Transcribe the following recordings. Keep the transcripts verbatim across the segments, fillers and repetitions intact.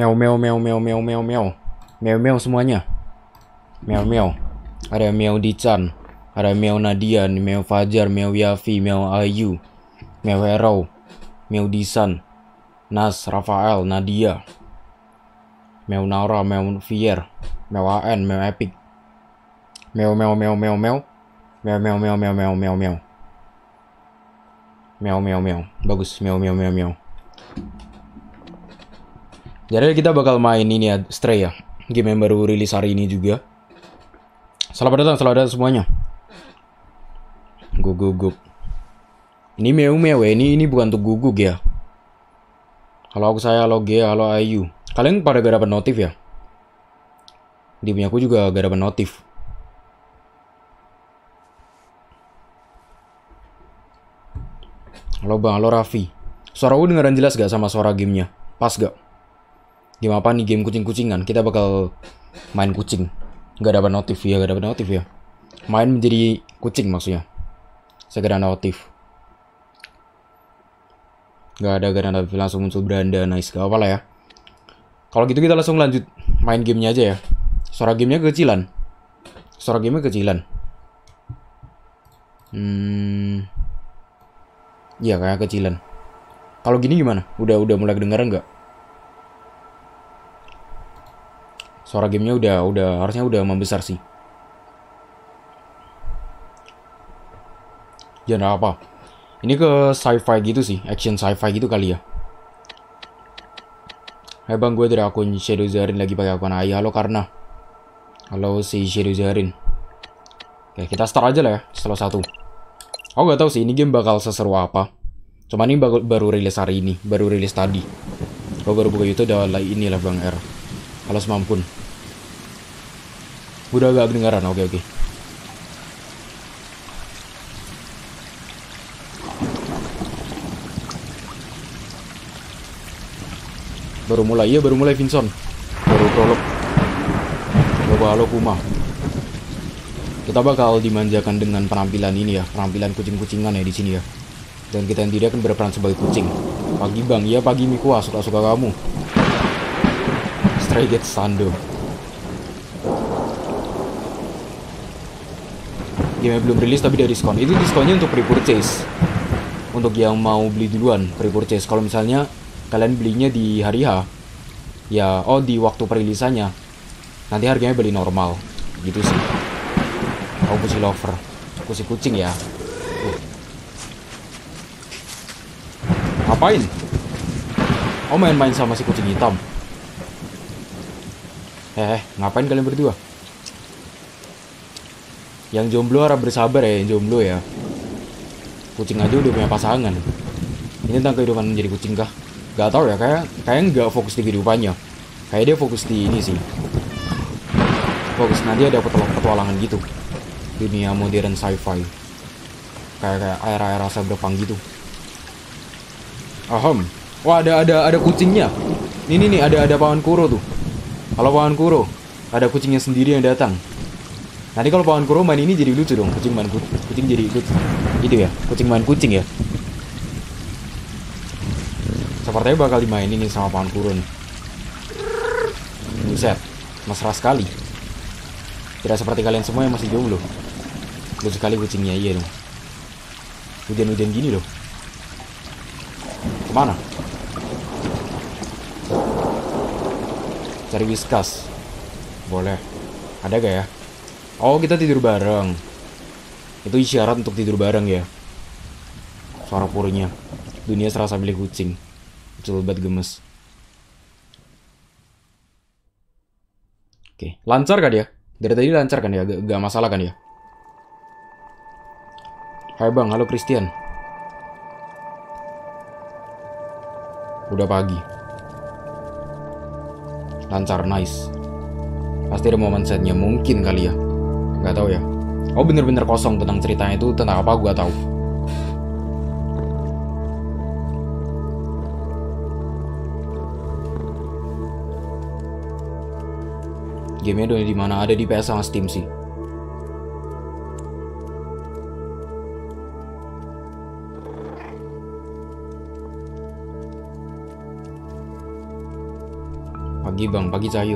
Meow meow meow meow meow meow meow. Meow meow semuanya. Meow meow. Ada Meow Dichan, ada Meow Nadia, Meow Fajar, Meow Yafi, Meow Ayu, Meow Hero, Meow Disan, Nas, Rafael, Nadia, Meow Naura, Meow Fier, Meow A N, Meow Epic. Meow meow meow meow meow. Meow meow meow meow meow meow meow. Meow meow meow. Bagus, meow meow meow meow. Jadi kita bakal main ini ya, Stray ya. Game yang baru rilis hari ini juga. Selamat datang, selamat datang semuanya. Guguk guguk. Ini meow meow ya, ini ini bukan untuk guguk ya. Halo aku saya, halo G, halo Ayu. Kalian pada gak dapat notif ya? Di punya aku juga gak dapat notif. Halo Bang, halo Raffi. Suara gue dengeran jelas gak sama suara gamenya? Pas gak? Game apa nih? Game kucing-kucingan. Kita bakal main kucing. Gak dapat notif ya, gak dapat notif ya. Main menjadi kucing maksudnya. Saya gak ada notif. Gak ada, gak ada notif. Langsung muncul beranda. Nice, gak apa lah ya. Kalau gitu kita langsung lanjut main gamenya aja ya. Suara gamenya kecilan. Suara gamenya kecilan. Hmm... Iya kayak kecilan. Kalau gini gimana? Udah udah mulai kedengaran nggak? Suara gamenya udah udah harusnya udah membesar sih. Genre apa? Ini ke sci-fi gitu sih, action sci-fi gitu kali ya. Hai bang, gue dari akun Shadow Zarin lagi pakai akun Ayah. Halo Karna. Halo si Shadow Zarin. Oke, kita start aja lah ya, setelah satu. Aku gak tahu sih ini game bakal seseru apa. Cuman ini baru, baru rilis hari ini, baru rilis tadi. Gue baru buka YouTube udah ini lah Bang R. Halo semampun. Udah agak kedengaran, oke oke. Baru mulai, iya baru mulai Vinson. Baru prolog. Coba halo Kuma. Kita bakal dimanjakan dengan penampilan ini ya, penampilan kucing-kucingan ya di sini ya. Dan kita sendiri akan berperan sebagai kucing. Pagi bang, iya pagi Mikua, suka-suka kamu. Stray Cat Sando. Game belum rilis tapi ada diskon. Itu diskonnya untuk pre-purchase. Untuk yang mau beli duluan pre-purchase. Kalau misalnya kalian belinya di hari H, ya oh di waktu perilisannya, nanti harganya beli normal. Gitu sih. Aku kucing lover, kucing kucing ya. Uh. Ngapain? Oh main-main sama si kucing hitam. Eh, ngapain kalian berdua? Yang jomblo harap bersabar ya, yang jomblo ya. Kucing aja udah punya pasangan. Ini tentang kehidupan menjadi kucing kah? Gak tau ya, kayak kayak nggak fokus di kehidupannya. Kayak dia fokus di ini sih. Fokus nanti ada petualangan gitu. Dunia modern sci-fi. Kayak kayak era-era cyberpunk gitu. Ahem. Wah ada ada ada kucingnya. Ini nih ada ada Pawan Kuro tuh. Halo Pawan Kuro. Ada kucingnya sendiri yang datang. Nanti kalau Pawan Kuro main ini jadi lucu dong. Kucing main kucing, kucing jadi lucu. Gitu ya. Kucing main kucing ya. Sepertinya bakal dimainin nih sama Pawan Kuro nih. Buset. Mesra sekali. Tidak seperti kalian semua yang masih jomblo. Lucu sekali kucingnya, iya dong. Hujan-hujan gini loh. Kemana? Cari Whiskas. Boleh. Ada gak ya? Oh kita tidur bareng. Itu isyarat untuk tidur bareng ya. Suara purnya. Dunia serasa milik kucing. Betul banget gemes. Oke, lancar kan ya? Dari tadi lancar kan ya? Gak, gak masalah kan ya? Hai bang, halo Christian. Udah pagi. Lancar, nice. Pasti ada momen setnya, mungkin kali ya. Gak tahu ya. Oh bener-bener kosong tentang ceritanya itu, tentang apa gue tahu. Gamenya udah di mana? Ada di P S sama Steam sih. Pagi bang, pagi Cahyo.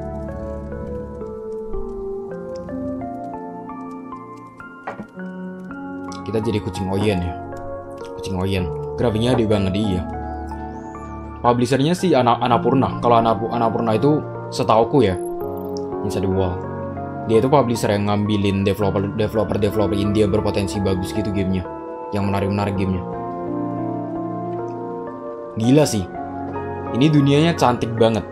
Kita jadi kucing Oyen ya. Kucing Oyen. Grafiknya gede banget iya. Publishernya sih Ana Annapurna. Kalau Annapurna itu setauku ya, Inside the Wall. Dia itu publisher yang ngambilin developer developer developer India berpotensi bagus gitu gamenya, yang menarik-menarik gamenya. Gila sih. Ini dunianya cantik banget.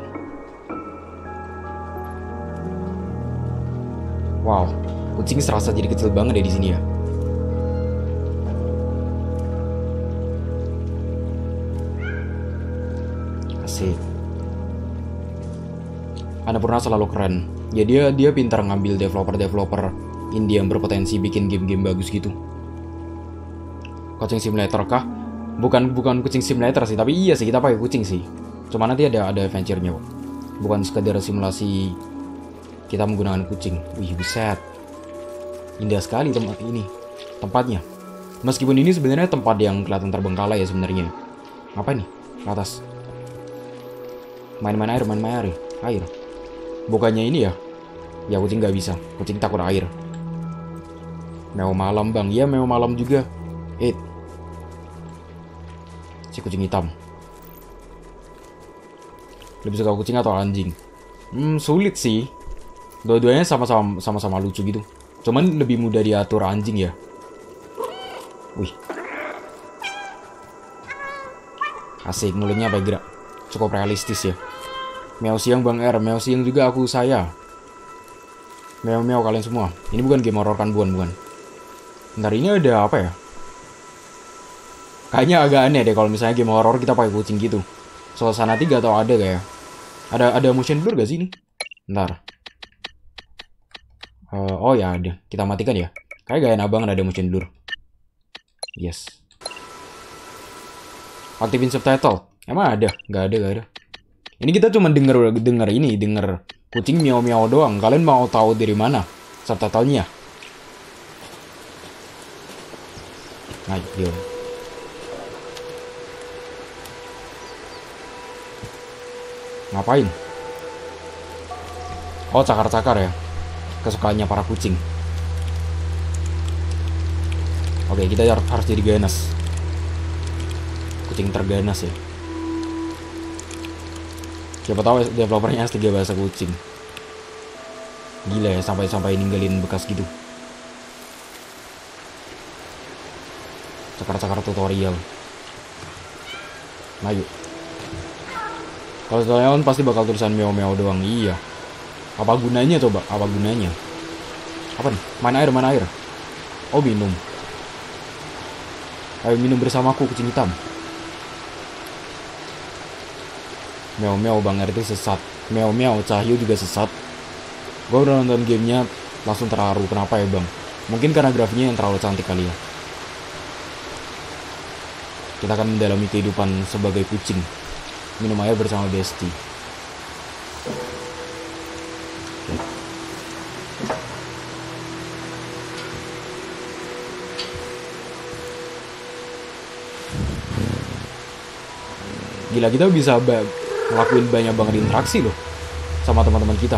Wow, kucing serasa jadi kecil banget ya di sini ya. Asik. Annapurna selalu keren. Ya dia dia pintar ngambil developer-developer India yang berpotensi bikin game-game bagus gitu. Kucing simulator kah? Bukan bukan kucing simulator sih, tapi iya sih kita pakai kucing sih. Cuma nanti ada ada adventure-nya kok. Bukan sekedar simulasi kita menggunakan kucing. Wih, buset. Indah sekali tempat ini. Tempatnya. Meskipun ini sebenarnya tempat yang kelihatan terbengkalai ya sebenarnya. Apa nih? Ke atas. Main-main air, main-main air. Air. Bukannya ini ya? Ya kucing nggak bisa. Kucing takut air. Meo malam bang. Iya meo malam juga. Eh. Si kucing hitam. Lebih suka kucing atau anjing? Hmm, sulit sih. Dua-duanya sama-sama sama-sama lucu gitu. Cuman lebih mudah diatur anjing ya. Wih. Asik, mulutnya apa gerak. Cukup realistis ya. Meow siang Bang R, meow siang juga aku saya. Meow-meow kalian semua. Ini bukan game horror kan, bukan, bukan. Bentar, ini ada apa ya? Kayaknya agak aneh deh kalau misalnya game horror kita pakai kucing gitu. Suasana tiga atau ada kayak. Ada ada motion blur gak sih ini? Bentar. Uh, oh ya ada. Kita matikan ya. Kayak gak enak banget ada motion blur. Yes. Aktifin subtitle. Emang ada? Gak ada, gak ada. Ini kita cuma denger denger ini, denger kucing miau-miau doang. Kalian mau tahu dari mana subtitlenya? Nah, yuk. Ngapain? Oh, cakar-cakar ya. Kesukaannya para kucing. Oke, kita harus jadi ganas. Kucing terganas ya. Siapa tahu developernya S tiga bahasa kucing. Gila ya, sampai-sampai ninggalin bekas gitu. Cakar-cakar tutorial. Nah yuk. Kalau tutorial pasti bakal tulisan meow-meow doang. Iya. Apa gunanya coba? Apa gunanya? Apa nih? Mana air? Mana air? Oh, minum. Ayo minum bersamaku kucing hitam. Meow-meow Bang R itu sesat. Meow-meow Cahyo juga sesat. Gue udah nonton gamenya langsung terharu. Kenapa ya Bang? Mungkin karena grafiknya yang terlalu cantik kali ya. Kita akan mendalami kehidupan sebagai kucing. Minum air bersama Besti. Gila, kita bisa ngelakuin banyak banget interaksi loh sama teman-teman kita.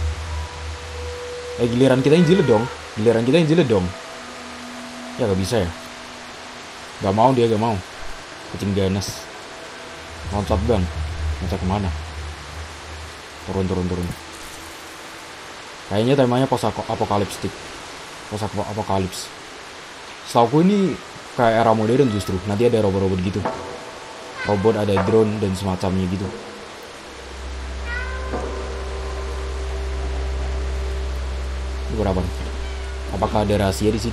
Eh giliran kita yang jilid dong. Giliran kita yang jilid dong. Ya gak bisa ya. Gak mau dia, gak mau. Kucing ganas. Loncat bang. Loncat kemana? Turun, turun, turun. Kayaknya temanya post apokaliptik. Post apokalips. Setauku ini kayak era modern justru. Nanti ada robot-robot gitu. Robot, ada drone dan semacamnya gitu. Ini berapa? Apakah ada rahasia di sini?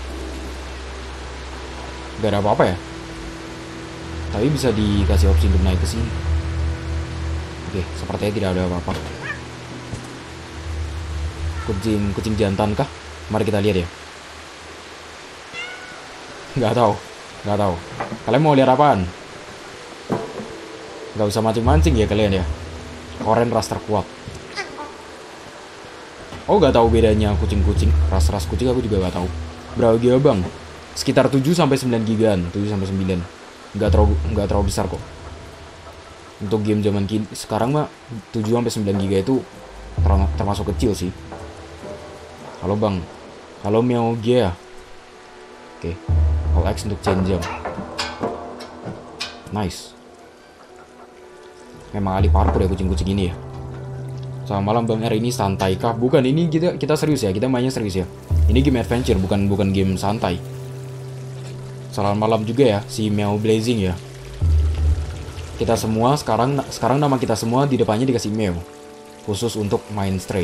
Gak ada apa-apa ya. Tapi bisa dikasih opsi untuk naik ke sini. Oke, sepertinya tidak ada apa-apa. Kucing kucing jantan kah? Mari kita lihat ya. Nggak tahu, nggak tahu. Kalian mau lihat apaan? Nggak usah mancing-mancing ya kalian ya. Koren ras terkuat. Oh, nggak tahu bedanya kucing-kucing. Ras-ras kucing aku juga nggak tahu. Berapa giga bang? Sekitar tujuh sampai sembilan gigaan. tujuh sampai sembilan. Nggak terlalu nggak terlalu besar kok. Untuk game zaman kini sekarang mah tujuh sampai sembilan giga itu termasuk kecil sih. Halo bang, halo Meow Gia. Oke, All X untuk change jam. Nice. Memang ahli parkour ya kucing-kucing ini ya. Selamat malam Bang R, ini santai kah? Bukan, ini kita kita serius ya, kita mainnya serius ya. Ini game adventure, bukan bukan game santai. Selamat malam juga ya si Meow Blazing ya. Kita semua sekarang sekarang nama kita semua di depannya dikasih Meow, khusus untuk main Stray.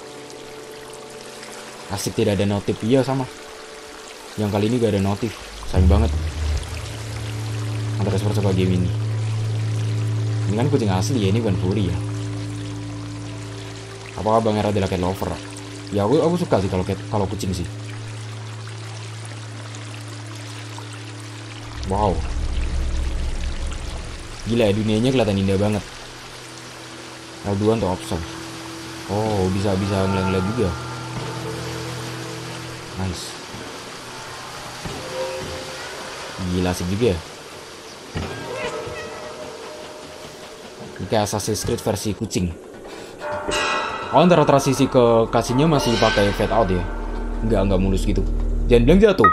Asik tidak ada notif, iya sama. Yang kali ini gak ada notif, sayang banget. Antara suka game ini. Ini kan kucing asli ya, ini bukan furry ya. Apakah Bang Era adalah cat lover? Ya aku, aku suka sih kalau kalau kucing sih. Wow. Gila ya, dunianya kelihatan indah banget. L dua untuk observe. Oh, bisa bisa ngeliat-ngeliat juga. Nice. Gila sih juga ya. Ini kayak Assassin's Creed versi kucing. Oh, antara transisi ke kasihnya masih pakai fade out ya. Enggak, enggak mulus gitu. Jangan bilang jatuh.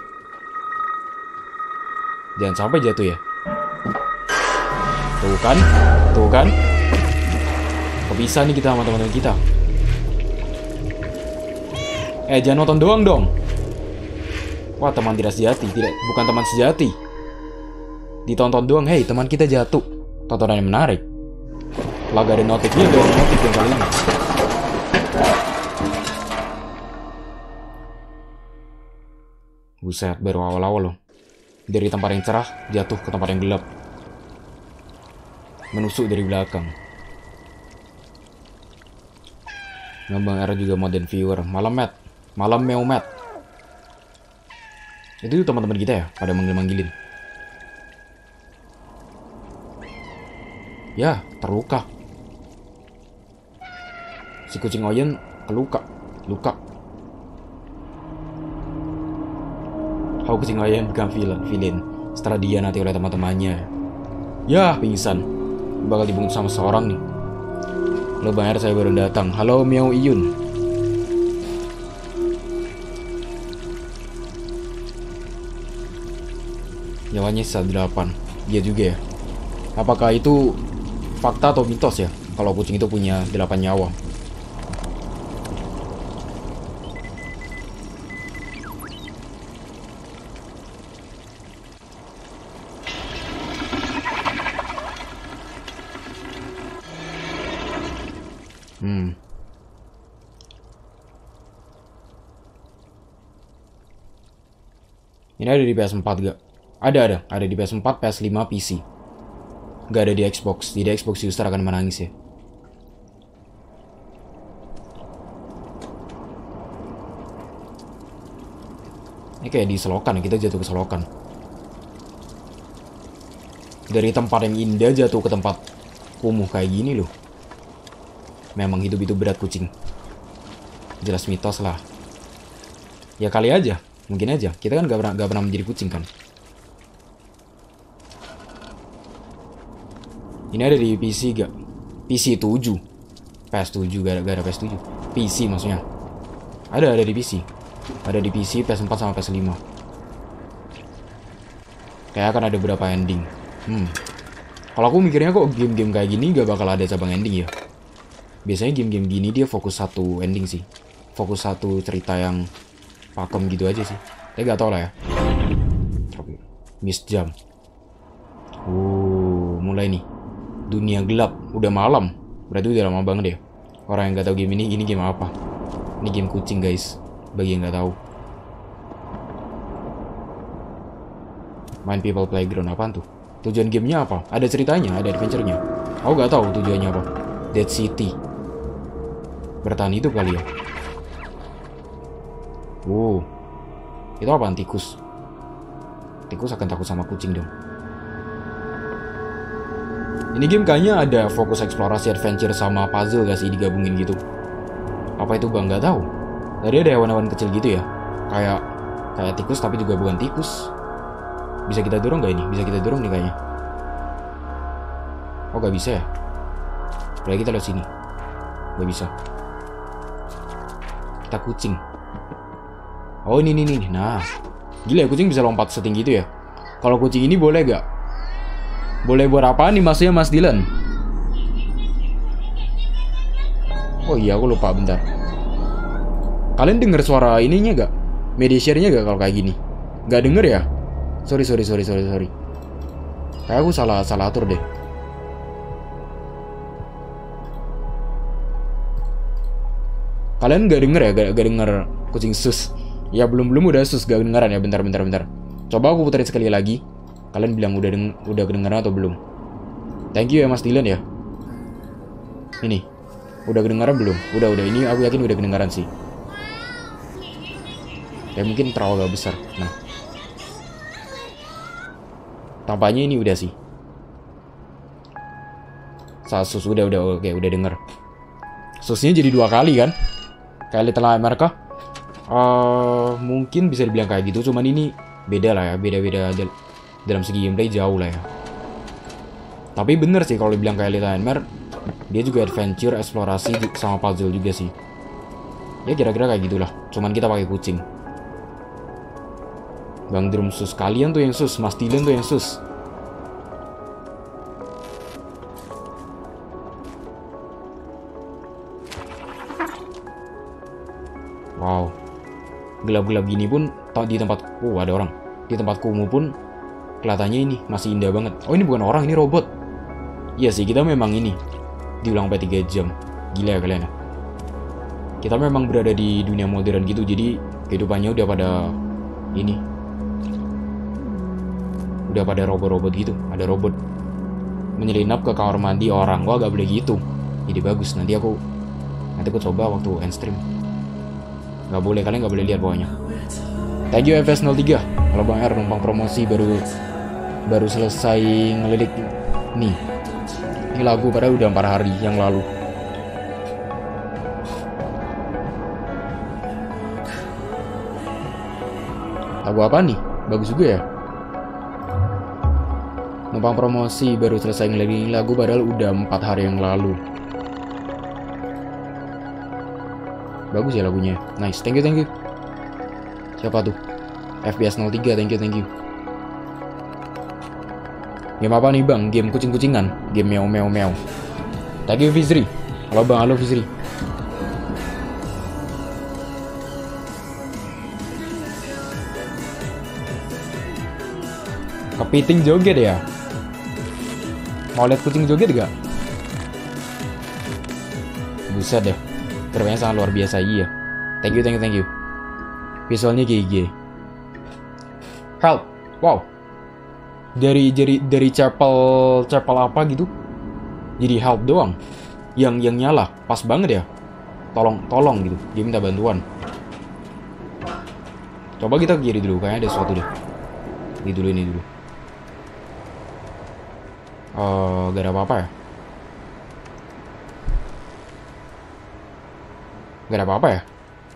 Jangan sampai jatuh ya. Tuh kan, tuh kan. Kepisah nih kita sama teman-teman kita. Eh, jangan nonton doang dong. Wah, teman tidak sejati, tidak, bukan teman sejati. Ditonton doang, hei teman kita jatuh. Tontonan yang menarik. Lah gak ada notifnya, gak ada notif yang kali ini. Buset, baru awal-awal loh. Dari tempat yang cerah, jatuh ke tempat yang gelap. Menusuk dari belakang. Ngambang era juga modern viewer. Malam Matt, malam Meow Matt. Itu teman-teman kita ya, pada manggil-manggilin. Ya, terluka. Si kucing Oyen keluka, luka. How kucing Oyen become villain, villain setelah dia nanti oleh teman-temannya. Ya, pingsan. Bakal dibunuh sama seorang nih. Halo Bang R, saya baru datang. Halo Meow Iyun. Nyawanya sisa delapan. Iya juga ya. Apakah itu fakta atau mitos ya, kalau kucing itu punya delapan nyawa? Hmm. Ini ada di P S empat gak? Ada, ada. Ada di P S empat, P S lima, P C. Gak ada di Xbox. Di Xbox user akan menangis ya. Ini kayak di selokan ya, kita jatuh ke selokan. Dari tempat yang indah jatuh ke tempat kumuh kayak gini loh. Memang hidup itu berat kucing. Jelas mitos lah. Ya kali aja, mungkin aja. Kita kan gak pernah, gak pernah menjadi kucing kan. Ini ada di P C gak? P C tujuh. P S tujuh, gak ada, gak ada P S tujuh. P C maksudnya. Ada, ada di P C. Ada di P C, P S empat sama P S lima. Kayak akan ada beberapa ending. Hmm. Kalau aku mikirnya kok game-game kayak gini gak bakal ada cabang ending ya. Biasanya game-game gini dia fokus satu ending sih. Fokus satu cerita yang pakem gitu aja sih. Tapi gak tau lah ya. Miss Jam. Uh, mulai nih. Dunia gelap, udah malam. Berarti udah lama banget ya. Orang yang gak tahu game ini, ini game apa? Ini game kucing guys. Bagi yang gak tahu. Main People Playground, apaan tuh? Tujuan gamenya apa? Ada ceritanya, ada adventure-nya. Aku gak tahu tujuannya apa. Dead City. Bertahan hidup kali ya. Wow. Itu apaan? Tikus. Tikus akan takut sama kucing dong. Ini game kayaknya ada fokus eksplorasi adventure sama puzzle gak sih digabungin gitu. Apa itu bang? Gak tahu. Tadi ada hewan-hewan kecil gitu ya. Kayak kayak tikus tapi juga bukan tikus. Bisa kita dorong gak ini? Bisa kita dorong nih kayaknya. Oh gak bisa ya. Berarti kita lewat sini. Gak bisa. Kita kucing. Oh ini nih nih. Nah, gila ya, kucing bisa lompat setinggi itu ya. Kalau kucing ini boleh gak? Boleh buat apa nih maksudnya Mas Dylan? Oh iya, aku lupa, bentar. Kalian denger suara ininya gak? Media share-nya gak kalau kayak gini? Gak denger ya? Sorry, sorry, sorry, sorry, sorry. Kayak aku salah salah atur deh. Kalian gak denger ya? Gak, gak denger kucing sus? Ya belum belum udah sus gak dengeran ya? Bentar, bentar, bentar. Coba aku puterin sekali lagi. Kalian bilang udah deng udah kedengeran atau belum? Thank you ya Mas Dylan ya. Ini. Udah kedengaran belum? Udah, udah. Ini aku yakin udah kedengaran sih. Ya mungkin terlalu besar. Nah. Tampaknya ini udah sih. Sasus udah, udah. Oke, udah denger. Susnya jadi dua kali kan? Kayak Little Nightmare kah? Uh, mungkin bisa dibilang kayak gitu. Cuman ini beda lah ya. Beda-beda dal dalam segi gameplay jauh lah ya. Tapi bener sih kalau dibilang kayak Little Nightmare. Dia juga adventure, eksplorasi, sama puzzle juga sih. Ya kira-kira kayak gitulah. Cuman kita pakai kucing. Bang Drum sus. Kalian tuh yang sus. Mas Dylan tuh yang sus. Wow. Gelap-gelap gini pun di tempatku. Oh, ada orang. Di tempat kumuh pun kelihatannya ini masih indah banget. Oh ini bukan orang, ini robot. Iya sih, kita memang ini diulang sampai tiga jam. Gila ya kalian ya. Kita memang berada di dunia modern gitu. Jadi kehidupannya udah pada ini. Udah pada robot-robot gitu. Ada robot menyelinap ke kamar mandi orang. Wah gak boleh gitu. Jadi bagus. Nanti aku Nanti aku coba waktu end stream. Gak boleh, kalian gak boleh lihat bawahnya. Thank you F S nol tiga. Kalau Bang R numpang promosi baru Baru selesai ngelilik. Nih, ini lagu padahal udah empat hari yang lalu. Lagu apa nih? Bagus juga ya. Numpang promosi baru selesai ngelirik lagu padahal udah empat hari yang lalu. Bagus ya lagunya. Nice. Thank you, thank you. Siapa tuh? F B S nol tiga. Thank you, thank you. Game apa nih bang? Game kucing-kucingan. Game meow-meow-meow. Thank you Fizri. Halo bang, halo Fizri. Kepiting joget ya? Mau lihat kucing joget gak? Buset deh. Ternyata sangat luar biasa, iya. Thank you, thank you, thank you. Visualnya G G. Help. Wow. Dari dari dari chapel chapel apa gitu. Jadi help doang. Yang yang nyala, pas banget ya. Tolong, tolong gitu. Dia minta bantuan. Coba kita ke kiri dulu, kayaknya ada sesuatu deh. Ini dulu, ini dulu. Uh, gak ada apa-apa ya? Gak ada apa-apa ya?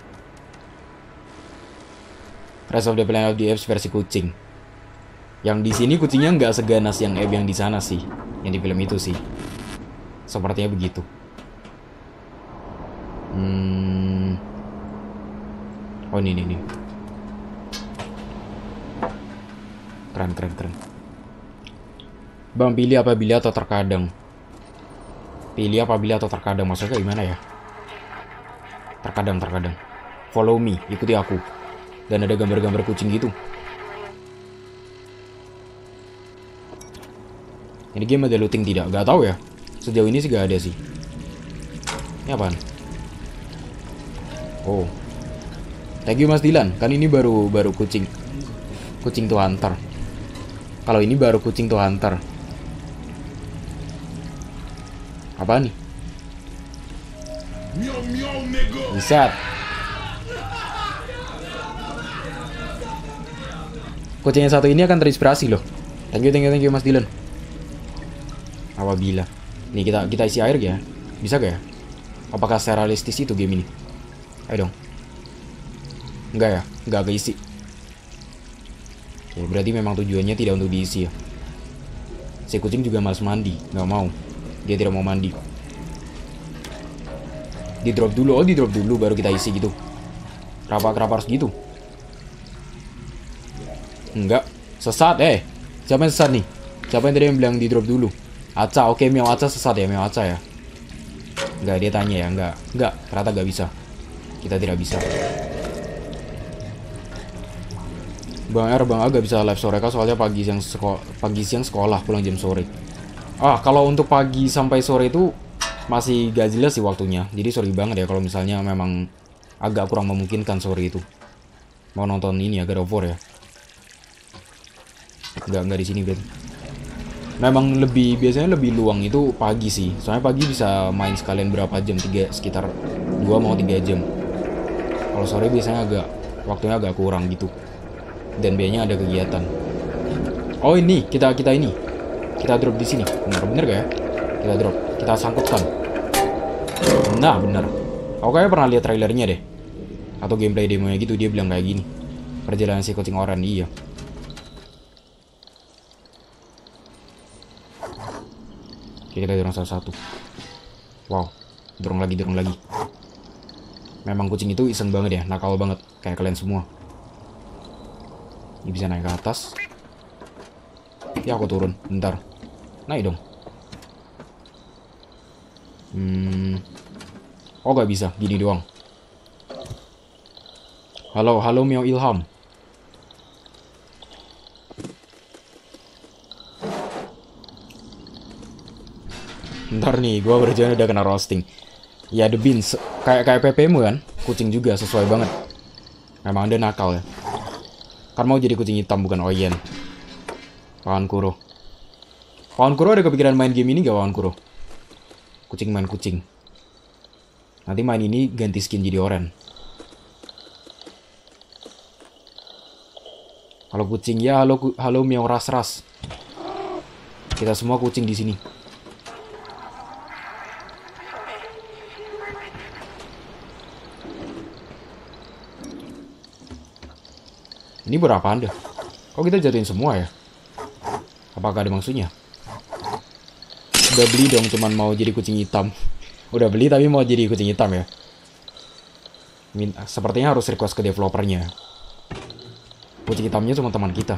Rise of the Planet of the Apes versi kucing. Yang di sini kucingnya nggak seganas yang Ape yang di sana sih, yang di film itu sih. Sepertinya begitu. Hmm. Oh ini ini. Keren keren keren. Bang, pilih apabila atau terkadang. Pilih apabila atau terkadang, maksudnya gimana ya? Terkadang, terkadang. Follow me, ikuti aku. Dan ada gambar-gambar kucing gitu. Ini game ada looting tidak? Gak tahu ya. Sejauh ini sih gak ada sih. Ini apaan? Oh. Thank you Mas Dylan. Kan ini baru baru kucing. Kucing to hunter. Kalau ini baru kucing to hunter. Apa nih? Bisa. Kucing yang satu ini akan terinspirasi loh. Thank you, thank you, thank you Mas Dylan. Apabila. Nih kita kita isi air ya. Bisa gak ya? Apakah secara realistis itu game ini? Ayo dong. Enggak ya? Enggak keisi. Oke, berarti memang tujuannya tidak untuk diisi ya. Si kucing juga malas mandi, nggak mau. Dia tidak mau mandi. Di drop dulu, oh di drop dulu baru kita isi gitu. Kenapa, kenapa harus gitu? Enggak, sesat eh. Siapa yang sesat nih? Siapa yang tadi yang bilang di drop dulu? Aca, oke, Miao Aca sesat ya, Miao Aca ya. Enggak, dia tanya ya, enggak. Enggak, ternyata enggak bisa. Kita tidak bisa. Bang R, Bang A gak bisa live sore kah soalnya pagi siang sekolah, pagi siang sekolah, pulang jam sore. Ah, kalau untuk pagi sampai sore itu masih gak jelas sih waktunya. Jadi sorry banget ya kalau misalnya memang agak kurang memungkinkan sore itu. Mau nonton ini ya, God of War ya. Enggak, enggak di sini berarti. Memang lebih biasanya lebih luang itu pagi sih. Soalnya pagi bisa main sekalian berapa jam, tiga sekitar dua mau tiga jam. Kalau sore biasanya agak waktunya agak kurang gitu. Dan biasanya ada kegiatan. Oh ini kita kita ini kita drop di sini. Bener bener gak ya? Kita drop, kita sangkutkan. Nah bener. Aku kayaknya pernah lihat trailernya deh. Atau gameplay demonya gitu, dia bilang kayak gini. Perjalanan si kucing oranye, iya. Oke, kita dorong salah satu. Wow, dorong lagi, dorong lagi. Memang kucing itu iseng banget ya, nakal banget, kayak kalian semua. Ini bisa naik ke atas. Ya aku turun, bentar. Naik dong. Hmm. Oh gak bisa, gini doang. Halo, halo Mio Ilham. Ntar nih, gue berjalan udah kena roasting. Ya The Beans, kayak kayak P P-mu kan, kucing juga sesuai banget. Memang ada nakal ya. Kan mau jadi kucing hitam bukan Oyen. Pawan Kuro. Pawan Kuro ada kepikiran main game ini gak Pawan Kuro? Kucing main kucing. Nanti main ini ganti skin jadi oren. Halo kucing ya, halo halo Miao ras ras. Kita semua kucing di sini. Ini berapa anda? Kok kita jatuhin semua ya? Apakah ada maksudnya? Udah beli dong, cuman mau jadi kucing hitam. Udah beli tapi mau jadi kucing hitam ya. Sepertinya harus request ke developernya. Kucing hitamnya cuma teman kita.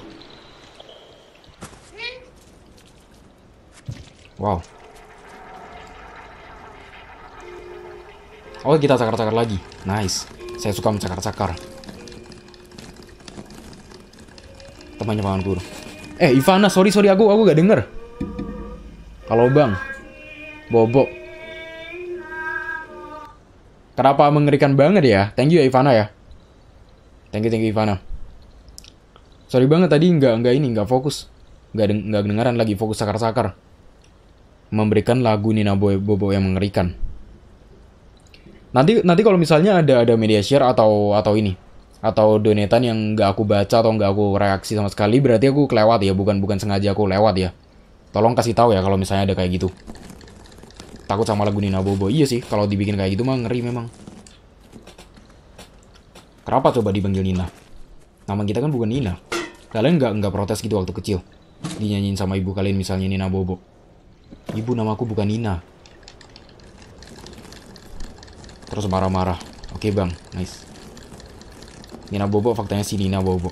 Wow. Oh kita cakar-cakar lagi. Nice. Saya suka mencakar-cakar. Temannya Paman Guru. Eh Ivana, sorry sorry aku aku gak denger. Halo bang. Bobo. Kenapa mengerikan banget ya? Thank you ya Ivana ya. Thank you thank you Ivana. Sorry banget tadi nggak nggak ini nggak fokus, nggak deng nggak kedengaran lagi, fokus sakar-sakar. Memberikan lagu Nina Bobo yang mengerikan. Nanti nanti kalau misalnya ada ada media share atau atau ini atau donetan yang nggak aku baca atau nggak aku reaksi sama sekali, berarti aku kelewat ya, bukan bukan sengaja aku lewat ya. Tolong kasih tahu ya kalau misalnya ada kayak gitu. Takut sama lagu Nina Bobo. Iya sih, kalau dibikin kayak gitu mah ngeri memang. Kenapa coba dipanggil Nina? Nama kita kan bukan Nina. Kalian nggak nggak protes gitu waktu kecil? Dinyanyiin sama ibu kalian misalnya Nina Bobo. Ibu, namaku bukan Nina. Terus marah-marah. Oke bang, nice. Nina Bobo faktanya si Nina Bobo.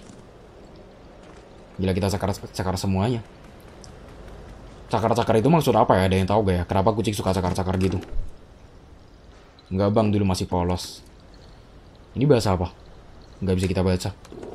Gila kita cakar-cakar semuanya. Cakar-cakar itu maksud apa ya? Ada yang tahu gak ya? Kenapa kucing suka cakar-cakar gitu? Enggak bang, dulu masih polos. Ini bahasa apa? Nggak bisa kita baca.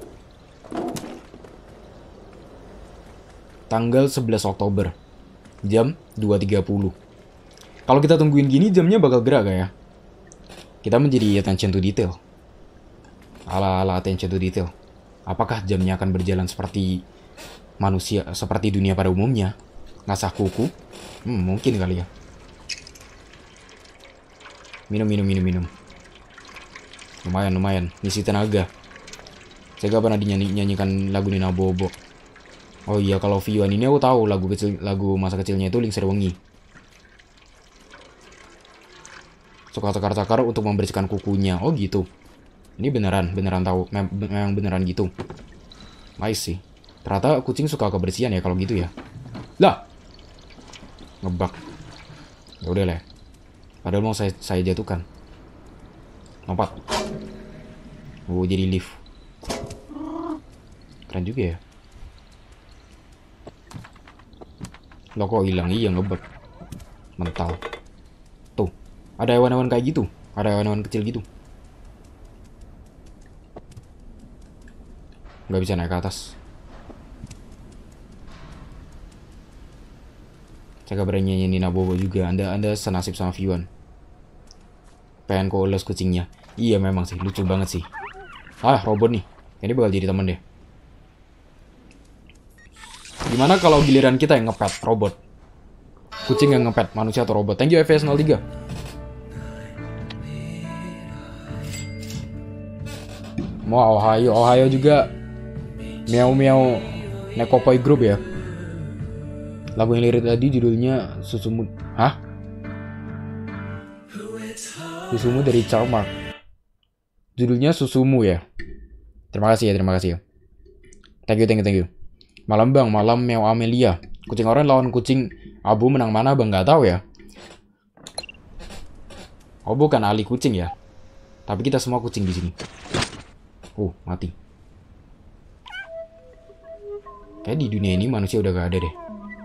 Tanggal sebelas Oktober. Jam dua tiga puluh. Kalau kita tungguin gini jamnya bakal gerak gak ya? Kita menjadi attention to detail. Ala-ala attention to detail. Apakah jamnya akan berjalan seperti manusia, seperti dunia pada umumnya? Ngasah kuku? Hmm, mungkin kali ya. Minum, minum, minum, minum. Lumayan, lumayan. Ngisi tenaga. Saya gak pernah dinyanyikan lagu Nina Bobo. Oh iya, kalau Vyuan ini aku tahu lagu kecil, lagu masa kecilnya itu Lingser Wengi. Suka cakar-cakar untuk membersihkan kukunya. Oh gitu. Ini beneran, beneran tahu. Memang beneran gitu. Nice sih. Ternyata kucing suka kebersihan ya kalau gitu ya. Lah. Ngebak. Ya udah lah. Padahal mau saya saya jatuhkan. Lompat. Oh, jadi lift. Keren juga ya. Lo kok hilang? Iya, ngebug. Mental. Tuh, ada hewan-hewan kayak gitu. Ada hewan-hewan kecil gitu. Nggak bisa naik ke atas. Saya gak berani nyanyi Nina Bobo juga. Anda anda senasib sama Vyuan. Pengen kok ulas kucingnya. Iya memang sih, lucu banget sih. Ah, robot nih. Ini bakal jadi temen deh. Gimana kalau giliran kita yang ngepet robot? Kucing yang ngepet manusia atau robot? Thank you F S nol tiga. Mau Ohio, Ohio juga. Meow meow Nekopoi Group ya. Lagu yang lirik tadi judulnya Susumu. Hah? Susumu dari Charmark. Judulnya Susumu ya. Terima kasih ya, terima kasih ya. Thank you, thank you, thank you. Malam bang, malam Meow Amelia. Kucing oranye lawan kucing abu menang mana bang? Nggak tahu ya. Oh bukan ahli kucing ya. Tapi kita semua kucing di sini. Oh mati. Kayak di dunia ini manusia udah gak ada deh.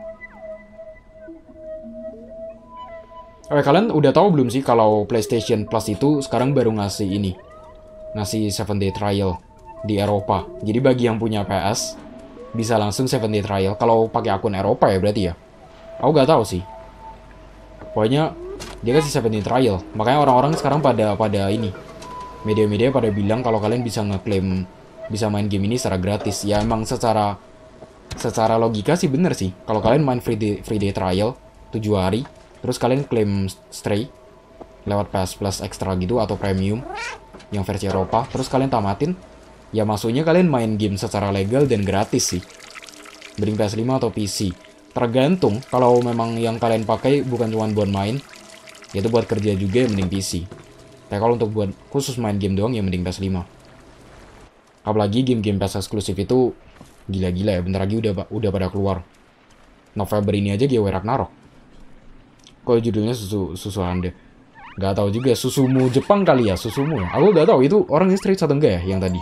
Oke, kalian udah tahu belum sih kalau PlayStation Plus itu sekarang baru ngasih ini, ngasih seven day trial di Eropa. Jadi bagi yang punya P S bisa langsung seven day trial. Kalau pakai akun Eropa ya berarti ya. Aku gak tahu sih. Pokoknya dia kasih seven day trial. Makanya orang-orang sekarang pada pada ini, media-media pada bilang kalau kalian bisa ngeklaim bisa main game ini secara gratis. Ya emang secara secara logika sih bener sih. Kalau kalian main free day, free day trial tujuh hari, terus kalian klaim Stray lewat P S Plus Extra gitu atau Premium yang versi Eropa, terus kalian tamatin, ya maksudnya kalian main game secara legal dan gratis sih. Mending P S lima atau P C. Tergantung, kalau memang yang kalian pakai bukan cuma buat main, yaitu buat kerja juga, ya mending P C. Tapi kalau untuk buat khusus main game doang ya mending P S lima. Apalagi game-game P S eksklusif itu gila-gila ya, bentar lagi udah udah pada keluar. November ini aja G W Ragnarok. Kok judulnya susu susu Anda? Gak tahu juga, Susumu Jepang kali ya, Susumu ya. Aku gak tahu itu orangnya straight atau enggak ya yang tadi.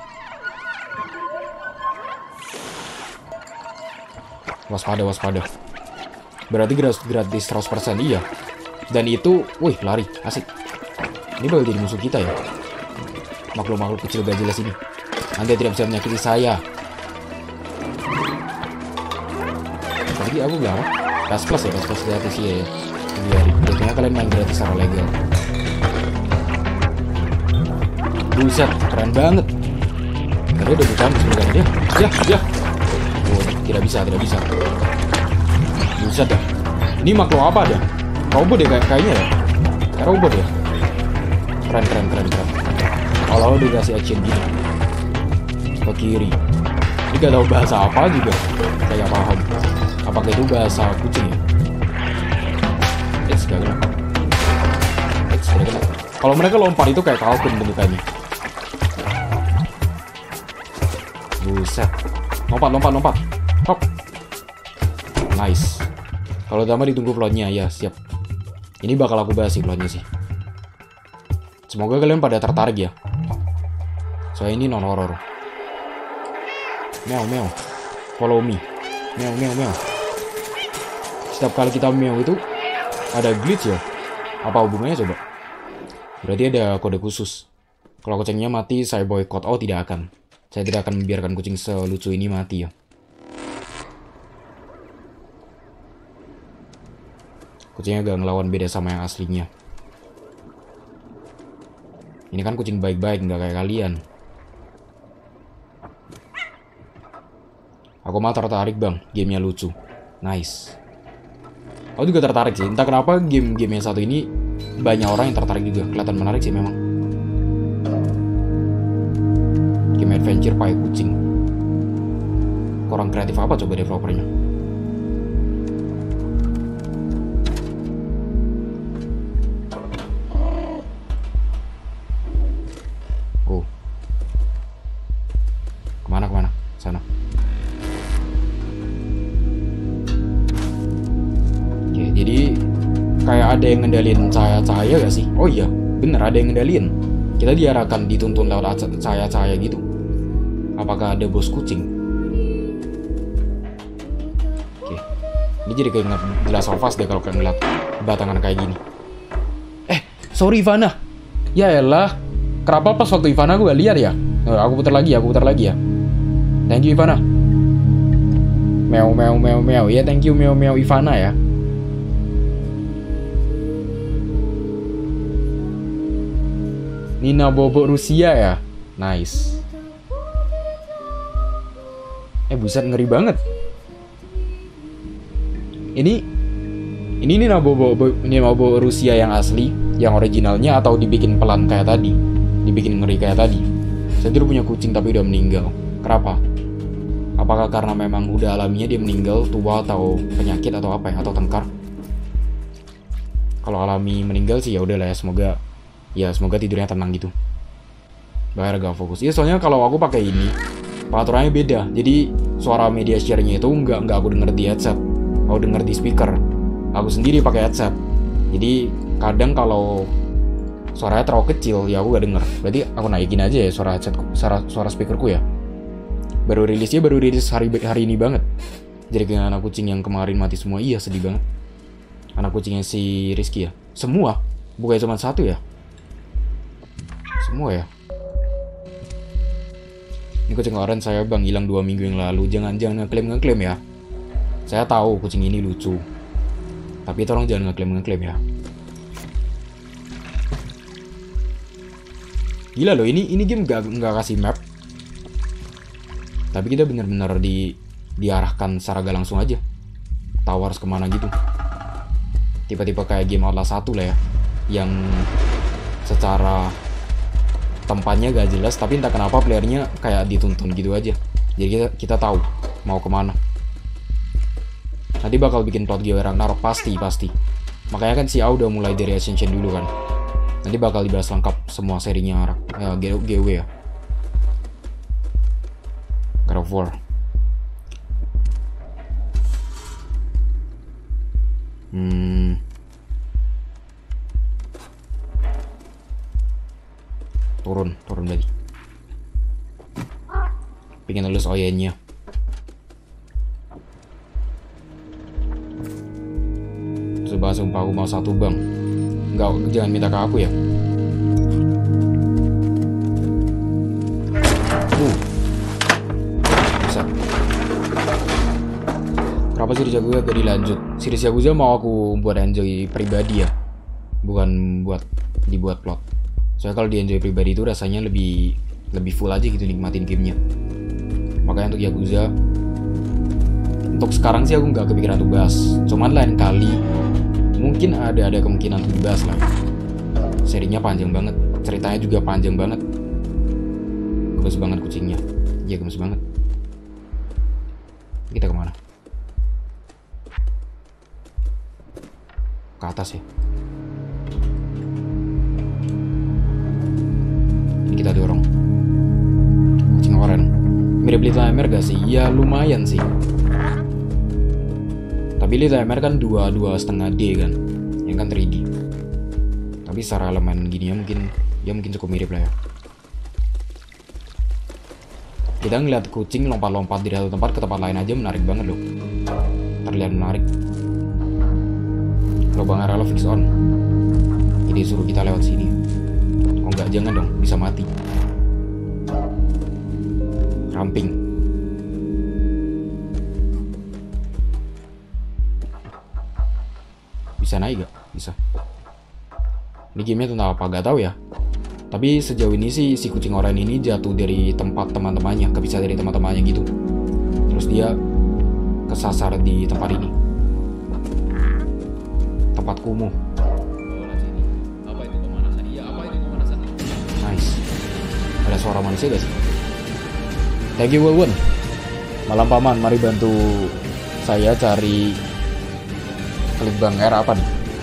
Waspada, waspada. Berarti gratis, gratis seratus persen iya. Dan itu, wih lari, asik. Ini bakal jadi musuh kita ya. Makhluk-makhluk kecil gak jelas ini. Anda tidak bisa menyakiti saya. Tadi aku bilang apa? P S Plus ya, P S Plus gratis ya ya. Biarin, biasanya kalian main gratis secara legal. Buset, keren banget. Tadi udah bercampur sebenarnya dia. Ya, ya. Oh, tidak bisa, tidak bisa. Buset dah. Ini makhluk apa dah? Robot deh kayak kayaknya ya. Kayak robot ya. Keren, keren, keren, keren. Kalau dikasih action gini. Ke kiri. Ini gak tahu bahasa apa juga. Saya paham. Apakah itu bahasa kucing ya? Eits, gak kena. Eits, gak kena. Kalau mereka lompat itu kayak kalkun bentukannya. Buset. Lompat, lompat, lompat. Hop. Nice. Kalau utama ditunggu plotnya, ya siap. Ini bakal aku bahas sih plotnya sih. Semoga kalian pada tertarik ya. Soalnya ini non horror. Meow, meow. Follow me. Meow, meow, meow. Setiap kali kita meow itu ada glitch ya? Apa hubungannya coba? Berarti ada kode khusus. Kalau kucingnya mati, saya boycott. Oh, tidak akan. Saya tidak akan membiarkan kucing selucu ini mati ya. Kucingnya gak ngelawan, beda sama yang aslinya. Ini kan kucing baik-baik, nggak kayak kalian. Aku mah tertarik bang, gamenya lucu. Nice. Aku juga tertarik sih, entah kenapa game-game yang satu ini banyak orang yang tertarik juga. Kelihatan menarik sih memang. Game adventure pakai kucing. Kurang kreatif apa coba developernya? Oh. Kemana kemana? Sana. Jadi kayak ada yang ngendalin cahaya-cahaya gak sih? Oh iya, bener ada yang ngendalin. Kita diarahkan dituntun lewat cahaya-cahaya gitu. Apakah ada bos kucing? Oke, ini jadi kayak ingat The Last of Us deh kalau kalian ngeliat batangan kayak gini. Eh, sorry Ivana. Ya elah, kenapa pas waktu Ivana gue gak lihat ya? Oh, aku putar lagi, aku putar lagi ya. Thank you Ivana. Meow meow meow meow. Ya thank you meow meow Ivana ya. Nina Bobo Rusia ya. Nice. Eh buset, ngeri banget. Ini Ini Nina Bobo Nina Bobo Rusia yang asli, yang originalnya, atau dibikin pelan kayak tadi, dibikin ngeri kayak tadi. Saya dulu punya kucing tapi udah meninggal. Kenapa? Apakah karena memang udah alaminya dia meninggal, tua, atau penyakit, atau apa ya, atau tengkar? Kalau alami meninggal sih ya udahlah ya, semoga ya semoga tidurnya tenang gitu. Bahaya gak fokus. Iya soalnya kalau aku pakai ini peraturannya beda. Jadi suara media share-nya itu nggak nggak aku denger di headset, aku denger di speaker. Aku sendiri pakai headset. Jadi kadang kalau suaranya terlalu kecil ya aku gak denger. Berarti aku naikin aja ya suara headset, suara suara speakerku ya. Baru rilisnya baru rilis hari hari ini banget. Jadi dengan anak kucing yang kemarin mati semua, iya sedih banget. Anak kucingnya si Rizky ya. Semua, bukan cuma satu ya. Semua ya. Ini kucing orange saya bang hilang dua minggu yang lalu. Jangan jangan ngeklaim ngeklaim ya. Saya tahu kucing ini lucu. Tapi tolong jangan ngeklaim ngeklaim ya. Gila loh, ini ini game gak nggak kasih map. Tapi kita benar-benar di diarahkan secara gak langsung aja. Tahu harus kemana gitu. Tiba-tiba kayak game Outlast satu lah ya, yang secara tempatnya gak jelas, tapi entah kenapa playernya kayak dituntun gitu aja. Jadi kita kita tahu mau kemana. Nanti bakal bikin plot G W Ragnarok pasti pasti. Makanya kan si A udah mulai dari Ascension dulu kan. Nanti bakal dibahas lengkap semua serinya ya, G W ya. God of War. Hmm. Turun, turun lagi. Pengen lulus O Y N-nya. Coba sumpah aku mau satu bang. Enggak, jangan minta ke aku ya. Uh. Bisa. Kenapa series Yakuza gak dilanjut? Series Yakuza mau aku buat enjoy pribadi ya, bukan buat dibuat plot. Soalnya kalau di enjoy pribadi itu rasanya lebih lebih full aja gitu nikmatin gamenya. Makanya untuk Yakuza, untuk sekarang sih aku nggak kepikiran untuk bahas. Cuman lain kali mungkin ada ada kemungkinan untuk dibahas lah. Serinya panjang banget, ceritanya juga panjang banget. Gemes banget kucingnya, iya gemes banget. Kita kemana? Ke atas ya. Ini kita dorong. Kucing oranye. Mirip Little Nightmares gak sih? Ya lumayan sih. Tapi Little Nightmares kan dua dua setengah D kan, yang kan tiga D. Tapi secara elemen gini ya mungkin ya mungkin cukup mirip lah ya. Kita ngeliat kucing lompat-lompat dari satu tempat ke tempat lain aja menarik banget loh. Terlihat menarik. Lubang arah fix on. Jadi suruh kita lewat sini. Oh enggak, jangan dong, bisa mati. Ramping. Bisa naik gak? Bisa. Ini gamenya tentang apa? Gak tahu ya. Tapi sejauh ini sih si kucing oranye ini jatuh dari tempat teman-temannya, kepisah dari teman-temannya gitu. Terus dia kesasar di tempat ini. Tempat kumuh. Apa itu pemanasan? Iya, apa itu pemanasan? Nice. Ada suara manusia gak sih? Thank you Wawon. Malam paman, mari bantu saya cari klip Bang R apa nih?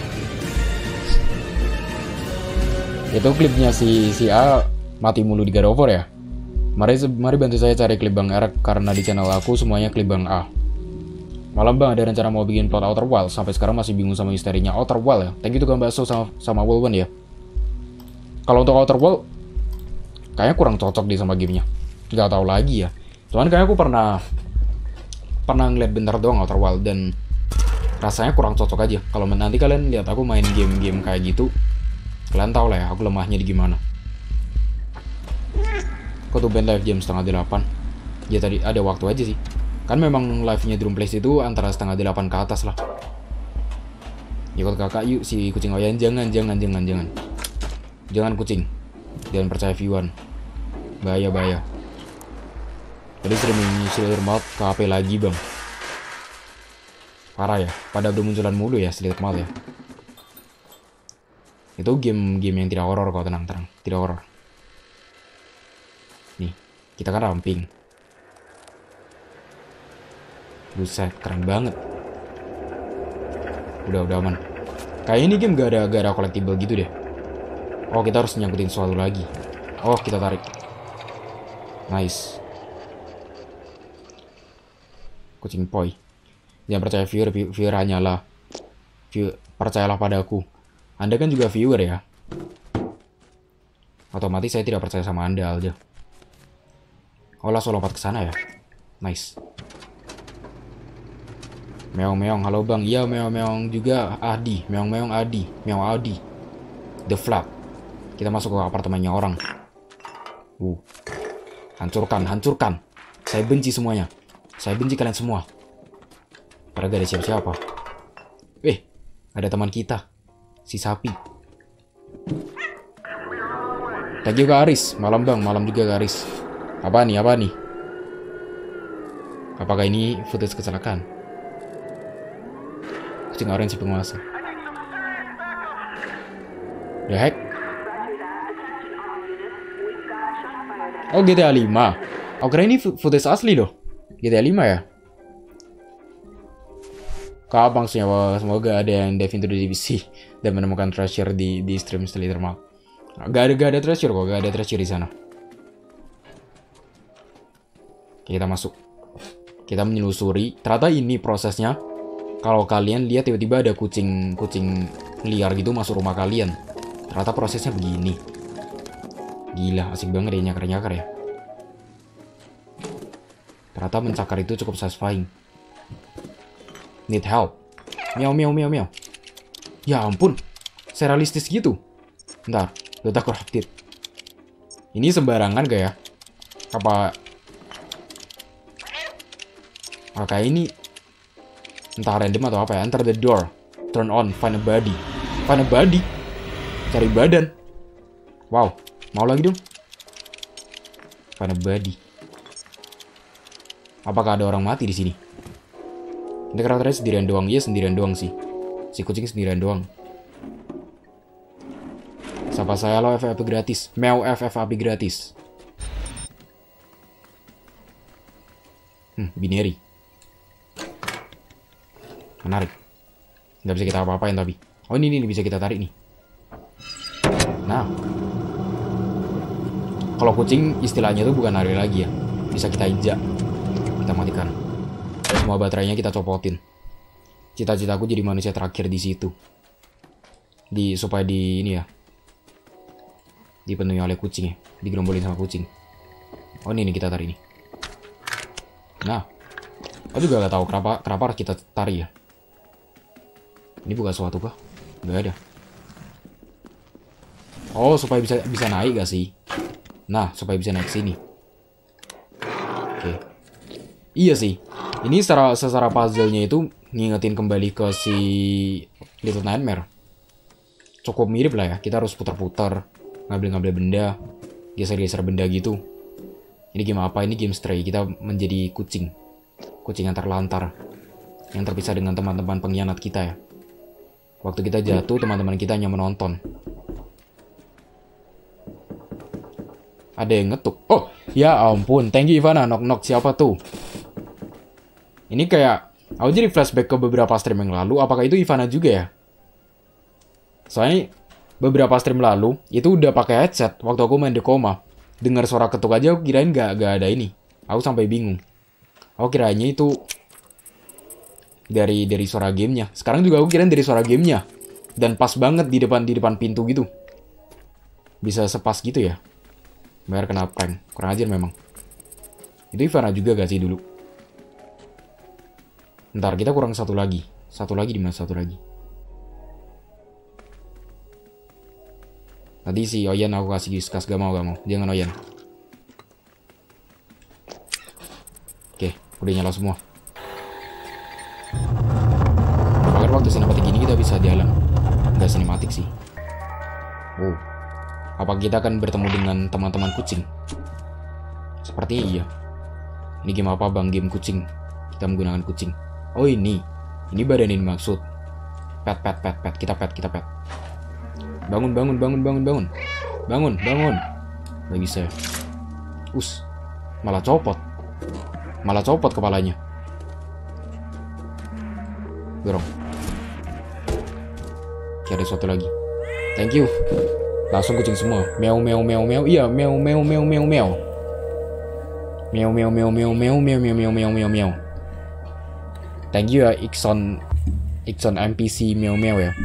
Itu klipnya si si A mati mulu di God of War ya. Mari mari bantu saya cari klip Bang R karena di channel aku semuanya klip Bang A. Malam bang, ada rencana mau bikin plot Outer Wild. Sampai sekarang masih bingung sama misterinya Outer Wild ya. Thank you tukang bakso sama, sama Wolven ya. Kalau untuk Outer Wild, kayaknya kurang cocok deh sama gamenya. Gak tahu lagi ya. Cuman kayaknya aku pernah pernah ngeliat bentar doang Outer Wild dan rasanya kurang cocok aja. Kalau nanti kalian lihat aku main game-game kayak gitu, kalian tahu lah ya aku lemahnya di gimana. Kok tuh band live jam setengah delapan? Ya tadi ada waktu aja sih. Kan memang live-nya Drum Place itu antara setengah delapan ke atas lah. Ikut kakak yuk si kucing oyan. Jangan, jangan, jangan, jangan. Jangan kucing. Jangan percaya viewan. Bahaya, bahaya. Tadi streaming Slither Mouth ke H P lagi bang. Parah ya. Pada bermunculan mulu ya Slither Mouth ya. Itu game-game yang tidak horor kok, tenang-tenang. Tidak horor. Nih, kita kan ramping. Buset, keren banget. Udah, udah aman. Kayak ini game gak ada, gak ada collectible gitu deh. Oh, kita harus nyangkutin sesuatu lagi. Oh, kita tarik. Nice. Kucing poi. Jangan percaya viewer, viewer hanyalah. Viewer, percayalah padaku. Anda kan juga viewer ya. Otomatis saya tidak percaya sama Anda aja. Oh, langsung lompat ke sana ya. Nice. Meong-meong, halo bang. Iya, meong-meong juga Adi. Meong-meong Adi. Meong Adi. The Flat. Kita masuk ke apartemennya orang. Uh. Hancurkan, hancurkan. Saya benci semuanya. Saya benci kalian semua. Padahal gak ada siapa-siapa. Eh, ada teman kita. Si sapi. Thank you Kak Aris. Malam bang, malam juga Kak Aris. Apa nih, apa nih? Apakah ini footage kecelakaan? Kucing orange si penguasa. The heck? Oh, G T A lima. Oh, kira ini footage asli loh. G T A lima ya? Kapan semoga, semoga ada yang dive into the D B C dan menemukan treasure di di stream Slither Mouth. Gak ada, gak ada treasure kok, gak ada treasure di sana. Kita masuk. Kita menyelusuri. Ternyata ini prosesnya. Kalau kalian lihat tiba-tiba ada kucing-kucing liar gitu masuk rumah kalian. Ternyata prosesnya begini. Gila, asik banget ya nyakar-nyakar ya. Ternyata mencakar itu cukup satisfying. Need help. Meow, meow, meow, meow. Ya ampun. Serialistis gitu. Bentar, data corrupted. Ini sembarangan gak ya? Apa... Oke, ini... Entah random atau apa ya. Enter the door. Turn on. Find a body. Find a body? Cari badan. Wow. Mau lagi dong. Find a body. Apakah ada orang mati di sini? Ini karakternya sendirian doang. Iya, sendirian doang sih. Si kucing sendirian doang. Sapa saya lo F F A P gratis. Meow F F A P gratis. Hmm, binary. Menarik. Nggak bisa kita apa-apain tapi. Oh ini, ini bisa kita tarik nih. Nah. Kalau kucing istilahnya itu bukan lari lagi ya. Bisa kita injak. Kita matikan. Semua baterainya kita copotin. Cita-citaku jadi manusia terakhir di situ. Di supaya di ini ya. Dipenuhi oleh kucing ya. Digerombolin sama kucing. Oh ini, ini kita tarik nih. Nah. Aku juga gak tahu kenapa kenapa harus kita tarik ya. Ini bukan suatu kah? Gak ada. Oh, supaya bisa bisa naik gak sih? Nah, supaya bisa naik sini. Oke. Iya sih. Ini secara secara puzzle-nya itu ngingetin kembali ke si Little Nightmare. Cukup mirip lah ya. Kita harus putar-putar, ngambil-ngambil benda, geser-geser benda gitu. Ini game apa? Ini game Stray. Kita menjadi kucing. Kucing yang terlantar. Yang terpisah dengan teman-teman pengkhianat kita ya. Waktu kita jatuh, teman-teman kita hanya menonton. Ada yang ngetuk. Oh, ya ampun. Thank you Ivana. Knock-knock. Siapa tuh? Ini kayak... Aku jadi flashback ke beberapa stream yang lalu. Apakah itu Ivana juga ya? Soalnya beberapa stream lalu, itu udah pakai headset. Waktu aku main The Coma. Dengar suara ketuk aja, aku kirain gak, gak ada ini. Aku sampai bingung. Aku kiranya itu... dari dari suara gamenya. Sekarang juga aku kirain dari suara gamenya. Dan pas banget di depan di depan pintu gitu. Bisa sepas gitu ya. Bayar kena prank. Kurang ajar memang. Itu Ivana juga gak sih dulu? Ntar kita kurang satu lagi. Satu lagi di mana satu lagi? Tadi si Oyan aku kasih discuss, gak mau gak mau. Jangan Oyan. Oke, udah nyala semua. Bahkan waktu sinematik ini kita bisa jalan. Nggak sinematik sih. Wow. Apa kita akan bertemu dengan teman-teman kucing? Sepertinya iya. Ini game apa bang? Game kucing. Kita menggunakan kucing. Oh ini. Ini badan ini maksud. Pet, pet, pet, pet. Kita pet, kita pet. Bangun, bangun, bangun, bangun, bangun. Bangun, bangun. Nggak bisa ya. Us. Malah copot. Malah copot kepalanya. Dorong. Oke, ada sesuatu lagi. Thank you. Langsung kucing semua. Meow meow meow meow. Iya, meow meow meow meow meow. Meow meow meow meow meow meow meow meow meow meow meow. Thank you ya Ixon Ixon N P C meow meow ya.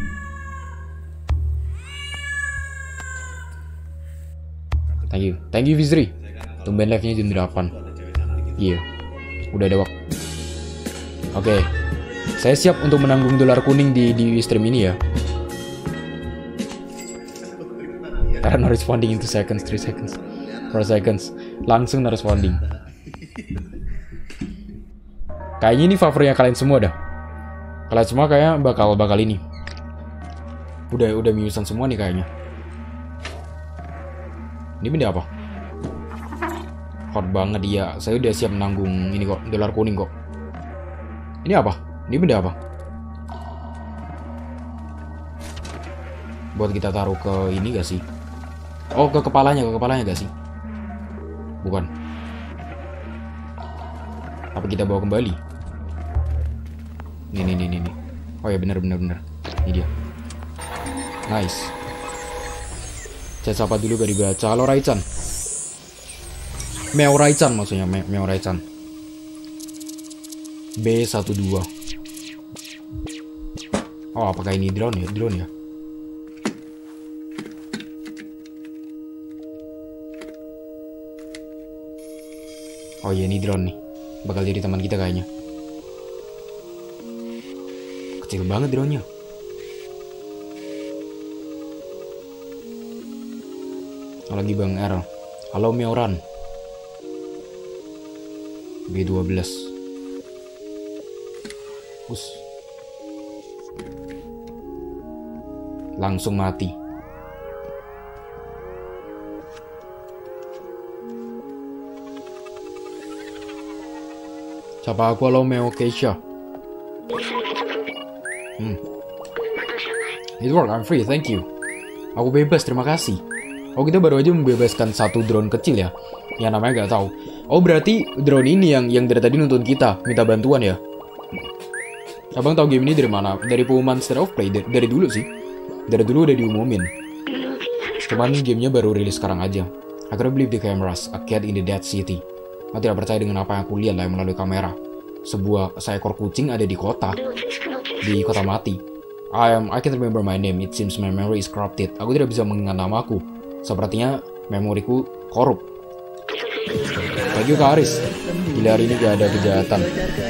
Thank you. Thank you Fizri. Tumben live-nya jam delapan. Iya. Yeah. Udah ada waktu. Oke. Okay. Saya siap untuk menanggung dolar kuning di di stream ini ya. Karena responding into seconds, three seconds, four seconds. Langsung responding. Kayaknya ini favoritnya kalian semua dah. Kalian semua kayaknya bakal bakal ini. Udah udah miusan semua nih kayaknya. Ini benda apa? Hot banget dia. Saya udah siap menanggung ini kok, dolar kuning kok. Ini apa? Ini benda apa? Buat kita taruh ke ini gak sih? Oh, ke kepalanya, ke kepalanya gak sih? Bukan. Apa kita bawa kembali? Nih, nih, nih, nih. Oh ya, bener, bener, bener. Ini dia. Nice. Chat sapa dulu gak dibaca. Halo Raichan. Meo Raichan maksudnya, Me Meo Raichan. B satu dua. Oh, apakah ini drone ya? Drone ya? Oh iya, ini drone nih. Bakal jadi teman kita kayaknya. Kecil banget drone-nya. Lagi Bang R. Halo Meoran. B dua belas. Us. Langsung mati. Siapa aku? Halo Meo Keisha. Hmm. It work, I'm free, thank you. Aku bebas, terima kasih. Oh, kita baru aja membebaskan satu drone kecil ya. Yang namanya gak tahu. Oh, berarti drone ini yang yang dari tadi nuntun kita, minta bantuan ya. Abang tahu game ini dari mana? Dari pengumuman State of Play, dari, dari dulu sih. Dari dulu udah diumumin. Cuman gamenya baru rilis sekarang aja. I couldn't believe the cameras, a cat in the dead city. Aku tidak percaya dengan apa yang aku lihat lah melalui kamera. Sebuah seekor kucing ada di kota. Di kota mati. I am, I can't remember my name. It seems my memory is corrupted. Aku tidak bisa mengingat namaku. Sepertinya memoriku korup. Thank you Kak Aris. Gila, hari ini gak ada kejahatan.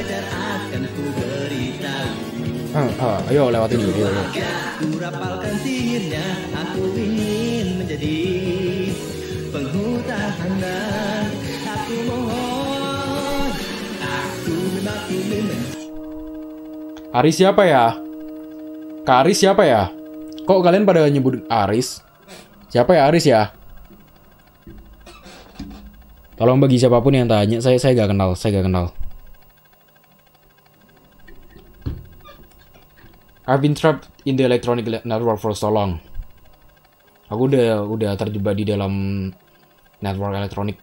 Ah, ah, ayo lewat ini. Ayo, ayo. Aku rapalkan sihirnya, aku ingin menjadi penghutana. Aku mohon, aku memang ingin. Aris siapa ya? Kak Aris siapa ya? Kok kalian pada nyebut Aris? Siapa ya Aris ya? Tolong bagi siapapun yang tanya, saya saya gak kenal, saya gak kenal. I've been trapped in the electronic network for so long. Aku udah udah terjebak di dalam network elektronik.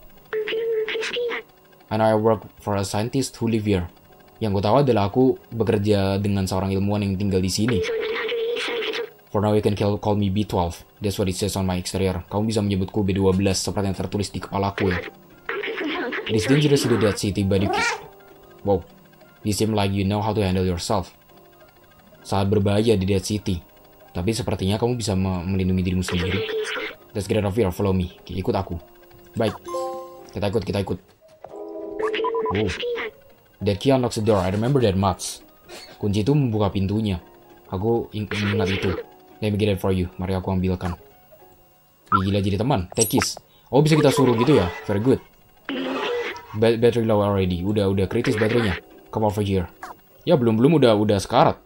And I work for a scientist who live here. Yang gue tahu adalah aku bekerja dengan seorang ilmuwan yang tinggal di sini. For now you can call, call me B twelve. That's what it says on my exterior. Kamu bisa menyebutku B dua belas seperti yang tertulis di kepalaku ya. It is dangerous in the dead city, but you can... Wow. You seem like you know how to handle yourself. Sangat berbahaya di Dead City. Tapi sepertinya kamu bisa me- melindungi dirimu sendiri. Let's get out of here, follow me. Ikut aku. Baik. Kita ikut, kita ikut. Oh. That key unlocks the door. I remember that much. Kunci itu membuka pintunya. Aku ingat itu. Let me get it for you. Mari aku ambilkan. Wih, gila jadi teman. Take kiss. Oh, bisa kita suruh gitu ya? Very good. Ba battery low already. Udah, udah kritis baterainya. Come over here. Ya, belum-belum udah udah sekarat.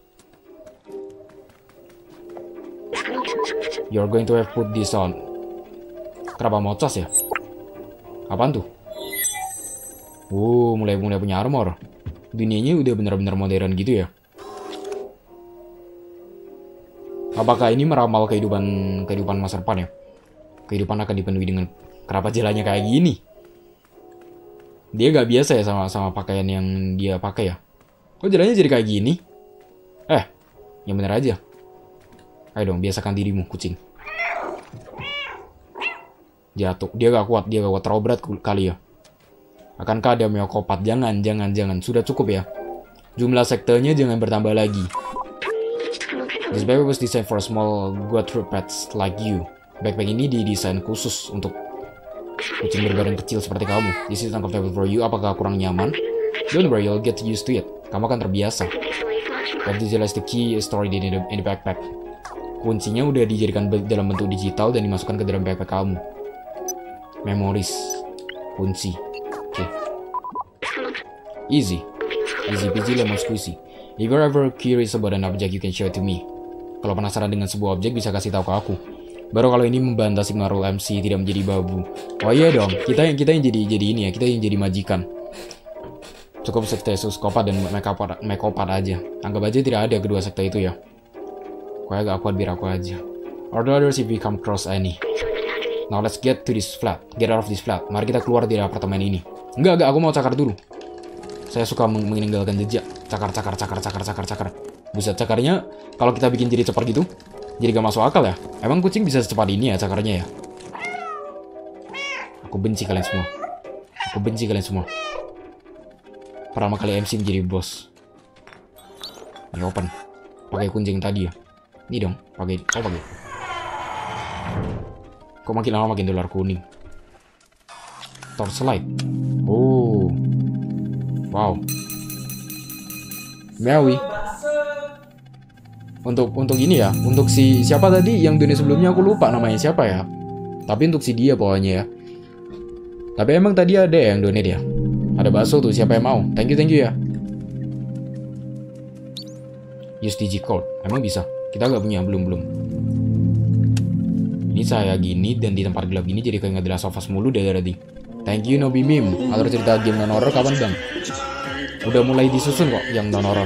You're going to have put this on. Kenapa mau cas ya? Apaan tuh? Oh, mulai mulai punya armor. Dunianya udah benar-benar modern gitu ya. Apakah ini meramal kehidupan kehidupan masa depan ya? Kehidupan akan dipenuhi dengan kenapa jalannya kayak gini? Dia gak biasa ya sama sama pakaian yang dia pakai ya. Kok jalannya jadi kayak gini? Eh, yang bener aja. Ayo dong, biasakan dirimu, kucing. Jatuh, dia gak kuat, dia gak kuat, terlalu berat kali ya. Akankah ada meokopat? Jangan, jangan, jangan. Sudah cukup ya. Jumlah sektenya jangan bertambah lagi. This backpack was designed for a small quadrupeds like you. Backpack ini didesain khusus untuk kucing berbadan kecil seperti kamu. This is uncomfortable for you. Apakah kurang nyaman? Don't worry, you'll get used to it. Kamu akan terbiasa. But this is the key stored in the, in the backpack. Kuncinya udah dijadikan dalam bentuk digital dan dimasukkan ke dalam backpack kamu. Memories. Kunci. Oke. Okay. Easy. Easy peasy lemon squeezy. If you're ever curious about an object, you can show it to me. Kalau penasaran dengan sebuah objek, bisa kasih tahu ke aku. Baru kalau ini membantah Sigmarul M C tidak menjadi babu. Oh iya dong, kita yang kita yang jadi jadi ini ya, kita yang jadi majikan. Cukup sekte psikopat dan mekopat aja. Anggap aja tidak ada kedua sekte itu ya. Kau agak kuat biar aku aja. Or the others if we come across any. Now let's get to this flat. Get out of this flat. Mari kita keluar dari apartemen ini. Enggak, enggak, aku mau cakar dulu. Saya suka meninggalkan jejak. Cakar, cakar, cakar, cakar, cakar, cakar. Buset, cakarnya kalau kita bikin jadi cepat gitu, jadi gak masuk akal ya. Emang kucing bisa secepat ini ya cakarnya ya? Aku benci kalian semua. Aku benci kalian semua. Pertama kali M C menjadi bos. Ini open. Pakai kunci yang tadi ya. Ini dong, pakai. Oh, pakai. Kok makin lama makin dolar kuning. Torchlight. Oh. Wow. Meowi. Untuk untuk ini ya, untuk si siapa tadi yang dunia sebelumnya aku lupa namanya siapa ya. Tapi untuk si dia pokoknya ya. Tapi emang tadi ada yang donate ya. Ada bakso tuh, siapa yang mau? Thank you, thank you ya. Use digi code. Emang bisa? Kita nggak punya, belum belum. Ini saya gini dan di tempat gelap gini jadi kayak nggak jelas sofas mulu deh tadi. Thank you Nobi Mim. Alur cerita game non horror kapan bang? Udah mulai disusun kok yang non horror.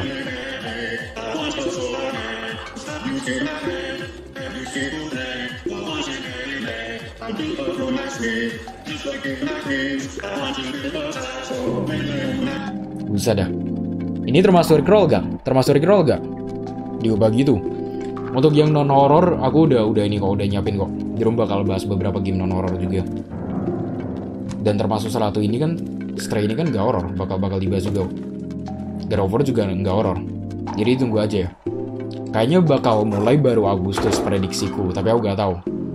Bisa dah. Ini termasuk scroll gak? Termasuk scroll gak? Diubah gitu. Untuk yang non horror aku udah udah ini kok udah nyiapin kok. Jerum bakal bahas beberapa game non horror juga. Dan termasuk salah satu ini kan Stray ini kan gak horror, bakal bakal dibahas juga. God of War juga gak horror. Jadi tunggu aja ya. Kayaknya bakal mulai baru Agustus prediksiku, tapi aku gak tahu.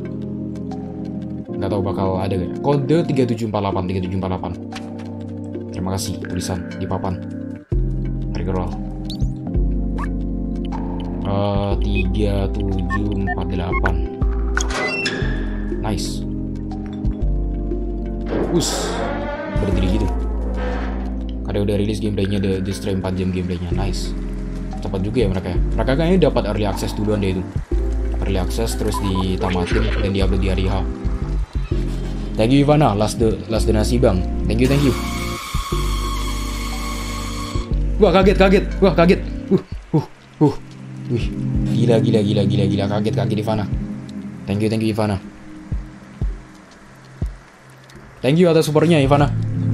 Gak tahu bakal ada gak. Kode tiga tujuh empat delapan tiga tujuh empat delapan. Terima kasih tulisan di papan. Reroll. Uh, tiga tujuh empat delapan. Nice. Us. Berdiri gitu. Ada udah rilis gameplaynya, the, the stream empat jam gameplaynya. Nice. Cepat juga ya mereka ya. Mereka kayaknya dapat early access duluan deh itu. Early access terus ditamatin dan diupload di hari H. Thank you Ivana, last the last donasi bang. Thank you, thank you. Wah kaget, kaget. Wah kaget. Uh, uh, uh. Wih, gila, gila, gila, gila, gila. Kaget, kaget Ivana. Thank you, thank you Ivana. Thank you atas supernya Ivana.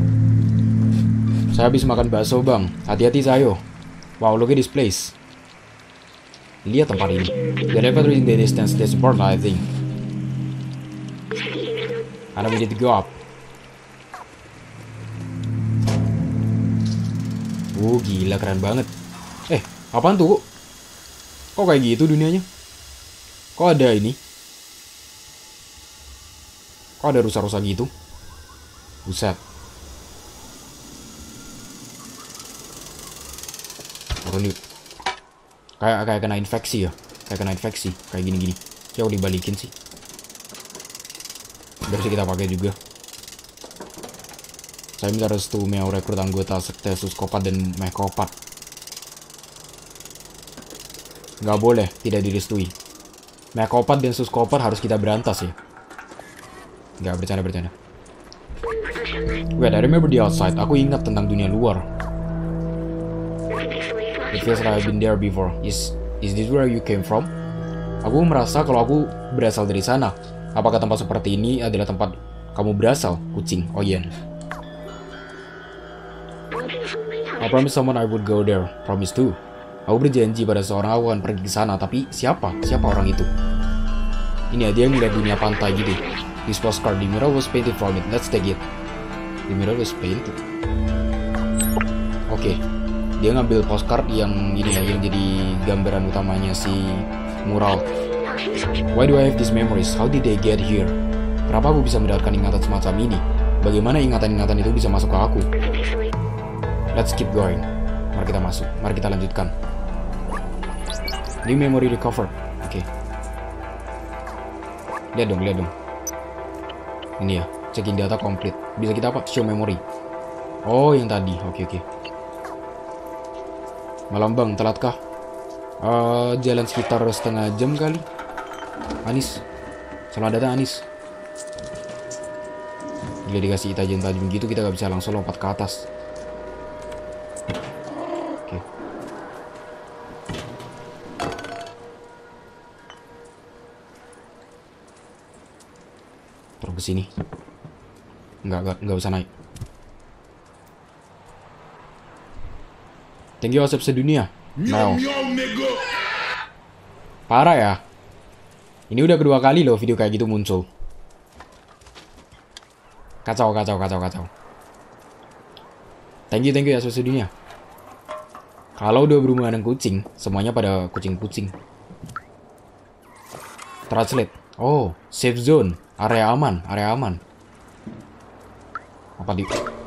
Saya habis makan bakso bang. Hati-hati Sayo. Wow, look at this place. Lihat tempat ini. The elevator in the distance. There's a portal, I think. And we need to go up. Uh, gila keren banget. Eh, apaan tuh? Kok kayak gitu dunianya? Kok ada ini? Kok ada rusa-rusa gitu? Buset. Turun yuk. Kayak kayak kena infeksi ya. Kayak kena infeksi. Kayak gini-gini. Coba dibalikin sih. Biar bisa kita pakai juga. Saya minta restu mau rekrut anggota sekte Suskopat dan Mekopat. Nggak boleh, tidak direstui. Mekopat dan Suskopat harus kita berantas ya. Nggak, bercanda-bercanda. Wait, I remember the outside. Aku ingat tentang dunia luar. It feels like I've been there before. Is, is this where you came from? Aku merasa kalau aku berasal dari sana. Apakah tempat seperti ini adalah tempat kamu berasal, kucing? Oh iya. I promise someone I would go there. Promise too. Aku berjanji pada seorang aku akan pergi ke sana, tapi siapa? Siapa orang itu? Ini dia yang melihat dunia pantai gitu. This postcard, the mural was painted from it. Let's take it. The mural was painted. Oke, okay. Dia ngambil postcard yang ini ya, yang jadi gambaran utamanya si mural. Why do I have these memories? How did they get here? Kenapa aku bisa mendapatkan ingatan semacam ini? Bagaimana ingatan-ingatan itu bisa masuk ke aku? Let's keep going. Mari kita masuk. Mari kita lanjutkan. New memory recovered. Oke. Okay. Lihat dong, lihat dong. Ini ya, checking data complete. Bisa kita apa? Show memory. Oh, yang tadi. Oke, okay, oke. Okay. Malam bang, telatkah? Uh, jalan sekitar setengah jam kali. Anis. Selamat datang, Anis. Gila dikasih tajam-tajam gitu, kita gak bisa langsung lompat ke atas. Ke sini. Enggak, enggak, enggak usah naik. Thank you Asep sedunia. Now. Parah ya. Ini udah kedua kali loh video kayak gitu muncul. Kacau, kacau, kacau, kacau. Thank you, thank you Asep sedunia. Kalau udah berhubungan dengan kucing, semuanya pada kucing-kucing. Translate. Oh, safe zone. Area aman, area aman. Apa di...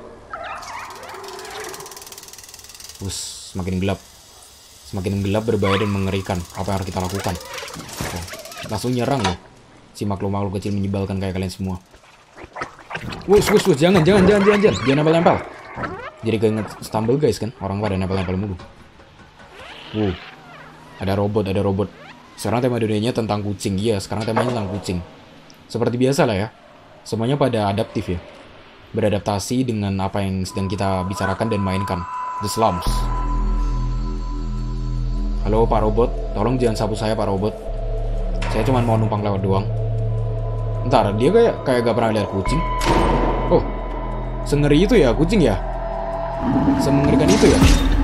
Us, semakin gelap. Semakin gelap, berbahaya dan mengerikan. Apa yang harus kita lakukan? Oh, langsung nyerang loh. Si makhluk-makhluk kecil menyebalkan kayak kalian semua. Wus, wus, wus, jangan, jangan, jangan, jangan, jangan, jangan nempel-nempel. Jadi keinget Stumble Guys kan, orang pada nempel-nempel mulu. Wuh, ada robot, ada robot. Sekarang tema dunianya tentang kucing. Iya, sekarang temanya tentang kucing. Seperti biasa lah ya, semuanya pada adaptif ya. Beradaptasi dengan apa yang sedang kita bicarakan dan mainkan. The Slums. Halo Pak Robot, tolong jangan sapu saya Pak Robot. Saya cuma mau numpang lewat doang. Ntar, dia kayak kayak gak pernah lihat kucing. Oh, sengeri itu ya kucing ya? Semengerikan itu ya?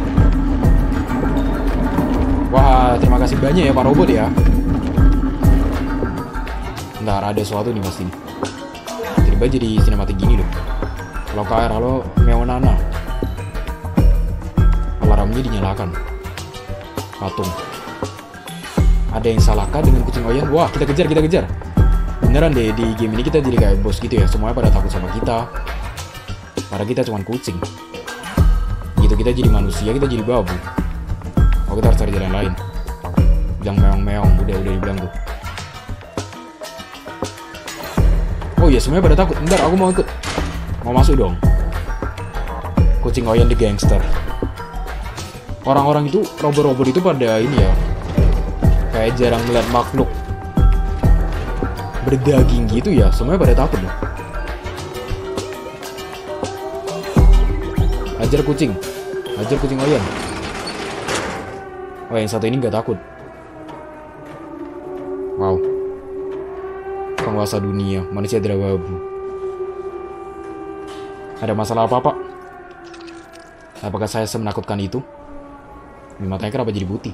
Wah, terima kasih banyak ya Pak Robot ya. Ntar ada sesuatu nih pasti. Tiba-tiba jadi sinematik gini loh. Halo K R, halo Meonana. Alarmnya dinyalakan. Patung. Ada yang salahkah dengan kucing Oyen? Wah, kita kejar, kita kejar. Beneran deh, di game ini kita jadi kayak bos gitu ya. Semuanya pada takut sama kita. Padahal kita cuma kucing. Gitu kita jadi manusia, kita jadi babu. Oh, kita harus cari jalan lain. Bilang meong-meong, udah udah dibilang tuh. Oh iya, semuanya pada takut. Bentar, aku mau ikut. Mau masuk dong. Kucing Oyen the gangster. Orang-orang itu, robot-robot itu pada ini ya, kayak jarang melihat makhluk berdaging gitu ya. Semuanya pada takut loh. Hajar kucing. Hajar kucing Oyen. Oh, yang satu ini nggak takut. Wow. Penguasa dunia, manusia babu. Ada masalah apa, Pak? Apakah saya semenakutkan itu? Matanya kenapa jadi putih?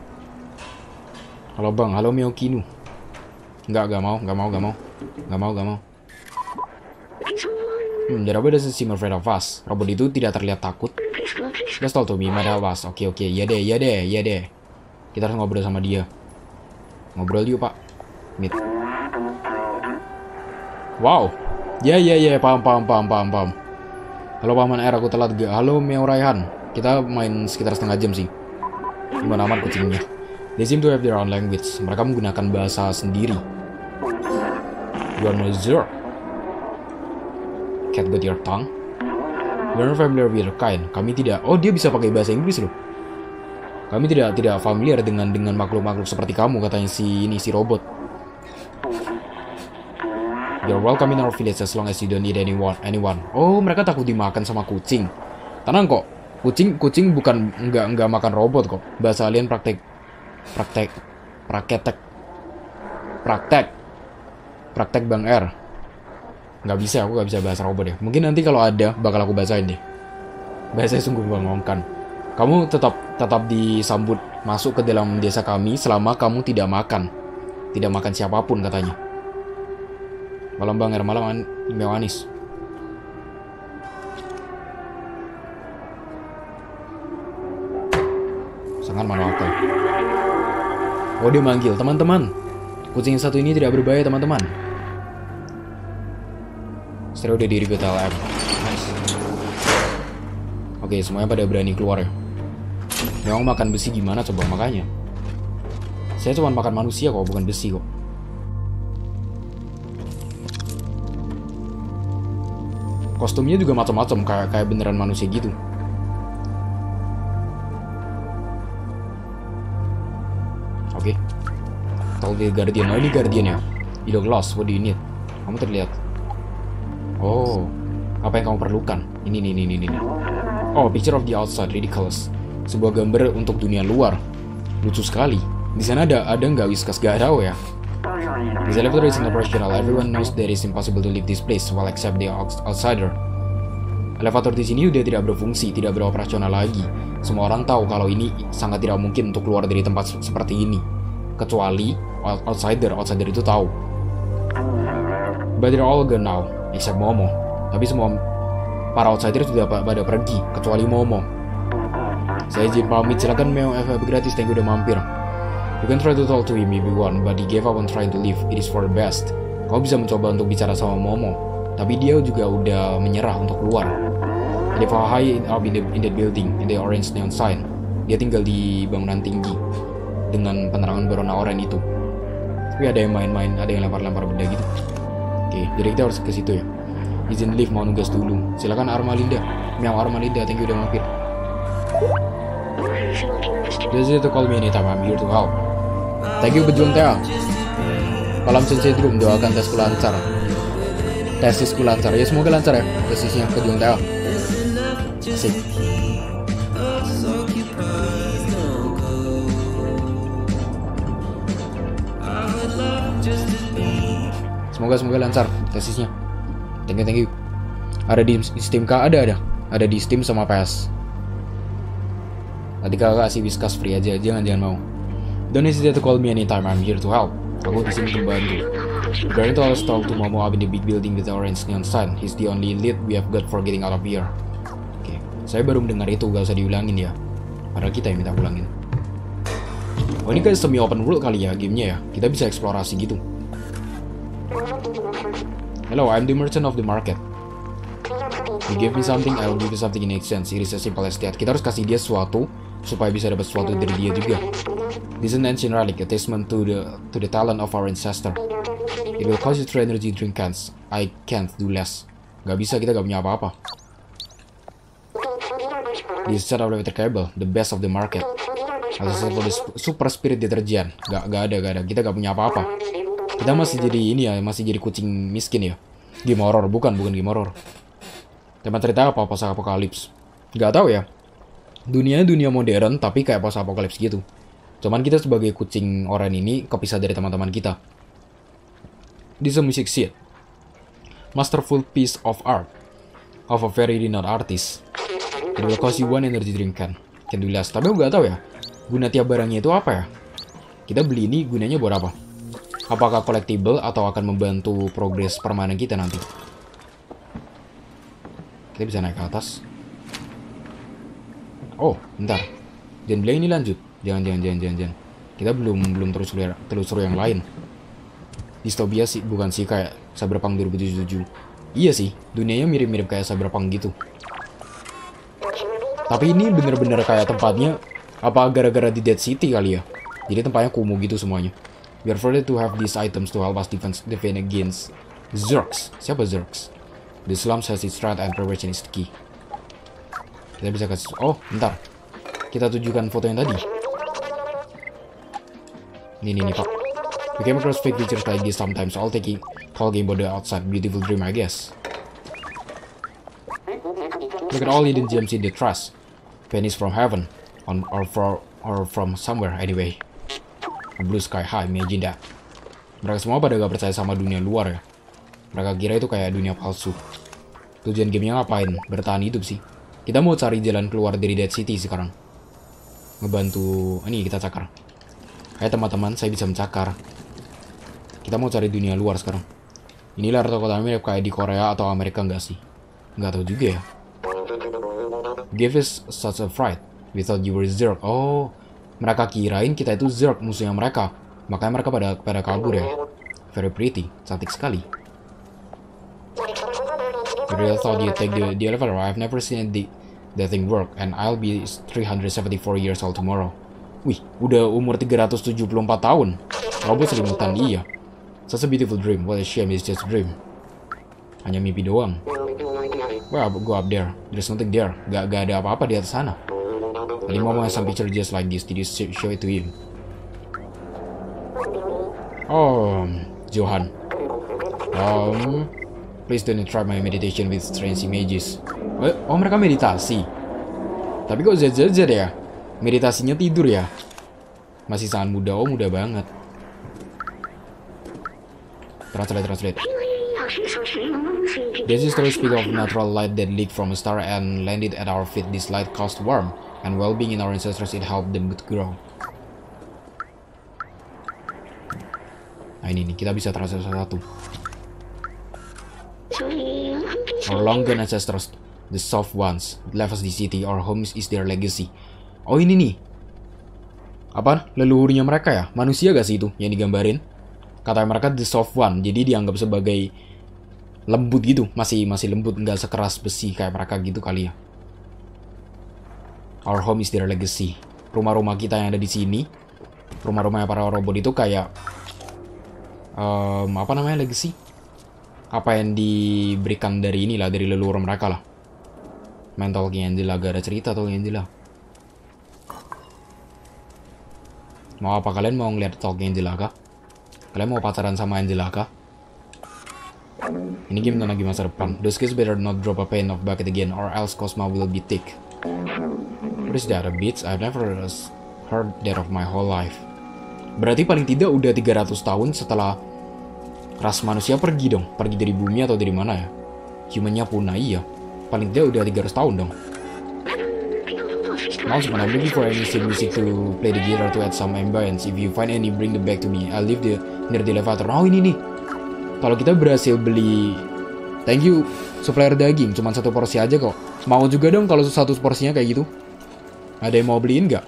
Halo Bang, halo Meokinu. Enggak, gak mau, gak mau, gak mau. Gak mau, gak mau. Hmm, the robot doesn't seem afraid of us. Robot itu tidak terlihat takut. Just talk to me, might help us. Oke oke, ya deh, ya deh, ya deh. Kita harus ngobrol sama dia. Ngobrol yuk, Pak. Meet. Wow. Ya ya ya, paham paham paham paham paham. Halo Paman R, aku telat gak? Halo Meo Raihan. Kita main sekitar setengah jam sih. Gimana aman kucingnya? They seem to have their own language. Mereka menggunakan bahasa sendiri. You are no zero. Cat got your tongue. We are not familiar with your kind. Kami tidak. Oh, dia bisa pakai bahasa Inggris loh. Kami tidak tidak familiar dengan dengan makhluk-makhluk seperti kamu, katanya si ini si robot. You're welcome in our village as long as you don't need anyone. Anyone. Oh, mereka takut dimakan sama kucing. Tenang kok. Kucing kucing bukan enggak enggak makan robot kok. Bahasa alien praktek praktek praketek praktek praktek Bang R. Nggak bisa, aku nggak bisa bahasa robot ya. Mungkin nanti kalau ada bakal aku bahasain deh. Bahasanya sungguh membangongkan. Kamu tetap tetap disambut masuk ke dalam desa kami selama kamu tidak makan. Tidak makan siapapun katanya. Malam Bang R, malam Meo Anis. Sangat manual. Oh, dia manggil, teman-teman. Kucing yang satu ini tidak berbahaya, teman-teman. Stereo udah di reboot L M. Nice. Oke, semuanya pada berani keluar ya. Memang makan besi gimana coba, makanya. Saya cuma makan manusia kok, bukan besi kok. Kostumnya juga macam-macam, kayak kayak beneran manusia gitu. Oke. Tell the Guardian. Oh, ini Guardian ya. You look lost, what do you need? Kamu terlihat. Oh, apa yang kamu perlukan? Ini, ini, ini, ini. Oh, picture of the outside, ridiculous. Sebuah gambar untuk dunia luar. Lucu sekali. Di sana ada ada nggak Whiskas? Gak tahu ya. This elevator is operational. Everyone knows that it's impossible to leave this place, well except the outsider. Elevator di sini udah tidak berfungsi, tidak beroperasional lagi. Semua orang tahu kalau ini sangat tidak mungkin untuk keluar dari tempat seperti ini, kecuali outsider. Outsider itu tahu. But they're all gone now, except Momo. Tapi semua para outsider sudah pada pergi, kecuali Momo. Saya izin pamit, silakan Meo F F gratis, thank you udah mampir. You can try to talk to him if you want, but he gave up on trying to leave. It is for the best. Kau bisa mencoba untuk bicara sama Momo, tapi dia juga udah menyerah untuk keluar. They live high up in the in the building, in the orange neon sign. Dia tinggal di bangunan tinggi dengan penerangan berwarna oranye itu. Tapi ada yang main-main, ada yang lempar-lempar benda gitu. Oke, jadi kita harus ke situ ya. Izin lift, mau nugas dulu. Silakan Armalinda. Miao Armalinda, thank you udah mampir. Just to call me anytime, I'm here to help. Thank you Bejuang Tea. Malam Sensei Drum, doakan tesku lancar. Tesisku lancar, ya semoga lancar ya tesisnya Bejuang Tea. Asik. Semoga semoga lancar tesisnya. Thank you thank you. Ada di Steam kah? Ada ada. Ada di Steam sama P S. Tadi kakak kasih Whiskas free aja, jangan jangan mau. Don't hesitate to call me anytime, I'm here to help. Aku di sini membantu. We're going to always talk to Momo up in the big building with the orange neon sign. He's the only lead we have got for getting out of here. Oke, okay. Saya baru mendengar itu, gak usah diulangin ya. Padahal kita yang minta ulangin. Oh ini kayak semi open world kali ya gamenya ya. Kita bisa eksplorasi gitu. Hello, I'm the merchant of the market. You give me something, I'll give you something in exchange. It is as simple as that. Kita harus kasih dia sesuatu supaya bisa dapat sesuatu dari dia juga. This is an ancient relic, a testament to the to the talent of our ancestor. It will cost you three energy drink cans. I can't do less. Gak bisa, kita gak punya apa-apa. This set of elevator cable, the best of the market. As for the super spirit deterjen, gak gak ada gak ada. Kita gak punya apa-apa. Kita masih jadi ini ya, masih jadi kucing miskin ya. Game horror, bukan bukan game horror. Tema cerita apa post apokalips? Gak tahu ya. Dunia dunia modern tapi kayak post apokalips gitu. Cuman kita sebagai kucing oranye ini kepisah dari teman-teman kita. This is a music sheet. Masterful piece of art of a very renowned artist. It will cost you one energy drink can. Can do less. Tapi aku gak tahu ya. Guna tiap barangnya itu apa ya? Kita beli ini gunanya buat apa? Apakah collectible atau akan membantu progres permainan kita nanti? Kita bisa naik ke atas. Oh, bentar. Jangan bilang ini lanjut. Jangan, jangan, jangan, jangan, jangan. Kita belum belum terus telusur yang lain. Dystopia sih, bukan sih kayak Cyberpunk dua ribu tujuh puluh tujuh. Iya sih, dunianya mirip-mirip kayak Cyberpunk gitu. Tapi ini bener-bener kayak tempatnya, apa gara-gara di Dead City kali ya? Jadi tempatnya kumuh gitu semuanya. We are fortunate to have these items to help us defend, defend against Zurks. Siapa Zurks? The slums has its threat and prevention is the key. Kita bisa kasih... Oh, bentar. Kita tunjukkan foto yang tadi. Ini, ini, ini, Pak. We came across fake features like this sometimes. I'll take it. Call game border outside. Beautiful dream, I guess. Look at all hidden gems in the trust. Pennies from heaven. On, or, for, or from somewhere, anyway. A blue sky high, imagine that. Mereka semua pada gak percaya sama dunia luar ya. Mereka kira itu kayak dunia palsu. Tujuan gamenya ngapain? Bertahan hidup sih. Kita mau cari jalan keluar dari Dead City sekarang. Ngebantu... Ini kita cakar. Hai teman-teman, saya bisa mencakar. Kita mau cari dunia luar sekarang. Inilah rata kota mirip kayak di Korea atau Amerika nggak sih? Nggak tahu juga ya. Give us such a fright. We thought you were Zerg. Oh, mereka kirain kita itu Zerg, musuhnya mereka. Makanya mereka pada pada kabur ya. Very pretty, cantik sekali. You really thought you take the, the elevator? I've never seen the that thing work, and I'll be three hundred seventy-four years old tomorrow. Wih, udah umur tiga ratus tujuh puluh empat tahun. Robot selimutan iya. Such a beautiful dream. What a shame it's just a dream. Hanya mimpi doang. Well, go up there. There's nothing there. Gak, gak ada apa-apa di atas sana. Tadi Mama has some picture just like this. Did you show it to him? Oh, Johan. Um, please don't interrupt my meditation with strange images. Oh, oh mereka meditasi. Tapi kok Z Z Z ya? Meditasinya tidur ya? Masih sangat muda, oh muda banget. Translate, translate. This is story speak of natural light that leaked from a star and landed at our feet. This light caused warmth and well-being in our ancestors. It helped them to grow. Nah ini nih, kita bisa translate satu. Our long-gone ancestors, the soft ones, left us the city. Our homes is their legacy. Oh ini nih. Apa? Leluhurnya mereka ya? Manusia gak sih itu yang digambarin? Kata mereka the soft one, jadi dianggap sebagai lembut gitu. Masih masih lembut, nggak sekeras besi kayak mereka gitu kali ya. Our home is their legacy. Rumah-rumah kita yang ada di sini, rumah-rumahnya para robot itu kayak um, apa namanya legacy? Apa yang diberikan dari inilah, dari leluhur mereka lah. Mental Angela, gak ada cerita tuh Angela. Mau apa kalian mau ngeliat Talking Angela kah? Kalian mau pacaran sama Angela kah? Ini game lagi masa depan. Those kids better not drop a pain of bucket again, or else Cosma will be thick. What is that, a beats? I've never heard that of my whole life. Berarti paling tidak udah tiga ratus tahun setelah ras manusia pergi dong. Pergi dari bumi atau dari mana ya? Humannya punah, iya. Paling tidak udah tiga ratus tahun dong. Now, I'm looking for any synth music to play the guitar to add some ambience. If you find any, bring the back to me. I'll leave the near the elevator. Oh ini nih. Kalau kita berhasil beli, thank you supplier daging, cuma satu porsi aja kok. Mau juga dong kalau satu porsinya kayak gitu. Ada yang mau beliin nggak?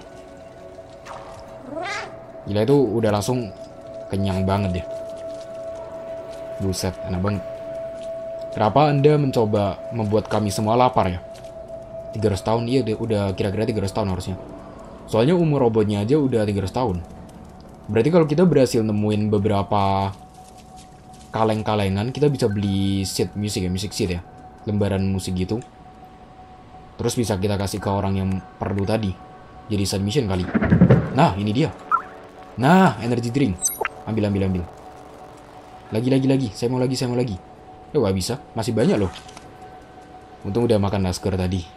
Gila itu udah langsung kenyang banget deh. Buset, enak banget. Kenapa Anda mencoba membuat kami semua lapar ya? tiga ratus tahun, iya udah kira-kira tiga ratus tahun harusnya. Soalnya umur robotnya aja udah tiga ratus tahun. Berarti kalau kita berhasil nemuin beberapa kaleng-kalengan, kita bisa beli sheet musik ya, music sheet ya. Lembaran musik gitu. Terus bisa kita kasih ke orang yang perlu tadi. Jadi side mission kali. Nah, ini dia. Nah, energy drink. Ambil, ambil, ambil. Lagi, lagi, lagi. Saya mau lagi, saya mau lagi. Ya gak bisa, masih banyak loh. Untung udah makan nasker tadi.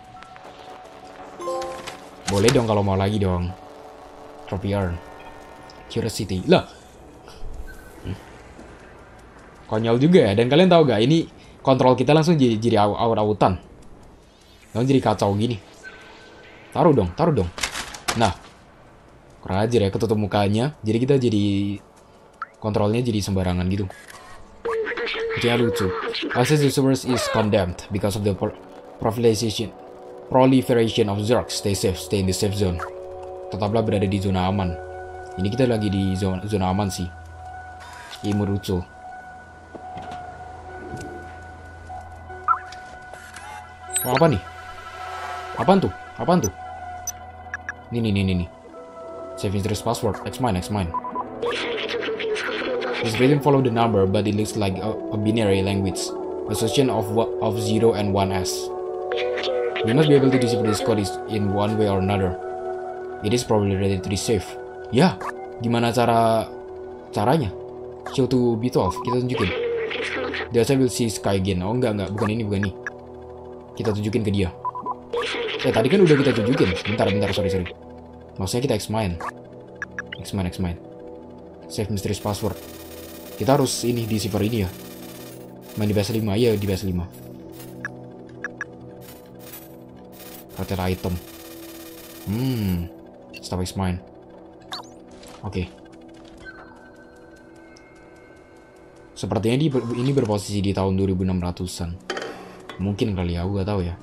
Boleh dong kalau mau lagi dong. Trophy Earn. Curiosity. Lah. Hmm. Konyol juga ya. Dan kalian tahu gak? Ini kontrol kita langsung jadi, jadi awut-awutan. Langsung jadi kacau gini. Taruh dong. Taruh dong. Nah. Kurang ajar ya. Ketutup mukanya. Jadi kita jadi... Kontrolnya jadi sembarangan gitu. Itu yang lucu. Access the servers is condemned because of the profilization. proliferation of Zerg. Stay safe, stay in the safe zone. Tetaplah berada di zona aman. Ini kita lagi di zona, zona aman sih. Imurutsu. Oh, apa nih? Apaan tuh? Apaan tuh? Nih, nih, nih, nih, nih. Save interest password. X mine, X mine. This written follow the number, but it looks like a, a binary language. Association of of zero and one s. You must be able to decipher this code in one way or another. It is probably ready to be safe. Ya, gimana cara caranya? Show to B twelve, kita tunjukin. The outside will see sky again. Oh enggak enggak, bukan ini bukan ini. Kita tunjukin ke dia. Eh tadi kan udah kita tunjukin. Bentar bentar sorry sorry. Maksudnya kita X-mine. X-mine X-mine. Save mysterious password. Kita harus ini di cipher ini ya. Main di P S lima, iya di P S lima. Hotel item. Hmm. Stop X-mine. Oke. Okay. Sepertinya di, ini berposisi di tahun dua ribu enam ratusan. Mungkin kali ya, aku gak tahu ya.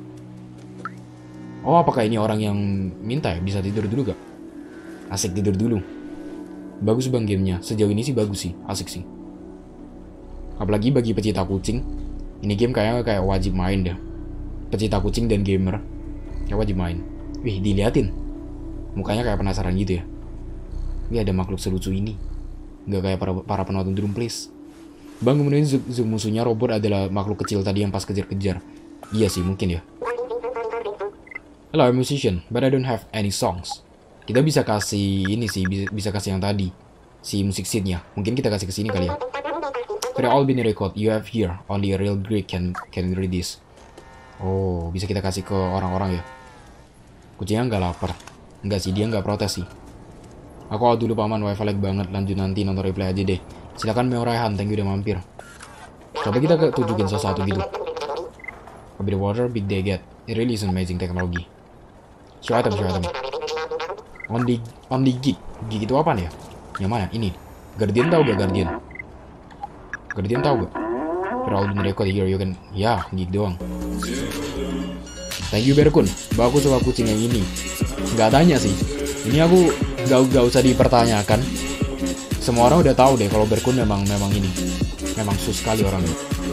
Oh, apakah ini orang yang minta ya? Bisa tidur dulu gak? Asik tidur dulu. Bagus bang gamenya. Sejauh ini sih bagus sih. Asik sih. Apalagi bagi pecinta kucing. Ini game kayaknya kayak wajib main dah. Pecinta kucing dan gamer. Kayak wajib main. Wih, diliatin. Mukanya kayak penasaran gitu ya. Wih, ada makhluk selucu ini. Gak kayak para, para penonton Drum Please. Bang, kemudian zoom musuhnya robot adalah makhluk kecil tadi yang pas kejar-kejar. Iya sih, mungkin ya. Hello, I'm a musician, but I don't have any songs. Kita bisa kasih ini sih, bisa, bisa kasih yang tadi. Si musik seed-nya. Mungkin kita kasih ke sini kali ya. For all binary code you have here, only a real Greek can, can read this. Oh, bisa kita kasih ke orang-orang ya. Kucingnya nggak lapar. Enggak sih, dia nggak protes sih. Aku out dulu paman, wifi lag banget. Lanjut nanti nonton replay aja deh. Silakan Meo Raihan, thank you udah mampir. Coba kita ke tunjukin sesuatu gitu. A bit of water, big they get. It really is amazing teknologi. Show item, show item. Only, only gig. Gig itu apa nih ya? Yang mana? Ini. Guardian tahu gak Guardian? Guardian tahu gak? For all the record here you can. Ya, gig doang. Thank you Berkun. Bah, aku suka kucing yang ini. Gak tanya sih. Ini aku gak, gak usah dipertanyakan. Semua orang udah tahu deh kalau Berkun memang memang ini. Memang sus sekali orangnya.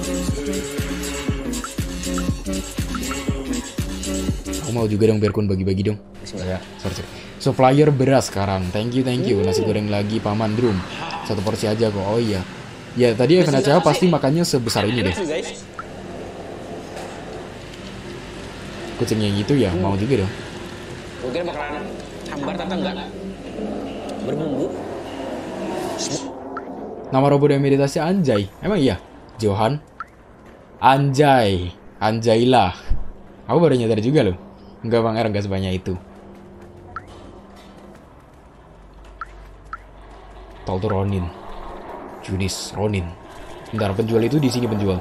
Aku mau juga dong Berkun bagi-bagi dong. Ya, sorry, sorry. So flyer beras sekarang. Thank you, thank you. Nasi goreng lagi Paman Drum. Satu porsi aja kok. Oh iya. Ya tadi Evan Aca pasti makannya sebesar ini deh. Kucing yang itu ya, mau juga dong. Mungkin bakalan hambar tapi enggak. Berbumbu. Nama robot yang meditasi Anjay. Emang iya? Johan? Anjay. Anjaylah. Aku baru nyadar juga loh. Enggak Bang Er, enggak sebanyak itu. Tol tuh Ronin. Junis, Ronin. Bentar, penjual itu di sini penjual.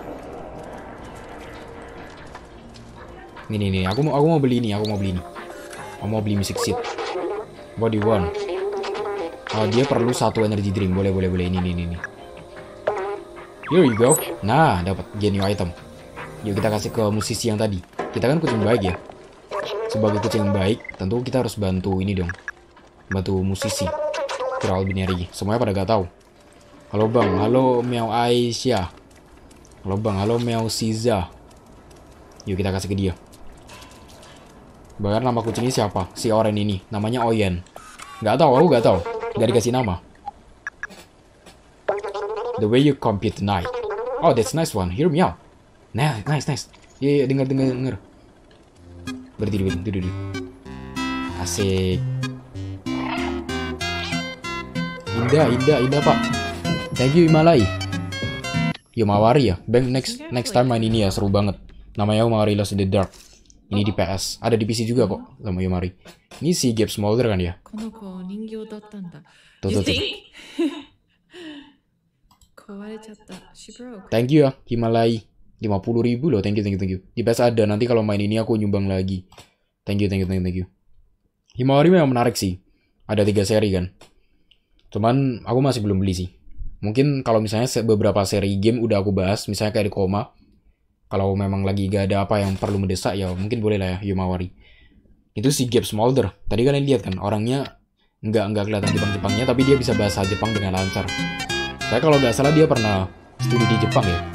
Nih nih nih, aku mau aku mau beli ini, aku mau beli ini. Aku mau beli music seat. What do you want? Oh, dia perlu satu energy drink. Boleh, boleh, boleh. Ini, ini, ini. Here you go. Nah, dapat get new item. Yuk kita kasih ke musisi yang tadi. Kita kan kucing baik ya. Sebagai kucing yang baik, tentu kita harus bantu ini dong. Bantu musisi. Viral binary. Semuanya pada gak tahu. Halo bang, halo Meow Aisyah. Halo bang, halo Meow Siza. Yuk kita kasih ke dia. Bahkan nama kucingnya siapa? Si Oren ini. Namanya Oyen. Gak tahu, aku gak tahu. Gak dikasih nama. The way you compete tonight. Oh, that's nice one. Hear me out. Nah, nice, nice. Iya, yeah, dengar, dengar, dengar. Berdiri, berdiri, berdiri. Asik. Indah, indah, indah pak. Thank you Himalai. Yomawari ya. Bang, next next time main ini ya, seru banget. Namanya Yomawari Lost in the Dark. Ini di P S. Ada di P C juga kok sama Yomari. Ini si Gabe Smolder kan ya? Tuh, tuh, tuh. Thank you ya, Himalai. lima puluh ribu loh, thank you, thank you, thank you. Di P S ada, nanti kalau main ini aku nyumbang lagi. Thank you, thank you, thank you, thank you. Himawari memang menarik sih. Ada tiga seri kan. Cuman aku masih belum beli sih. Mungkin kalau misalnya beberapa seri game udah aku bahas, misalnya kayak di Koma. Kalau memang lagi gak ada apa yang perlu mendesak ya mungkin boleh lah ya Yumawari. Itu si Gabe Smolder. Tadi kalian lihat kan orangnya nggak nggak kelihatan Jepang-Jepangnya tapi dia bisa bahasa Jepang dengan lancar. Saya kalau nggak salah dia pernah studi di Jepang ya.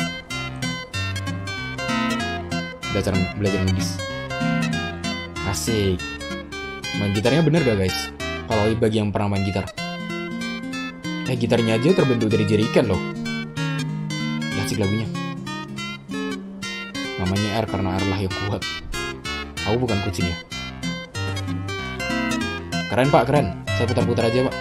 Belajar belajar medis. Asik. Main gitarnya bener gak guys? Kalau bagi yang pernah main gitar. Eh gitarnya aja terbentuk dari jeriken loh. Ya, asik lagunya. Namanya R karena R lah yang kuat. Aku bukan kucing ya. Keren pak, keren. Saya putar-putar aja pak.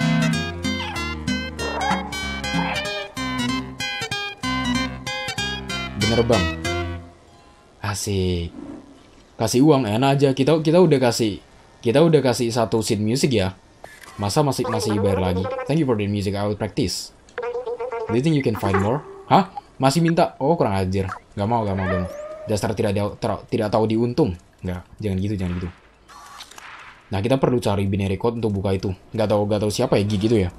Bener bang. Asik. Kasih uang enak aja. Kita kita udah kasih kita udah kasih satu sheet music ya. Masa masih masih bayar lagi? Thank you for the music. I will practice. Do you think you can find more? Hah? Masih minta? Oh kurang ajar. Gak mau, gak mau, gak mau. Dasar tidak ada, ter, tidak tahu diuntung. Nggak, jangan gitu, jangan gitu. Nah, kita perlu cari binary code untuk buka itu. Nggak tahu, nggak tahu siapa ya Gig itu ya.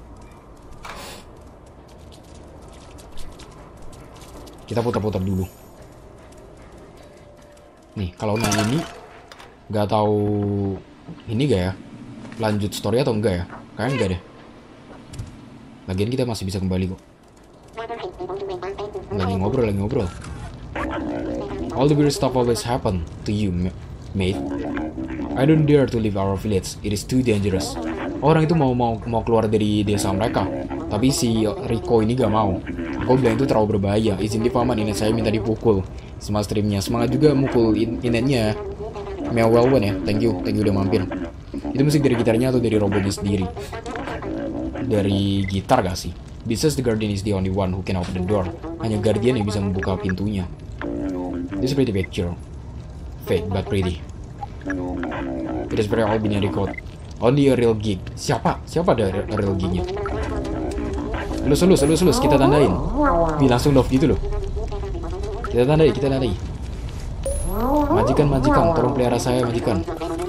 Kita putar-putar dulu. Nih, kalau nah ini nggak tahu ini gak ya? Lanjut story atau enggak ya? Kayaknya enggak deh. Lagian kita masih bisa kembali kok. Lagi ngobrol, lagi ngobrol. All the weird stuff always happen to you, mate. I don't dare to leave our village. It is too dangerous. Orang itu mau mau mau keluar dari desa mereka, tapi si Rico ini gak mau. Aku bilang itu terlalu berbahaya. Izin di paman, ini saya minta dipukul. Sama streamnya, semangat juga mukul in inetnya. Meow well one ya, thank you, thank you udah mampir. Itu musik dari gitarnya atau dari robotnya sendiri? Dari gitar gak sih? Besides the guardian is the only one who can open the door. Hanya guardian yang bisa membuka pintunya. This is pretty picture. Fake but pretty. It is very all binary code. Only a real geek. Siapa? Siapa ada a real geeknya? Lulus, lulus, lulus, lulus. Kita tandain. Bi langsung love gitu loh. Kita tandai, kita tandai. Majikan, majikan. Tolong pelihara saya, majikan.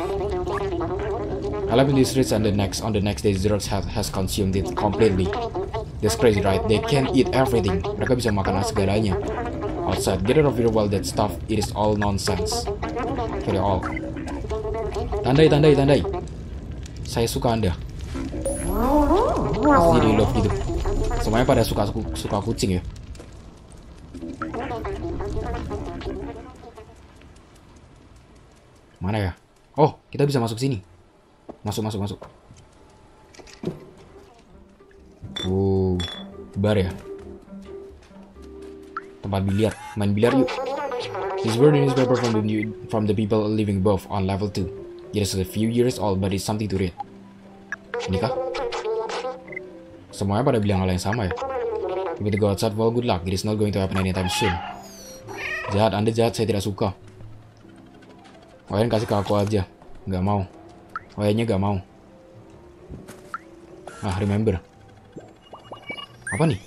I live in the streets and the next on the next day drugs has, has consumed it completely. That's crazy, right? They can eat everything. Mereka bisa makan segalanya. Outside, get rid of your wild that stuff. It is all nonsense. Very all. Tandai, tandai, tandai. Saya suka Anda. Jadi love gitu. Semuanya pada suka suka kucing ya. Mana ya? Oh, kita bisa masuk sini. Masuk, masuk, masuk. Wow, bar ya. Tempat biliar, main biliar yuk. This word in newspaper from the new, from the people living above on level two. It is a few years old, but it's something to read. Ini kah? Semuanya pada bilang hal yang sama ya. If you go outside, well, good luck. It is not going to happen anytime soon. Jahat, Anda jahat, saya tidak suka. Oyen kasih ke aku aja. Nggak mau. Oyennya nggak mau. Ah, remember. Apa nih?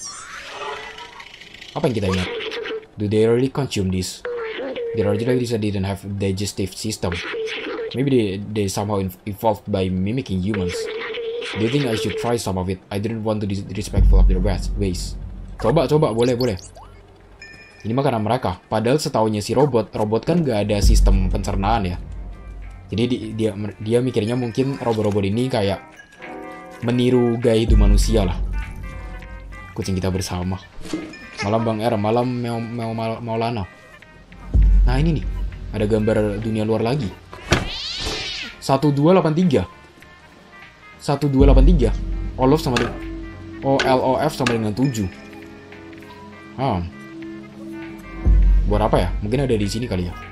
Apa yang kita ingat? Do they really consume this? The original design didn't have a digestive system. Maybe they, they somehow evolved by mimicking humans. Do you think I should try some of it? I didn't want to be disrespectful of their ways. Coba, coba, boleh, boleh. Ini makanan mereka. Padahal setahunya si robot, robot kan gak ada sistem pencernaan ya. Jadi di, dia dia mikirnya mungkin robot-robot ini kayak meniru gaya hidup manusia lah. Kucing kita bersama. Malam Bang R, malam mau mau Maulana. Nah ini nih, ada gambar dunia luar lagi. satu dua delapan tiga. satu dua delapan tiga. Olof sama dengan O L O F sama dengan tujuh. Ah. Buat apa ya? Mungkin ada di sini kali ya.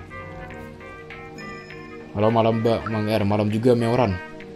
Halo malam Mbak Mang R, malam juga Meoran.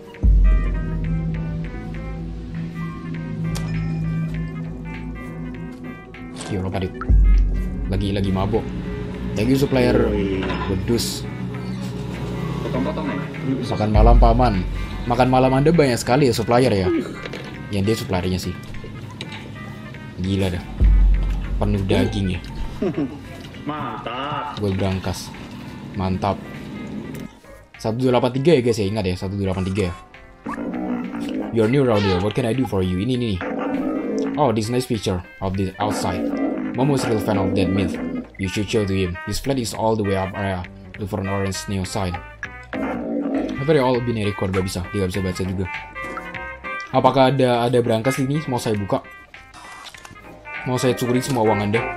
Yo lo kadit. Lagi lagi mabok. Thank you supplier wedus. Potong-potong ya? Makan malam paman. Makan malam Anda banyak sekali ya supplier ya. Yang dia suppliernya sih. Gila dah. Penuh daging ya. Mantap. Gue berangkas. Mantap. satu dua delapan tiga ya guys ya, ingat ya satu dua delapan tiga ya. You're new around here, what can I do for you? Ini nih. Oh, this nice picture of the outside. Mom was a real fan of that myth. You should show to him. His flat is all the way up area. Look for an orange neon sign. Very all binary code gak bisa. Dia gak bisa baca juga. Apakah ada ada berangkas ini? Mau saya buka? Mau saya curi semua uang Anda?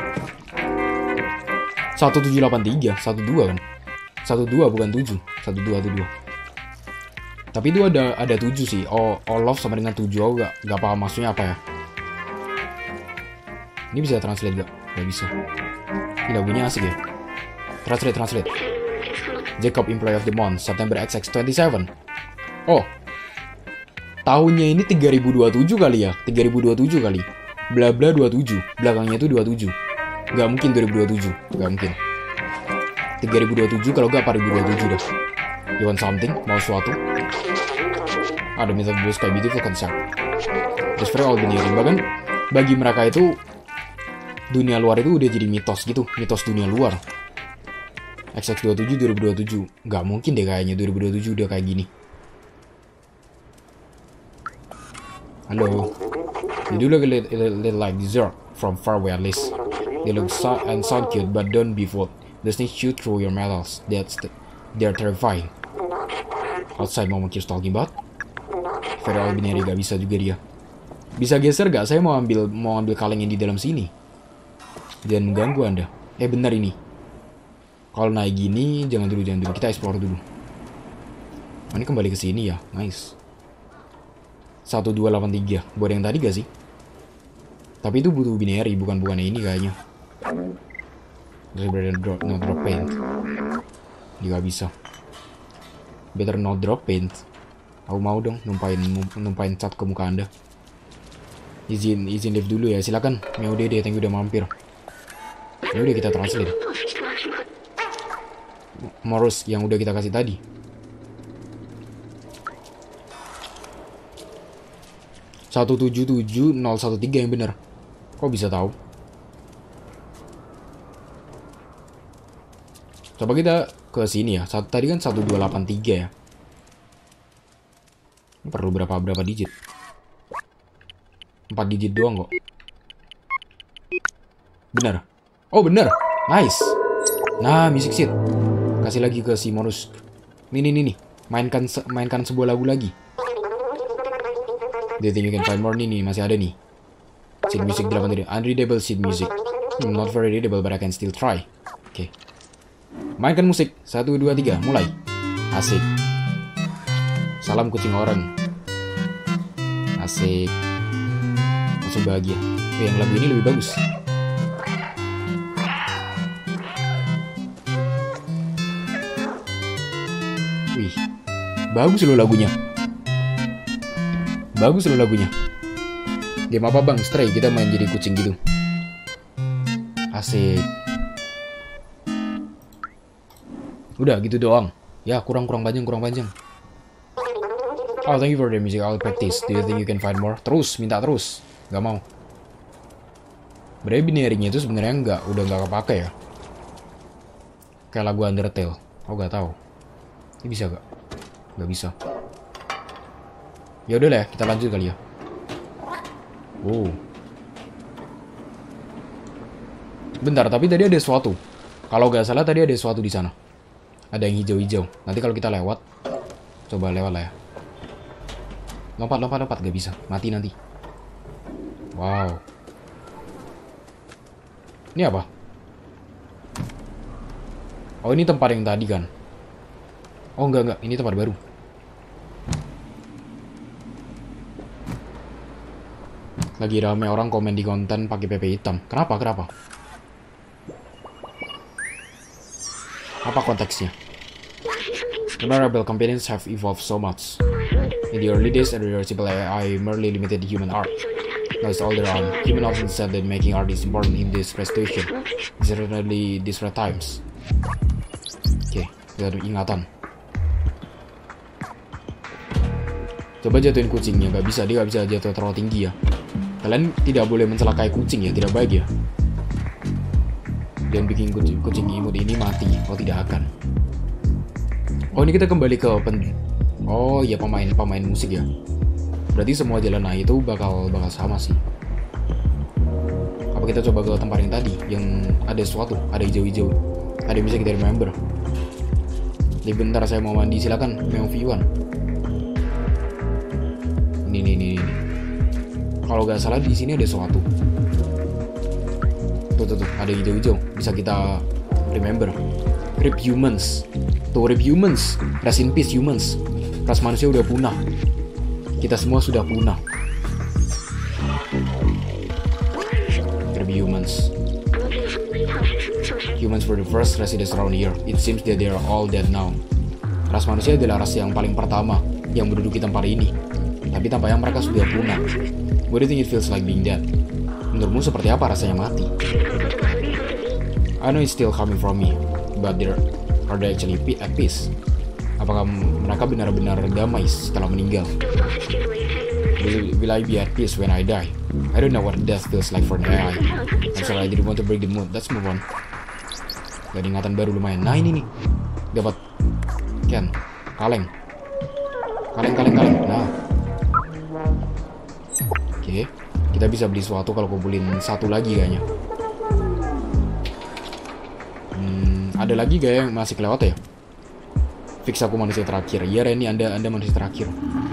satu tujuh delapan tiga, satu dua kan? satu dua bukan tujuh. satu dua satu dua. Tapi itu ada ada tujuh sih. Oh, all of sama dengan tujuh. Oh, gak, gak paham maksudnya apa ya. Ini bisa translate gak? Gak bisa. Ini lagunya asik ya. Translate, translate. Jacob Employee of the Month, September X X twenty-seven. Oh. Tahunnya ini tiga ribu dua puluh tujuh kali ya. tiga ribu dua puluh tujuh kali. Bla bla dua puluh tujuh. Belakangnya itu dua puluh tujuh. Gak mungkin dua ribu dua puluh tujuh. Gak mungkin. tiga ribu dua puluh tujuh kalau gak empat ribu dua puluh tujuh dah. You want something? Mau sesuatu? Ada method blues kayak beautiful concept. Just very ordinary. Bahkan bagi mereka itu dunia luar itu udah jadi mitos gitu. Mitos dunia luar. X X dua puluh tujuh dua ribu dua puluh tujuh. Gak mungkin deh kayaknya dua ribu dua puluh tujuh udah kayak gini. Halo. They do look a little, a little, little like dessert from far away at least. They look so and sound cute, but don't be fooled. The snakes shoot through your metals. That's the, they're terrifying. Outside Mama keeps talking about. Federal binary gak bisa juga dia. Bisa geser gak? Saya mau ambil mau ambil kaleng yang di dalam sini. Jangan mengganggu Anda. Eh benar ini. Kalau naik gini jangan dulu jangan dulu. Kita explore dulu. Oh, ini kembali ke sini ya. Nice. satu dua delapan tiga. Buat yang tadi gak sih? Tapi itu butuh binary, bukan bukannya ini kayaknya. Better drop, no drop paint. Dia gak bisa. Better not drop paint. Aku mau dong numpain numpain cat ke muka Anda. Izin izin live dulu ya, silakan. Ya udah deh, thank you udah mampir. Ya udah kita translate. Morus yang udah kita kasih tadi. satu tujuh tujuh nol satu tiga yang benar. Kok bisa tahu? Coba kita ke sini ya. Satu, tadi kan satu dua delapan tiga ya. Ini perlu berapa berapa digit? empat digit doang kok. Benar. Oh benar. Nice. Nah, music sheet. Kasih lagi ke si Morus. Nih nih nih nih. Mainkan mainkan sebuah lagu lagi. Do you think you can find more? Nih nih masih ada nih. Sheet music delapan tadi. Unreadable sheet music. Hmm, not very readable but I can still try. Oke. Okay. Mainkan musik. Satu dua tiga. Mulai. Asik. Salam kucing orang. Asik. Langsung bahagia. Oh, yang lagu ini lebih bagus. Wih. Bagus loh lagunya. Bagus loh lagunya. Game apa bang? Stray, kita main jadi kucing gitu. Asik. Udah gitu doang. Ya kurang-kurang panjang, kurang panjang. Oh thank you for the music, I'll practice. Do you think you can find more? Terus, minta terus. Gak mau. Berarti binary-nya itu sebenarnya nggak, udah nggak kepake ya. Kayak lagu Undertale. Oh gak tahu. Ini bisa gak? Gak bisa. Ya udah lah, kita lanjut kali ya. Wow. Bentar, tapi tadi ada sesuatu. Kalau nggak salah tadi ada sesuatu di sana. Ada yang hijau-hijau. Nanti kalau kita lewat, coba lewat lah ya. Lompat, lompat, lompat, gak bisa. Mati nanti. Wow. Ini apa? Oh ini tempat yang tadi kan? Oh enggak enggak, ini tempat baru. Lagi rame orang komen di konten pakai P P hitam. Kenapa? Kenapa? Apa konteksnya? The rebel companions have evolved so much. In the early days, irreversible A I merely limited human art. Now it's all around. Human often said that making art is important in this restoration. Certainly these rare times. Oke, okay, kita ada ingatan. Coba jatuhin kucingnya, gak bisa, dia gak bisa jatuh terlalu tinggi ya. Kalian tidak boleh mencelakai kucing ya, tidak baik ya. Dan bikin kucing, kucing imut ini mati, oh tidak akan. Oh ini kita kembali ke pen... Oh iya pemain pemain musik ya. Berarti semua jalan naik itu bakal bakal sama sih. Apa kita coba ke tempat yang tadi, yang ada sesuatu, ada hijau-hijau, ada yang bisa kita remember. Jadi bentar saya mau mandi, silakan Meo V satu. Ini nih nih nih. Kalau nggak salah di sini ada sesuatu. Tuh tuh tuh, ada hijau-hijau, bisa kita remember. Rip humans, tuh rip humans, rest in peace humans. Ras manusia udah punah. Kita semua sudah punah. Rip humans. Humans were the first residents around here. It seems that they are all dead now. Ras manusia adalah ras yang paling pertama yang menduduki tempat ini. Tapi tampaknya mereka sudah punah. What do you think it feels like being dead? Menurutmu seperti apa rasanya mati? I know it's still coming from me, but they're, are they actually at peace? Apakah mereka benar-benar damai setelah meninggal? Will, will I be at peace when I die? I don't know what death feels like for an A I. I'm sorry, I didn't want to break the mood. Let's move on. Gak ada ingatan baru lumayan. Nah ini nih, dapat Ken, kaleng, kaleng, kaleng, kaleng. Nah, oke, okay. Kita bisa beli sesuatu kalau kumpulin satu lagi kayaknya. Hmm, ada lagi gak yang masih kelewat ya? Fix aku manusia terakhir. Iya Reni, anda anda manusia terakhir.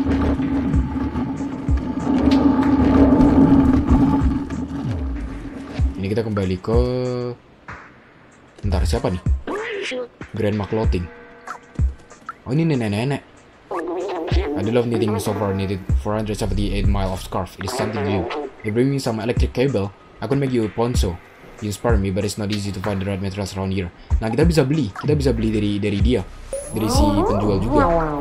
Ini kita kembali ke... Bentar, siapa nih? Grandma Clothing. Oh ini nenek-nenek. I do love knitting so far. Knitted four hundred seventy-eight mile of scarf. It is something new. You bring me some electric cable, I could make you a poncho. You inspire me, but it's not easy to find the right materials around here. Nah kita bisa beli, kita bisa beli dari dari dia, dari si penjual juga.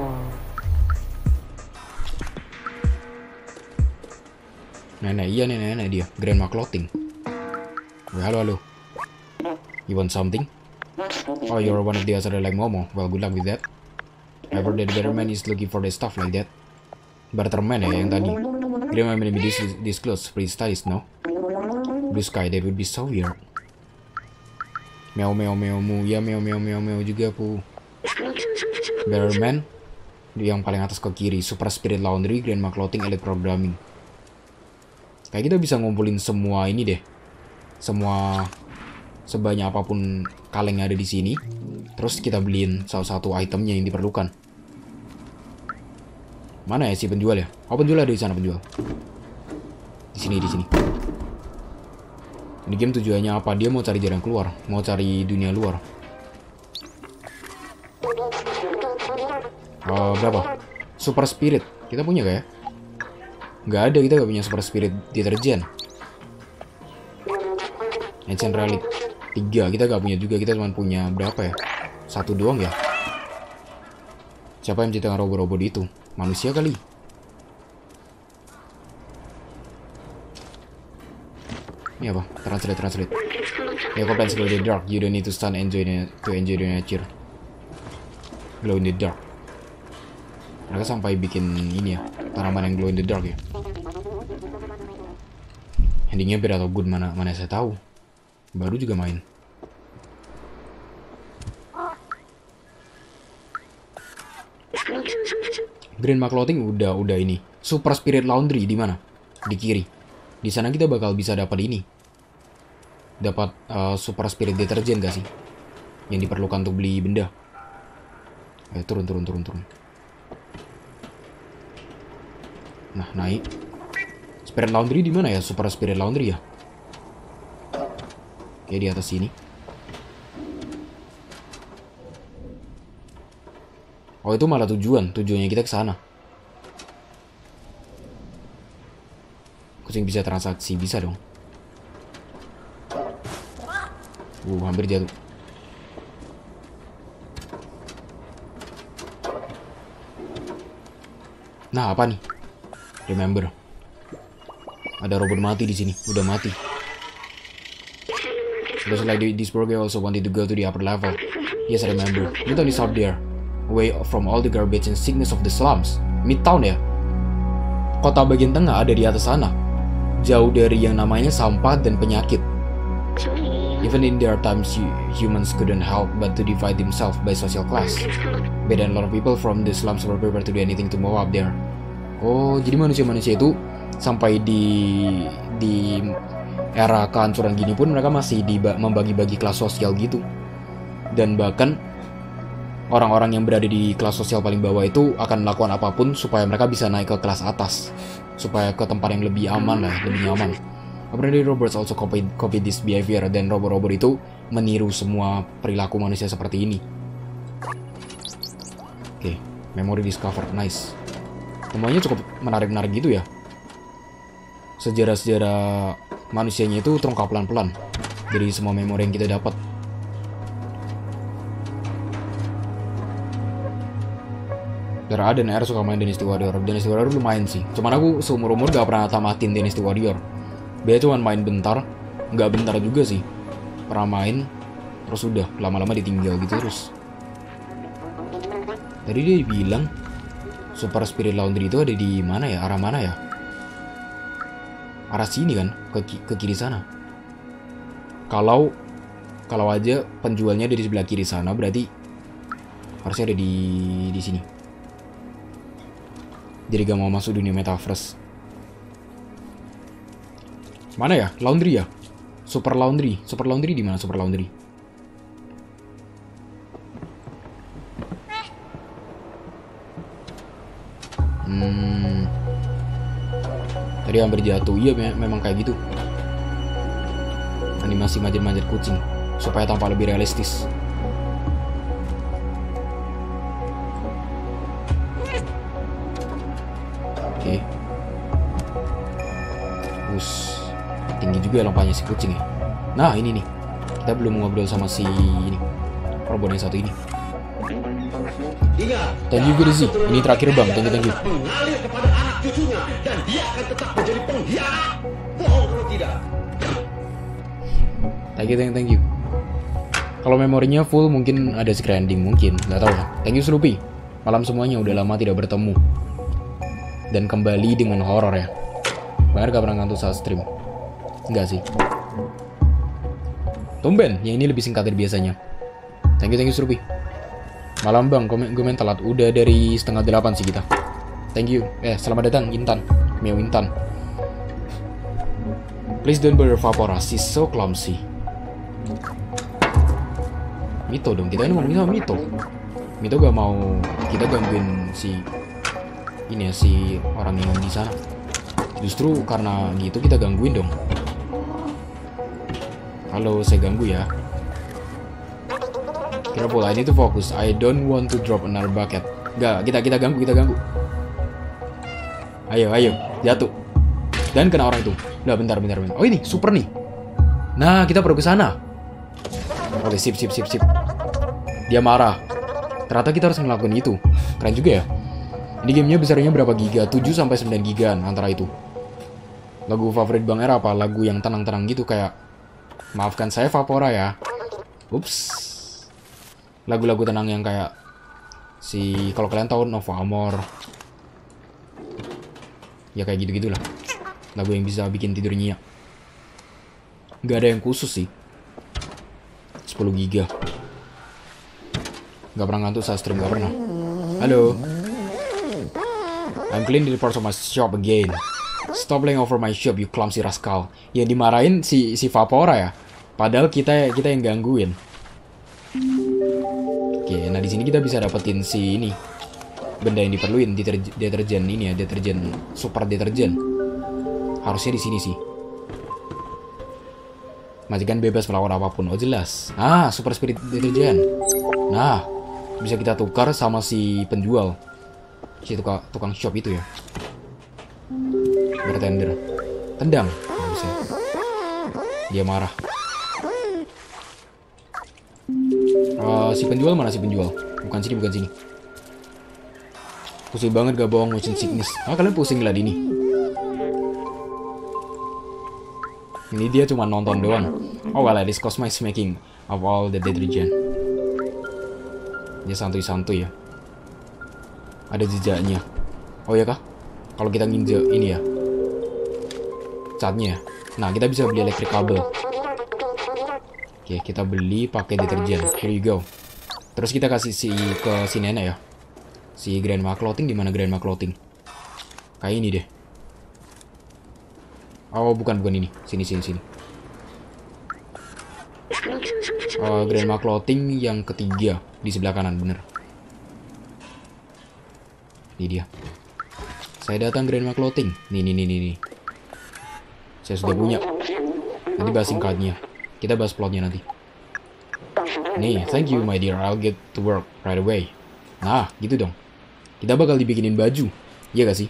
Nenek, iya nenek-nenek dia, Grandma Clothing. Oh, halo halo. You want something? Oh, you're one of the other like Momo. Well, good luck with that. I heard that the better man is looking for the stuff like that. Better man ya yang tadi. Grandma made me this, this clothes, pretty stylish, no? Blue sky, that would be so weird. Meow meow meow mu, ya meow meow meow meow juga pu. Better man, yang paling atas ke kiri, Super Spirit Laundry, Grandma Clothing, Elite Programming. Kayak kita bisa ngumpulin semua ini deh, semua sebanyak apapun kaleng yang ada di sini, terus kita beliin salah satu itemnya yang diperlukan. Mana ya si penjual ya? Oh penjual ada di sana penjual. Di sini di sini. Ini game tujuannya apa? Dia mau cari jalan keluar, mau cari dunia luar. Uh, berapa? Super Spirit. Kita punya gak ya? Gak ada, kita gak punya Super Spirit deterjen. Ancient Relic tiga, kita gak punya juga. Kita cuma punya berapa ya? Satu doang ya? Siapa yang menciptakan robot-robot itu? Manusia kali. Ini apa? Translate, translate. Ya, kau pengen glow in the dark. You don't need to stand enjoy the, to enjoy the nature. Glow in the dark. Mereka sampai bikin ini ya, tanaman yang glow in the dark ya. Endingnya bad atau good mana mana saya tahu. Baru juga main. Grandma Clothing udah udah ini. Super Spirit Laundry di mana? Di kiri. Di sana kita bakal bisa dapat ini. Dapat uh, Super Spirit deterjen gak sih? Yang diperlukan untuk beli benda. Ayo turun turun turun turun. Nah, naik. Spirit Laundry di mana ya? Super Spirit Laundry ya? Oke, di atas sini. Oh, itu malah tujuan. Tujuannya kita ke sana. Kucing bisa transaksi, bisa dong. Uh, hampir jatuh. Nah, apa nih? Remember. Ada robot mati di sini, udah mati. Looks like this program also wanted to go to the upper level. Yes, I remember. Midtown is up there, away from all the garbage and sickness of the slums. Midtown ya? Kota bagian tengah ada di atas sana, jauh dari yang namanya sampah dan penyakit. Even in their times, humans couldn't help but to divide themselves by social class. But then a lot of people from the slums were prepared to do anything to move up there. Oh, jadi manusia-manusia itu sampai di di era kehancuran gini pun mereka masih di membagi-bagi kelas sosial gitu. Dan bahkan orang-orang yang berada di kelas sosial paling bawah itu akan melakukan apapun supaya mereka bisa naik ke kelas atas, supaya ke tempat yang lebih aman lah, lebih nyaman. Apparently robots also copy, copy this behavior, dan robot-robot itu meniru semua perilaku manusia seperti ini. Oke, okay, memory discovered, nice. Semuanya cukup menarik-menarik gitu ya. Sejarah-sejarah manusianya itu terungkap pelan-pelan dari semua memori yang kita dapat. Dara dan R suka main Dynasty Warrior. Dynasty Warrior lumayan sih. Cuman aku seumur-umur gak pernah tamatin Dynasty Warrior. Dia cuma main bentar, nggak bentar juga sih. Pernah main, terus udah lama-lama ditinggal gitu terus. Tadi dia bilang Super Spirit Laundry itu ada di mana ya? Arah mana ya? Arah sini kan, ke, ke kiri sana. Kalau kalau aja penjualnya ada di sebelah kiri sana, berarti harusnya ada di di sini. Jadi gak mau masuk dunia metaverse. Mana ya? Laundry ya? Super Laundry. Super Laundry di mana? Super Laundry. Hmm. Tadi hampir jatuh. Iya, me memang kayak gitu. Animasi manjat-manjat kucing supaya tampak lebih realistis. Oke. Okay. Us. Tinggi juga lompatnya si kucing ya. Nah ini nih, kita belum ngobrol sama si ini robot yang satu ini. Thank you Grizzly, ini terakhir bang, thank you thank you. Mengalir kepada anak cucunya dan dia akan tetap menjadi pengkhianat. Bohong kalau tidak. Thank you thank you thank you. Kalau memorinya full mungkin ada secret ending mungkin, nggak tahu ya. Thank you Sloopy. Malam semuanya, udah lama tidak bertemu. Dan kembali dengan horor ya. Bahkan gak pernah ngantuk saat stream. Enggak sih. Tumben, yang ini lebih singkat dari biasanya. Thank you, thank you, Surbi. Malam bang, gue main telat. Udah dari setengah delapan sih kita. Thank you. Eh, selamat datang, Intan. Meow Intan. Please don't bother Vapora, she's so clumsy. Mito dong, kita ini ngomongin sama Mito. Mito gak mau kita gangguin si... Ini ya, si orang yang di sana. Justru karena gitu kita gangguin dong. Halo, saya ganggu ya. Careful, I need to focus. I don't want to drop another bucket. Gak, kita kita ganggu, kita ganggu. Ayo, ayo, jatuh. Dan kena orang itu. Udah, bentar, bentar, bentar. Oh ini, super nih. Nah, kita perlu ke sana. Oke, sip, sip, sip, sip. Dia marah. Ternyata kita harus ngelakuin itu. Keren juga ya. Ini gamenya besarnya berapa giga? tujuh sampai sembilan gigaan antara itu. Lagu favorit Bang Era apa? Lagu yang tenang-tenang gitu kayak maafkan saya Vapora ya. Ups. Lagu-lagu tenang yang kayak si, kalau kalian tahu Nova Amor. Ya kayak gitu-gitulah. Lagu yang bisa bikin tidur nyenyak. Gak ada yang khusus sih. sepuluh giga. Gak pernah ngantuk saat stream, gak pernah. Halo. I'm clean the parts of my shop again. Stop laying over my shop, you clumsy rascal. Yang dimarahin si si Vapora ya. Padahal kita kita yang gangguin. Oke, nah di sini kita bisa dapetin si ini. Benda yang diperluin, deterjen, deterjen ini ya, deterjen, super deterjen. Harusnya di sini sih. Majikan bebas melakukan apapun. Oh jelas. Ah, super spirit deterjen. Nah, bisa kita tukar sama si penjual. Si tukang, tukang shop itu ya. Bartender. Tendang. Nggak bisa. Dia marah. Uh, si penjual mana si penjual? Bukan sini, bukan sini. Pusing banget gak bohong, motion sickness. Ah, kalian pusing lah ini. Ini dia cuma nonton doang. Oh well, this cosmic making of all the detergent. Dia santuy-santuy ya. Ada jejaknya. Oh ya kah? Kalau kita nginjek ini ya, catnya. Nah, kita bisa beli electric cable. Oke, kita beli pakai deterjen. Here you go. Terus kita kasih si ke si nenek ya. Si Grandma Clothing, di mana Grandma Clothing? Kayak ini deh. Oh, bukan, bukan ini. Sini, sini, sini. Uh, Grandma Clothing yang ketiga di sebelah kanan, bener. Ini dia. Saya datang Grandma Clothing. Nih, nih, nih, nih, nih. Saya sudah punya. Nanti bahas singkatnya. Kita bahas plotnya nanti. Nih, thank you my dear. I'll get to work right away. Nah, gitu dong. Kita bakal dibikinin baju. Iya gak sih?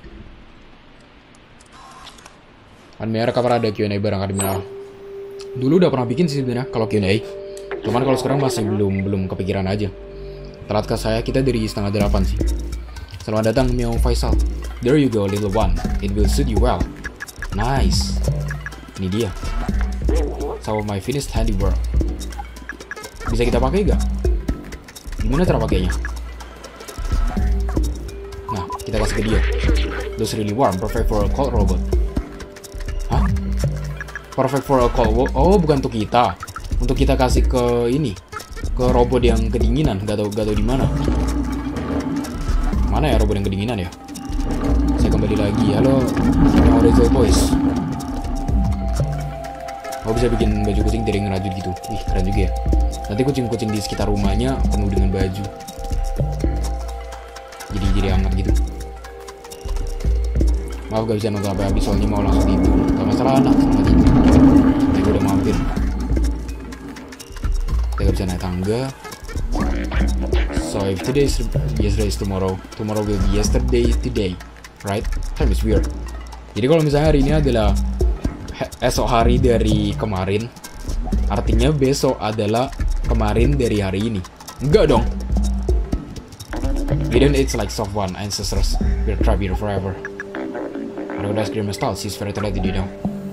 Kan mereka kapan ada Q and A bareng Admiral. Dulu udah pernah bikin sih sebenarnya kalau Q and A. Cuman kalau sekarang masih belum belum kepikiran aja. Telat ke saya, kita dari setengah delapan sih. Selamat datang Meow Faisal. There you go little one. It will suit you well. Nice. Ini dia. Some of my finished handiwork. Bisa kita pakai gak? Gimana cara pakainya? Nah, kita kasih ke dia. Those really warm, perfect for a cold robot. Hah? Perfect for a cold. Oh, bukan untuk kita. Untuk kita kasih ke ini, ke robot yang kedinginan. Gak tau, gak tau di mana. Mana ya robot yang kedinginan ya? Saya kembali lagi. Halo, yang Original Boys. Oh, bisa bikin baju kucing dari ngerajut gitu. Wih, keren juga ya. Nanti kucing-kucing di sekitar rumahnya penuh dengan baju. Jadi jadi hangat gitu. Maaf gak bisa nonton sampai habis soalnya mau langsung tidur. Gak masalah anak, sama tidur. Tapi gue udah mampir. Kita gak bisa naik tangga. So if today is yesterday is tomorrow, tomorrow will be yesterday today, right? Time is weird. Jadi kalau misalnya hari ini adalah esok hari dari kemarin, artinya besok adalah kemarin dari hari ini. Enggak dong. We don't eat like soft one ancestors. We're trapped here forever. I don't ask your style. She's very talented, you know.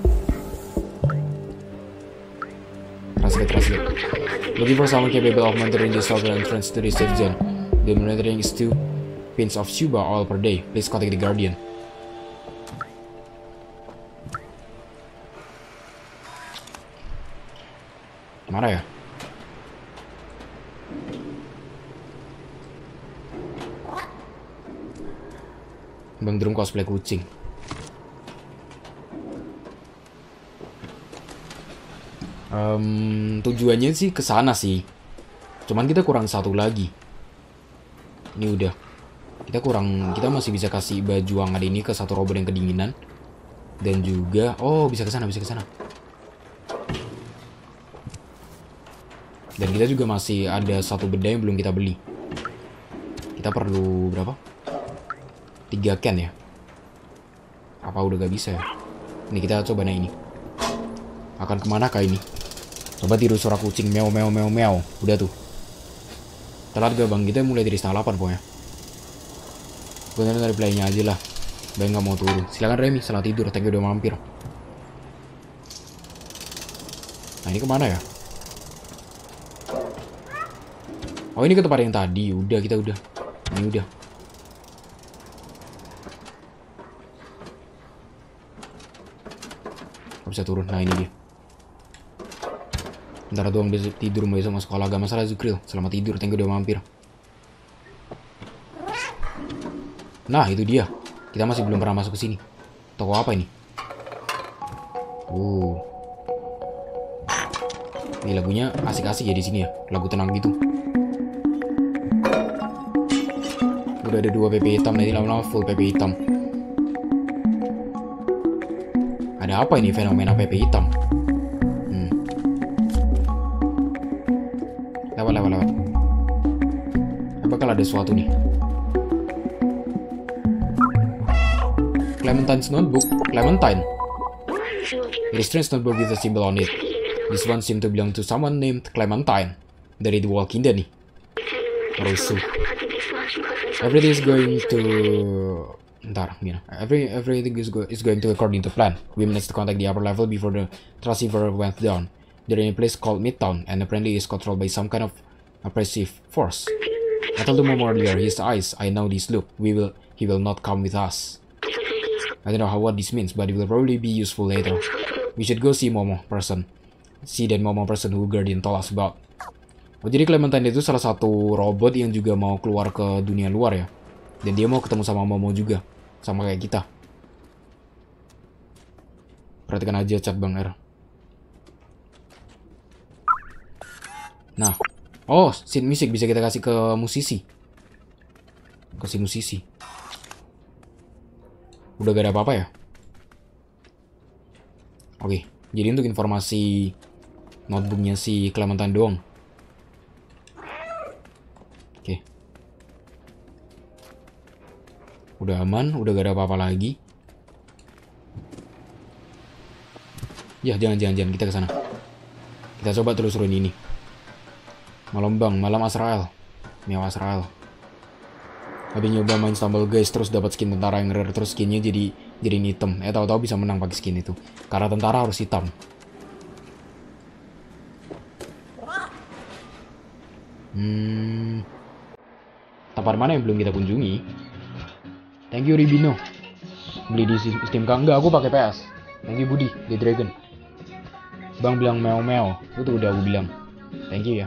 Translate, translate. Looking for someone capable of monitoring the southern entrance to the safe zone. The monitoring is two pins of Shuba oil per day. Please contact the Guardian. Mana ya? Bang Drum cosplay kucing. Um, tujuannya sih ke sana sih. Cuman kita kurang satu lagi. Ini udah. Kita kurang, kita masih bisa kasih baju hangat ini ke satu robot yang kedinginan. Dan juga, oh bisa ke sana, bisa ke sana. Dan kita juga masih ada satu benda yang belum kita beli. Kita perlu berapa? Tiga can ya? Apa udah gak bisa ya? Ini kita coba naik ini. Akan kemana kah ini? Coba tiru suara kucing. Meow meow meow meow. Udah tuh. Telat gak bang? Kita mulai dari setengah delapan pokoknya. Beneran dari playnya aja lah. Bang gak mau turun. Silakan Remy, salah tidur. Thank you udah mampir. Nah ini kemana ya? Oh ini ke tempat yang tadi. Udah kita udah. Ini udah. Gak bisa turun. Nah ini dia. Ntar doang besok tidur besok masuk sekolah. Gak masalah Zukril. Selamat tidur. Thank you udah mampir. Nah itu dia. Kita masih belum pernah masuk ke sini. Toko apa ini? Uh. Ini lagunya asik-asik ya di sini ya. Lagu tenang gitu. Udah ada dua P P hitam, nanti lama-lama full P P hitam. Ada apa ini fenomena P P hitam? Hmm. Lewat, lewat, lewat. Apakah ada sesuatu nih? Clementine's notebook. Clementine. It is strange notebook with a symbol on it. This one seemed to belong to someone named Clementine. Dari The Walking Dead nih. Rusuh. Everything is going to... Ntar, gini. Every, everything is, go is going to according to plan. We managed to contact the upper level before the transceiver went down. They're in a place called Midtown, and apparently is controlled by some kind of oppressive force. I told him earlier, his eyes, I know this look. We will, he will not come with us. I don't know how what this means, but it will probably be useful later. We should go see Momo person. See that Momo person who Guardian told us about. Oh, jadi Clementine itu salah satu robot yang juga mau keluar ke dunia luar ya. Dan dia mau ketemu sama Momo juga. Sama kayak kita. Perhatikan aja chat Bang R. Nah. Oh, scene musik bisa kita kasih ke musisi. Kasih musisi. Udah gak ada apa-apa ya? Oke, jadi untuk informasi notebooknya si Clementine doang. Oke. Udah aman, udah gak ada apa-apa lagi. Ya, jangan, jangan, jangan. Kita ke sana. Kita coba telusurin ini. Malam bang, malam Azrael. Miao Azrael. Habis nyoba main Stumble Guys, terus dapat skin tentara yang rare, terus skinnya jadi jadi hitam. Eh, tahu-tahu bisa menang pakai skin itu. Karena tentara harus hitam. Hmm. Tempat mana yang belum kita kunjungi? Thank you Ribino. Beli di Steam kan? Enggak, aku pakai P S. Thank you Budi, The Dragon. Bang bilang meo-meo. Itu udah aku bilang. Thank you ya.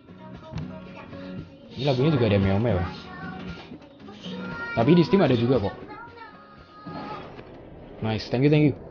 Ini lagunya juga ada meo-meo ya. Tapi di Steam ada juga kok. Nice, thank you, thank you.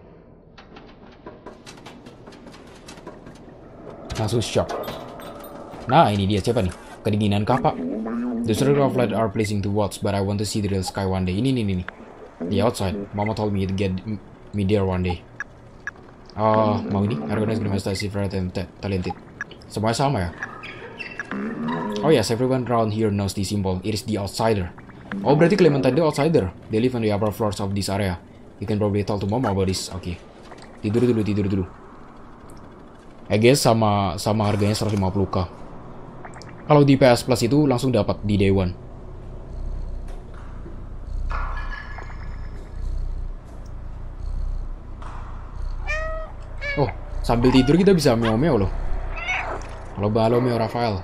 Langsung shop. Nah, ini dia siapa nih? Kedinginan kapak. The circle of light are pleasing to watch, but I want to see the real sky one day. Ini, ini, ini. The outside. Mama told me to get me there one day. Oh, mau ini? Organize Grandmaster very talented. Semuanya sama ya? Oh yes, everyone around here knows the symbol. It is the outsider. Oh, berarti Clementine the outsider. They live on the upper floors of this area. You can probably tell to Mama about this. Oke. Okay. Tidur dulu, tidur dulu. I guess sama sama harganya seratus lima puluh k. Kalau di P S Plus itu langsung dapat di day one. Oh, sambil tidur kita bisa meow-meow loh. Halo, halo Meo Rafael.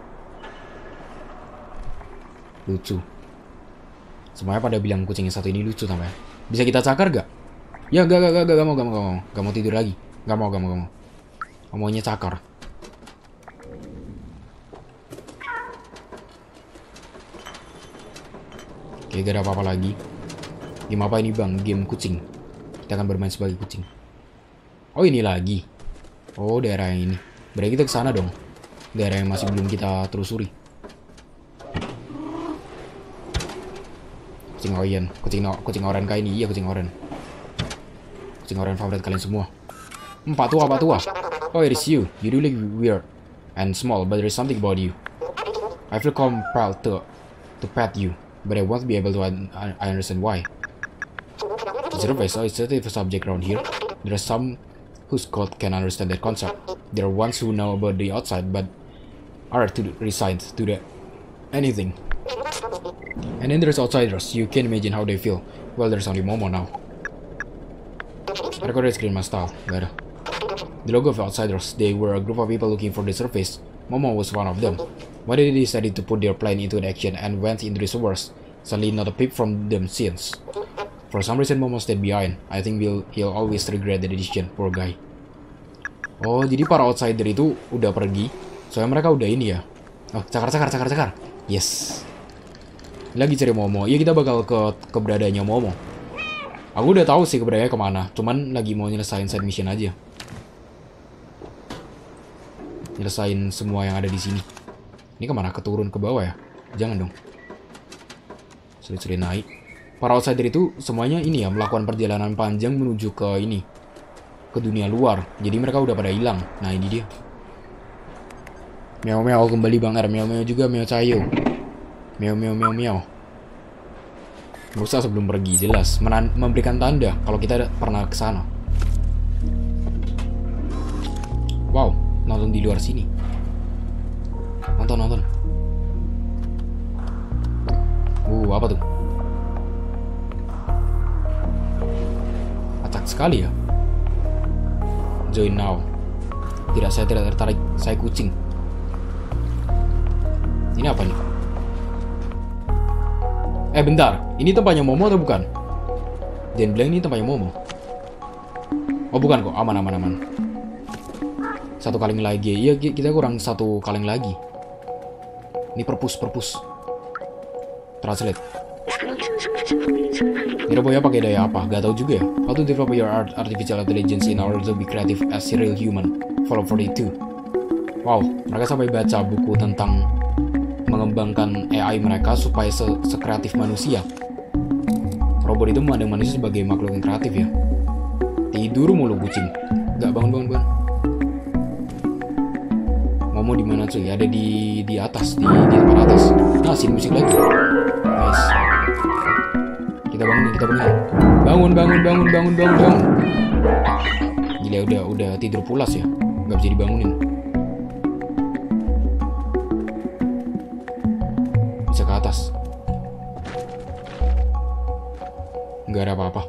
Lucu. Semuanya pada bilang kucing yang satu ini lucu namanya. Bisa kita cakar gak? Ya gak, gak, gak, gak, gak mau, gak mau, gak mau. Gak mau tidur lagi. Gak mau, gak mau, gak mau. Maunya cakar. Oke, gak ada apa-apa lagi. Game apa ini bang? Game kucing. Kita akan bermain sebagai kucing. Oh, ini lagi. Oh, daerah yang ini. Berarti kita ke sana dong. Daerah yang masih belum kita telusuri. Kucing oyen, kucing kucing oren kayak ini, iya kucing oren. Kucing oren favorit kalian semua. Empat tua, empat tua. Oh, it is you. You do look weird and small, but there is something about you. I feel compelled to to pet you, but I won't be able to. I, I understand why. The surface is a sensitive subject around here. There are some whose code can understand that concept. There are ones who know about the outside, but are too resigned to the anything. And then there's outsiders. You can imagine how they feel. Well, there's only Momo now. I recorded screen my style. Gak ada. The logo of outsiders. They were a group of people looking for the surface. Momo was one of them. One day they decided to put their plan into action and went into the sewers. Suddenly not a peep from them since. For some reason Momo stayed behind. I think we'll, he'll always regret the decision. Poor guy. Oh, jadi para outsider itu udah pergi. Soalnya mereka udah ini ya. Oh, cakar, cakar, cakar, cakar. Yes. Lagi cari Momo. Iya, kita bakal ke keberadaannya Momo. Aku udah tahu sih keberadaannya kemana. Cuman lagi mau nyelesain side mission aja. Nyelesain semua yang ada di sini. Ini kemana? Keturun ke bawah ya? Jangan dong. Sulit-sulit naik. Para outsider itu semuanya ini ya, melakukan perjalanan panjang menuju ke ini. Ke dunia luar. Jadi mereka udah pada hilang. Nah, ini dia. Meow-meow kembali Bang R. Meow-meow juga Meow Cayo. Meow meow meow meow. Gak usah sebelum pergi, jelas Menan memberikan tanda kalau kita pernah ke sana. Wow, nonton di luar sini. Nonton, nonton. Uh, apa tuh? Acak sekali ya. Join now. Tidak, saya tidak tertarik. Saya kucing. Ini apa nih? Eh bentar, ini tempatnya Momo atau bukan? Jangan bilang ini tempatnya Momo. Oh bukan kok, aman aman aman. Satu kaleng lagi, iya kita kurang satu kaleng lagi. Ini perpus perpus. Translate. Ini robotnya pakai daya apa? Gak tahu juga ya. How to develop your art artificial intelligence in order to be creative as a real human. Follow forty-two. Wow, mereka sampai baca buku tentang mengembangkan A I mereka supaya se sekreatif manusia. Robot itu memandang manusia sebagai makhluk yang kreatif ya. Tidur mulu kucing. Gak bangun bangun bangun. Momo di mana cuy? Ada di di atas, di di tempat atas. Nah, sini musik lagi. Nice. Kita bangun, kita bangun. Bangun, bangun, bangun, bangun, bangun, bangun. Gila udah udah tidur pulas ya. Gak bisa dibangunin. Bisa ke atas. Nggak ada apa-apa.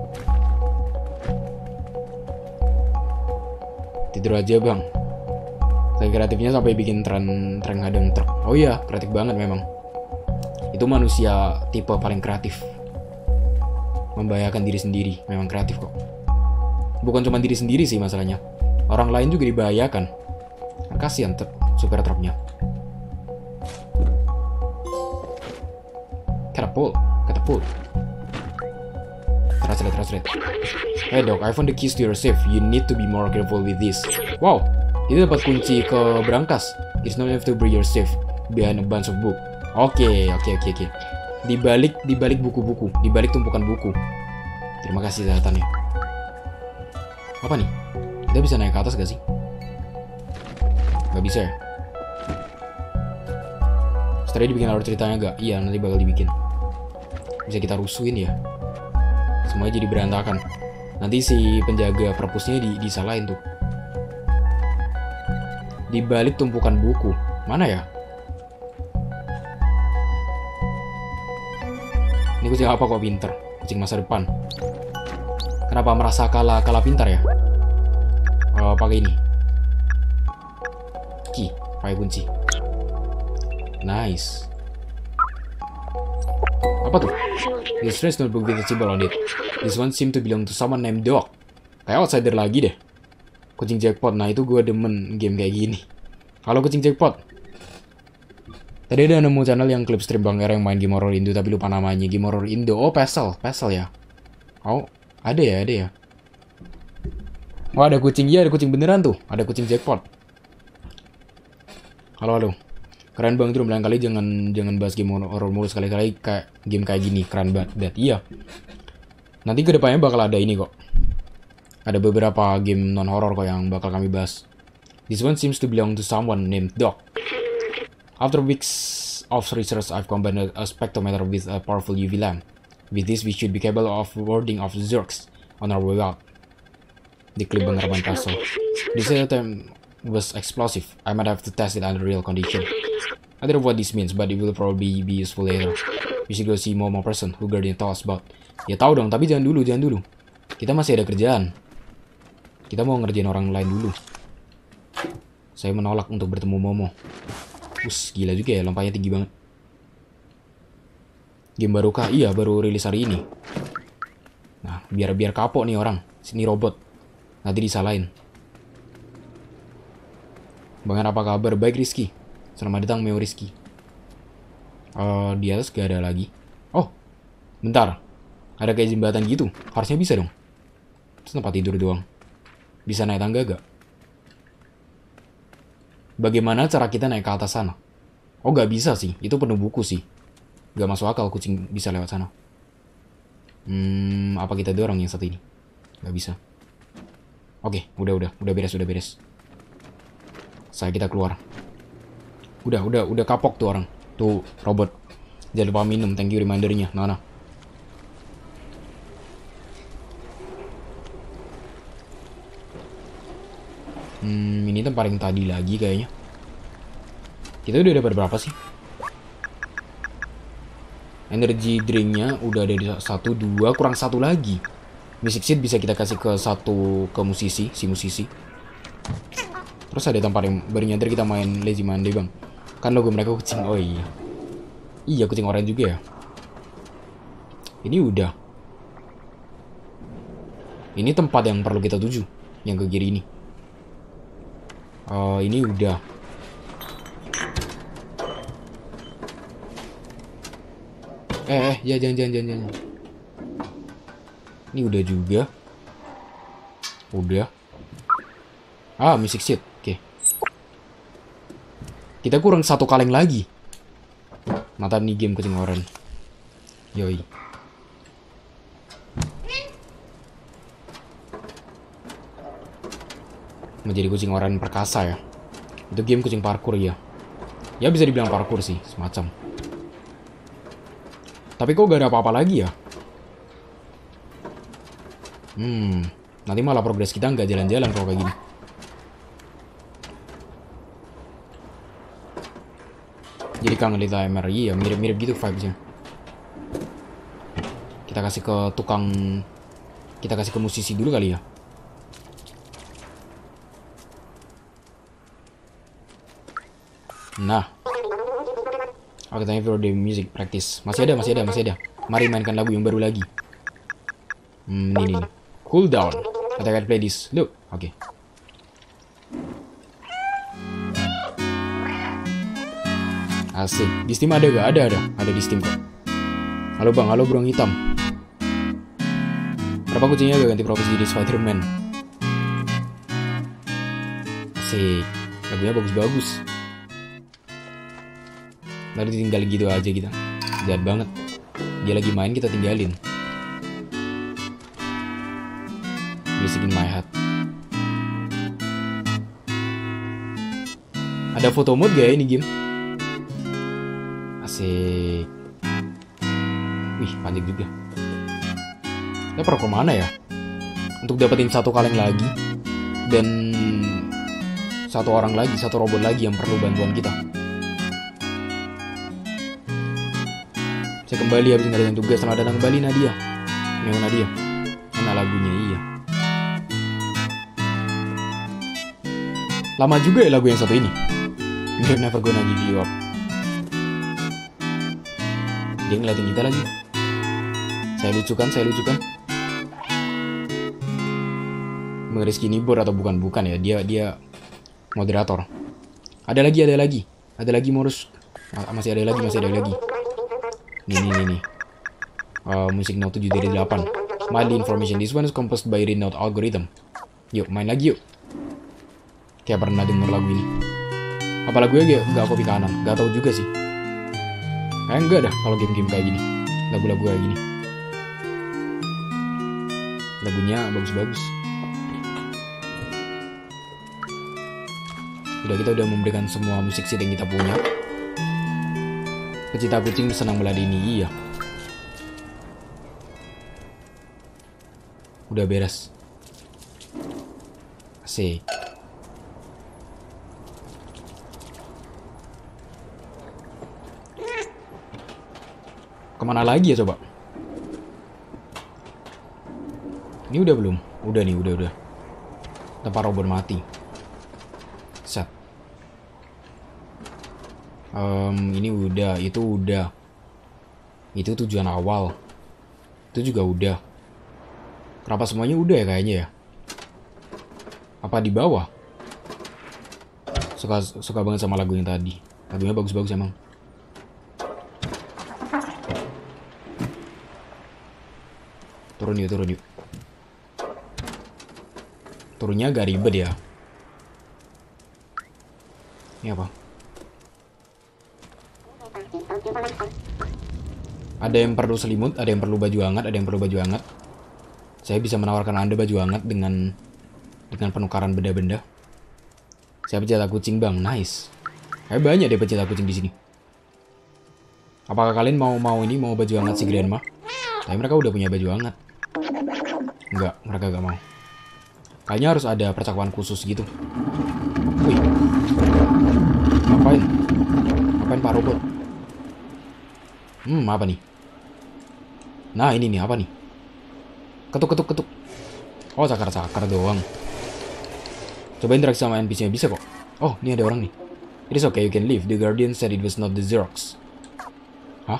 Tidur aja bang. Saya kreatifnya sampai bikin tren tren ngadeng truk. Oh iya, kreatif banget memang. Itu manusia tipe paling kreatif. Membahayakan diri sendiri, memang kreatif kok. Bukan cuma diri sendiri sih masalahnya. Orang lain juga dibahayakan. Kasihan supir truknya. Catapult, catapult. Translate, translate. Hey dog, I found the keys to your safe. You need to be more careful with this. Wow, itu dapat kunci ke berangkas. It's not enough to bring your safe behind a bunch of book. Oke, okay, oke, okay, oke, okay, oke. Okay. Di balik, di balik buku-buku, di balik tumpukan buku. Terima kasih catatannya. Apa nih? Kita bisa naik ke atas gak sih? Gak bisa ya? Setelah dibikin alur ceritanya gak? Iya, nanti bakal dibikin. Bisa kita rusuhin ya. Semuanya jadi berantakan. Nanti si penjaga perpusnya di, disalahin tuh. Di balik tumpukan buku. Mana ya? Ini kucing apa kok pinter? Kucing masa depan. Kenapa merasa kalah kalah pintar ya? Oh, pakai ini. Key, pakai kunci. Nice. Apa tuh? This strange notebook with a symbol on it. This one seem to belong to someone named Doc. Kayak outsider lagi deh. Kucing jackpot. Nah itu gue demen game kayak gini. Halo kucing jackpot. Tadi ada nemu channel yang klip stream Bang Era yang main game horror Indo tapi lupa namanya. Game horror Indo. Oh, Pesel, Pesel ya. Oh, ada ya, ada ya. Oh, ada kucing. Iya, ada kucing beneran tuh. Ada kucing jackpot. Halo, halo. Keren Bang, terus lain kali jangan jangan bahas game horror mulu, sekali-kali kayak game kayak gini. Keren banget. Iya. Nanti kedepannya bakal ada ini kok. Ada beberapa game non horror kok yang bakal kami bahas. This one seems to belong to someone named Doc. After weeks of research, I've combined a spectrometer with a powerful U V lamp. With this, we should be capable of warding off Zurks on our way out. Diklaim Bang Rahman Castle. This attempt was explosive. I might have to test it under real condition. I don't know what this means, but it will probably be useful later. We should go see Momo person who Guardian told us about. Ya tahu dong, tapi jangan dulu, jangan dulu. Kita masih ada kerjaan. Kita mau ngerjain orang lain dulu. Saya menolak untuk bertemu Momo. Us, gila juga ya, lompatnya tinggi banget. Game baru kah? Iya, baru rilis hari ini. Nah, biar biar kapok nih orang. Sini robot. Nanti disalahin. Bang, apa kabar? Baik, Rizky. Selamat datang, Meo Rizky. Uh, di atas gak ada lagi. Oh, bentar. Ada kayak jembatan gitu. Harusnya bisa dong. Terus tempat tidur doang. Bisa naik tangga gak? Bagaimana cara kita naik ke atas sana? Oh, gak bisa sih. Itu penuh buku sih. Gak masuk akal kucing bisa lewat sana. Hmm, apa kita dorong yang satu ini? Gak bisa. Oke, udah, udah. Udah beres, udah beres. Saya kita keluar. Udah, udah, udah kapok tuh orang. Tuh, robot. Jangan lupa minum. Thank you remindernya. Nah, nah. Hmm, ini tempat yang tadi lagi kayaknya. Kita udah dapat berapa sih? Energy drinknya udah ada di satu, dua, kurang satu lagi. Music sheet bisa kita kasih ke satu, ke musisi, si musisi. Terus ada tempat yang baru nyadar kita main Lazy Monday bang. Kan logo mereka kucing, oh iya. Iya kucing oranye juga ya. Ini udah. Ini tempat yang perlu kita tuju, yang ke kiri ini. Oh, ini udah. Eh, eh, ya jangan, jangan, jangan, jangan. Ini udah juga. Udah. Ah, music sheet. Oke. Kita kurang satu kaleng lagi. Mantap nih game kucing oranye. Yoi. Menjadi kucing oranye perkasa ya. Itu game kucing parkour ya. Ya bisa dibilang parkour sih, semacam. Tapi kok gak ada apa-apa lagi ya? Hmm, nanti malah progres kita nggak jalan-jalan kalau kayak gini. Jadi kangen di T M R, iya mirip-mirip gitu vibesnya. Kita kasih ke tukang, kita kasih ke musisi dulu kali ya. Nah, oke, thank you for the music practice. Masih ada, masih ada, masih ada. Mari mainkan lagu yang baru lagi. Hmm, ini nih. Cool down. Kita akan play this. Look, oke. Okay. Asik. Di Steam ada gak? Ada, ada. Ada di Steam kok. Halo bang, halo burung hitam. Berapa kucingnya gak ganti profesi jadi Spider-Man? Asik. Lagunya bagus-bagus. Lalu ditinggal gitu aja kita. Jahat banget. Dia lagi main, kita tinggalin. Basic in my heart. Ada foto mode gak ya ini game? Asik. Wih, panjang juga. Kita perlu kemana ya? Untuk dapetin satu kaleng lagi. Dan satu orang lagi, satu robot lagi yang perlu bantuan kita. Saya kembali habis ngadain tugas. Selamat datang kembali Nadia. Meo Nadia. Mana lagunya, iya. Lama juga ya lagu yang satu ini. We're never gonna give you up. Dia ngeliatin kita lagi. Saya lucukan, saya lucukan. Rizky Nibor atau bukan-bukan ya. Dia dia moderator. Ada lagi, ada lagi. Ada lagi Morus. Masih ada lagi, masih ada lagi. Nih, nih, nih, nih. Uh, musik note tujuh dari delapan. Mildly information. This one is composed by Renote Algorithm. Yuk, main lagi yuk. Kayak pernah denger lagu ini. Apa lagunya gak kopi kanan? Gak tahu juga sih. Kayak enggak dah kalau game-game kayak gini. Lagu-lagu kayak gini. Lagunya bagus-bagus. Udah, kita udah memberikan semua musik sheet yang kita punya. Pecinta kucing senang meladeni, iya. Udah beres. Asik. Kemana lagi ya coba? Ini udah belum? Udah nih, udah udah. Tempat robot mati. Set. Um, ini udah, itu udah. Itu tujuan awal. Itu juga udah. Kenapa semuanya udah ya kayaknya ya? Apa di bawah? Suka suka banget sama lagu yang tadi. Lagunya bagus-bagus emang. Turun yuk, turun yuk. Turunnya agak ribet ya. Ini apa? Ada yang perlu selimut, ada yang perlu baju hangat, ada yang perlu baju hangat. Saya bisa menawarkan Anda baju hangat dengan dengan penukaran benda-benda. Saya pecinta kucing bang, nice. Kayak banyak deh pecinta kucing di sini. Apakah kalian mau mau ini mau baju hangat si Grandma? Tapi mereka udah punya baju hangat. Enggak, mereka gak mau. Kayaknya harus ada percakapan khusus gitu. Wih. Ngapain? Ngapain Pak Robot? Hmm, apa nih? Nah, ini nih, apa nih? Ketuk, ketuk, ketuk. Oh, cakar-cakar doang. Coba interaksi sama N P C-nya bisa kok. Oh, ini ada orang nih. It is okay, you can leave. The Guardian said it was not the Xerox. Hah?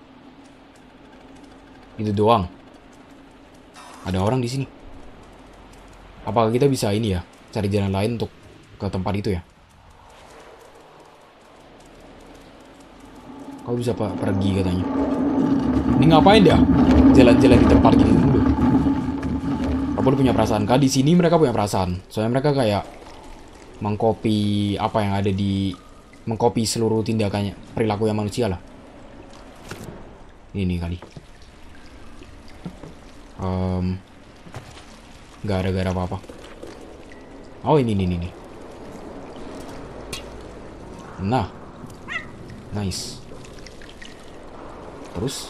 Itu doang. Ada orang di sini. Apakah kita bisa ini ya, cari jalan lain untuk ke tempat itu ya? Kau bisa pak pergi katanya. Ini ngapain dah? Jalan-jalan di tempat gini dulu. Kamu punya perasaan kah? Di sini mereka punya perasaan. Soalnya mereka kayak mengcopy apa yang ada di, mengcopy seluruh tindakannya, perilaku yang manusia lah. Ini kali. Um, gak ada gak ada apa-apa. Oh ini ini ini. Nah, nice. Terus,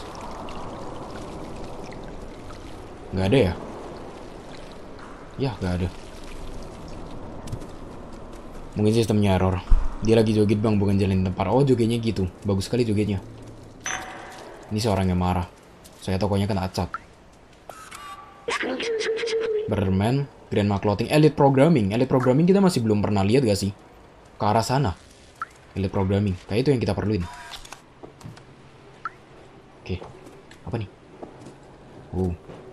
nggak ada ya? Ya nggak ada. Mungkin sistemnya error. Dia lagi joget bang, bukan jalan tempat. Oh jogetnya gitu, bagus sekali jogetnya. Ini seorang yang marah. Saya tokonya kena acat. Bermain Grandma Clothing, Elite Programming. Elite Programming kita masih belum pernah lihat gak sih? Ke arah sana. Elite Programming, kayak itu yang kita perluin. Oke, apa nih? Oh,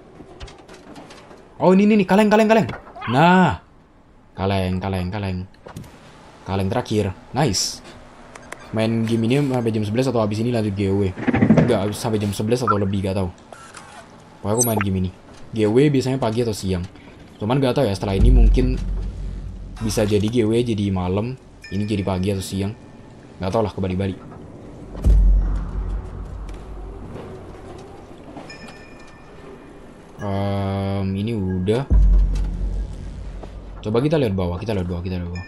oh ini nih, kaleng, kaleng, kaleng. Nah, kaleng, kaleng, kaleng, kaleng terakhir, nice. Main game ini sampai jam sebelas atau habis ini lanjut G W? Enggak, sampai jam sebelas atau lebih, gak tahu. Pokoknya aku main game ini. G W biasanya pagi atau siang. Cuman gak tahu ya, setelah ini mungkin bisa jadi G W jadi malam, ini jadi pagi atau siang. Gak tau lah, kebalik-balik. Um, ini udah. Coba kita lihat bawah, kita lihat bawah, kita lihat bawah.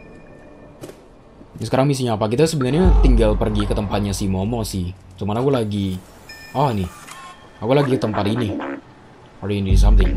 Ini sekarang misinya apa? Kita sebenarnya tinggal pergi ke tempatnya si Momo sih. Cuman aku lagi, oh nih, aku lagi ke tempat ini. Are you doing something?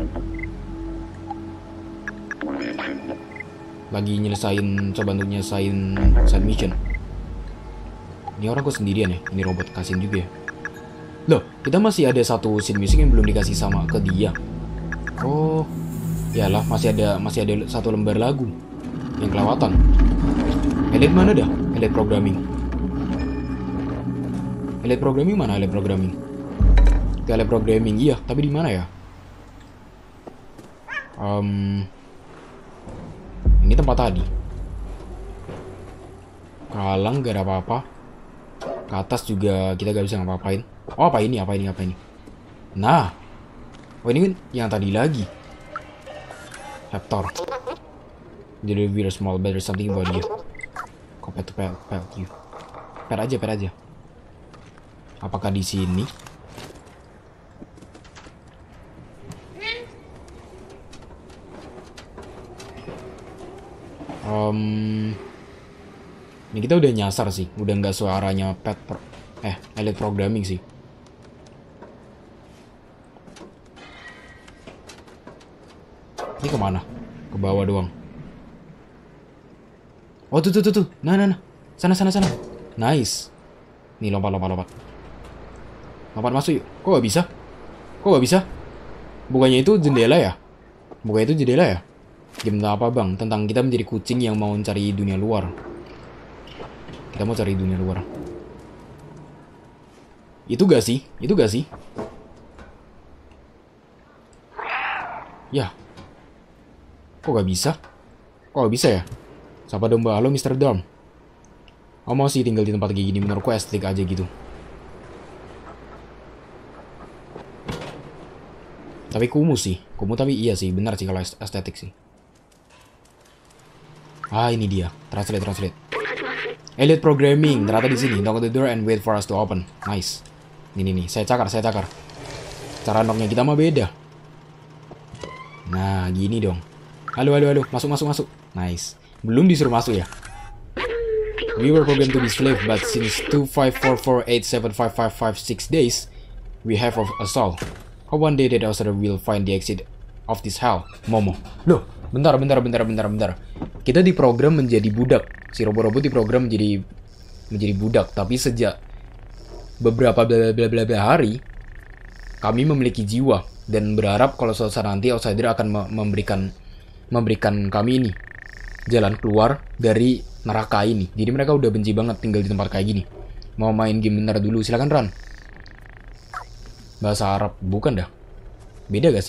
Lagi nyelesain, coba untuk nyelesain side mission. Ini orang kok sendirian ya? Ini robot, kasihin juga ya. Loh, kita masih ada satu scene music yang belum dikasih sama ke dia. Oh, iyalah, masih ada masih ada satu lembar lagu yang kelewatan. Elite mana dah? Elite Programming. Elite Programming mana? Elite Programming. Ke Elite Programming, iya, tapi di mana ya? Um, ini tempat tadi. Kalang gak ada apa-apa. Ke atas juga kita gak bisa ngapa-ngapain. Oh apa ini, apa ini, apa ini. Nah, oh ini kan yang tadi lagi. Raptor. Jadi reveal small better something about you. Compared to pet, pet you. Pet aja, pet aja. Apakah di sini? Um, ini kita udah nyasar sih, udah nggak suaranya pet pro, eh Elite Programming sih. Ini kemana? Ke bawah doang. Oh tuh tuh tuh tuh, nah nah nah, sana sana sana, nice. Nih lompat lompat lompat, lompat masuk yuk. Kok gak bisa? Kok gak bisa? Bukannya itu jendela ya? Bukannya itu jendela ya? Game tentang apa bang? Tentang kita menjadi kucing yang mau mencari dunia luar. Kita mau cari dunia luar. Itu gak sih? Itu gak sih? Ya. Kok gak bisa? Kok gak bisa ya? Sapa domba, halo mister Dorm. Oh mau sih tinggal di tempat kayak gini, menurutku estetik aja gitu. Tapi kumuh sih. Kumuh tapi iya sih, benar sih kalau estetik sih. Ah ini dia, translate translate. Elite Programming, ternyata di sini. Knock on the door and wait for us to open. Nice. Ini nih, saya cakar, saya cakar. Cara knocknya kita mah beda. Nah, gini dong. Halo, halo, halo, masuk, masuk, masuk. Nice. Belum disuruh masuk ya. We were programmed to be slave, but since two five four four eight seven five five five six days, we have of assault. How one day that Osara will find the exit of this hell, Momo. Loh, bentar, bentar, bentar, bentar, bentar. Kita diprogram menjadi budak. Si robot-robot diprogram menjadi menjadi budak. Tapi sejak beberapa bla bla bla bla hari, kami memiliki jiwa dan berharap kalau suatu saat nanti Outsider akan memberikan memberikan kami ini jalan keluar dari neraka ini. Jadi mereka udah benci banget tinggal di tempat kayak gini. Mau main game bentar dulu, silakan Ran. Bahasa Arab bukan dah. Beda gak sih?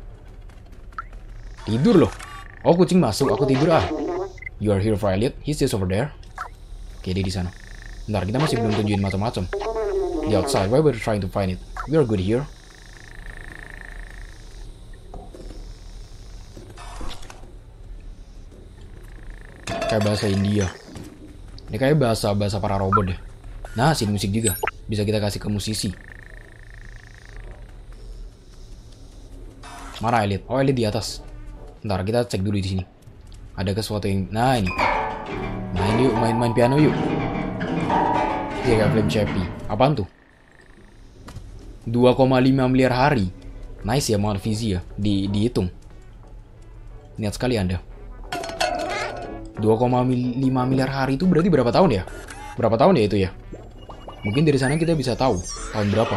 Tidur loh. Oh kucing masuk, aku tidur ah. You are here for Elliot, he's just over there. Oke dia di sana. Bentar kita masih belum tunjukin macam-macam. The outside. Why we're trying to find it? We are good here. Kayak bahasa India. Ini kayak bahasa bahasa para robot deh. Nah, scene musik juga bisa kita kasih ke musisi. Mana Elliot? Oh, Elliot di atas. Ntar kita cek dulu di sini. Ada sesuatu yang, nah ini. Main yuk, main-main piano yuk. Jaga Flame Chappie. Apaan tuh? dua koma lima miliar hari. Nice ya, Mount Fizi ya. Di, dihitung. Niat sekali Anda. dua koma lima miliar hari itu berarti berapa tahun ya? Berapa tahun ya itu ya? Mungkin dari sana kita bisa tahu tahun berapa.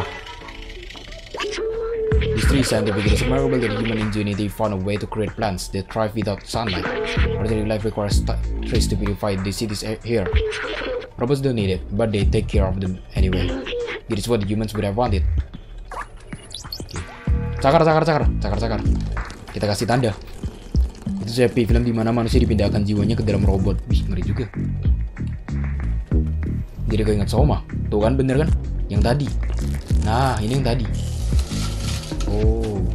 History scientific, it is remarkable that human ingenuity found a way to create plants that thrive without sunlight. Ordinary life requires trees to purify the cities here. Robots don't need it, but they take care of them anyway. It is what the humans would have wanted. Okay. Cakar, cakar, cakar, cakar, cakar. Kita kasih tanda. Itu Chappie, film dimana manusia dipindahkan jiwanya ke dalam robot. Wih, ngeri juga. Jadi keinget Soma. Tuh kan, bener kan? Yang tadi. Nah, ini yang tadi. Oh.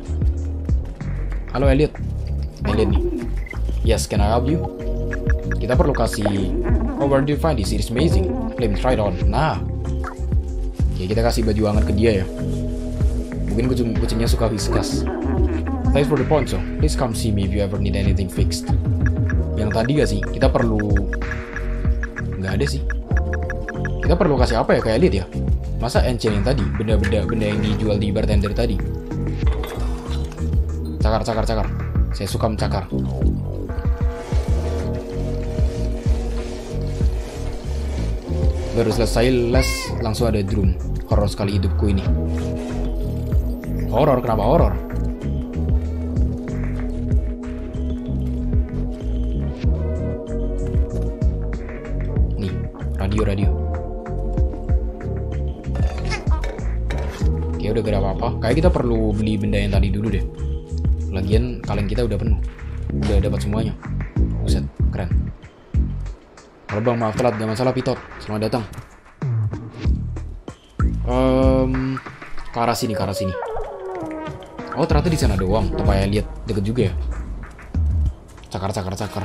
Halo Elliot. Elliot nih. Yes, can I help you? Kita perlu kasih. Oh, where do you find this? It is amazing. Flame, try it on. Nah. Oke, kita kasih baju hangat ke dia ya. Mungkin kucing kucingnya suka whiskas. Thanks for the poncho. Please come see me if you ever need anything fixed. Yang tadi gak sih? Kita perlu... Nggak ada sih. Kita perlu kasih apa ya kayak Elliot ya? Masa enchant yang tadi? Benda-benda benda yang dijual di bartender tadi. Cakar, cakar, cakar. Saya suka mencakar. Baru selesai les, langsung ada drum. Horor sekali hidupku ini. Horor? Kenapa horor? Radio, radio. Oke, udah gak ada apa-apa. Kayak kita perlu beli benda yang tadi dulu deh. Lagian kaleng kita udah penuh. Udah dapat semuanya. Buset, keren. Halo bang, maaf telat. Gak masalah Pitot. Selamat datang. Um, ke arah sini, ke arah sini. Oh, ternyata di sana doang. Tempat yang lihat deket juga ya. Cakar, cakar, cakar.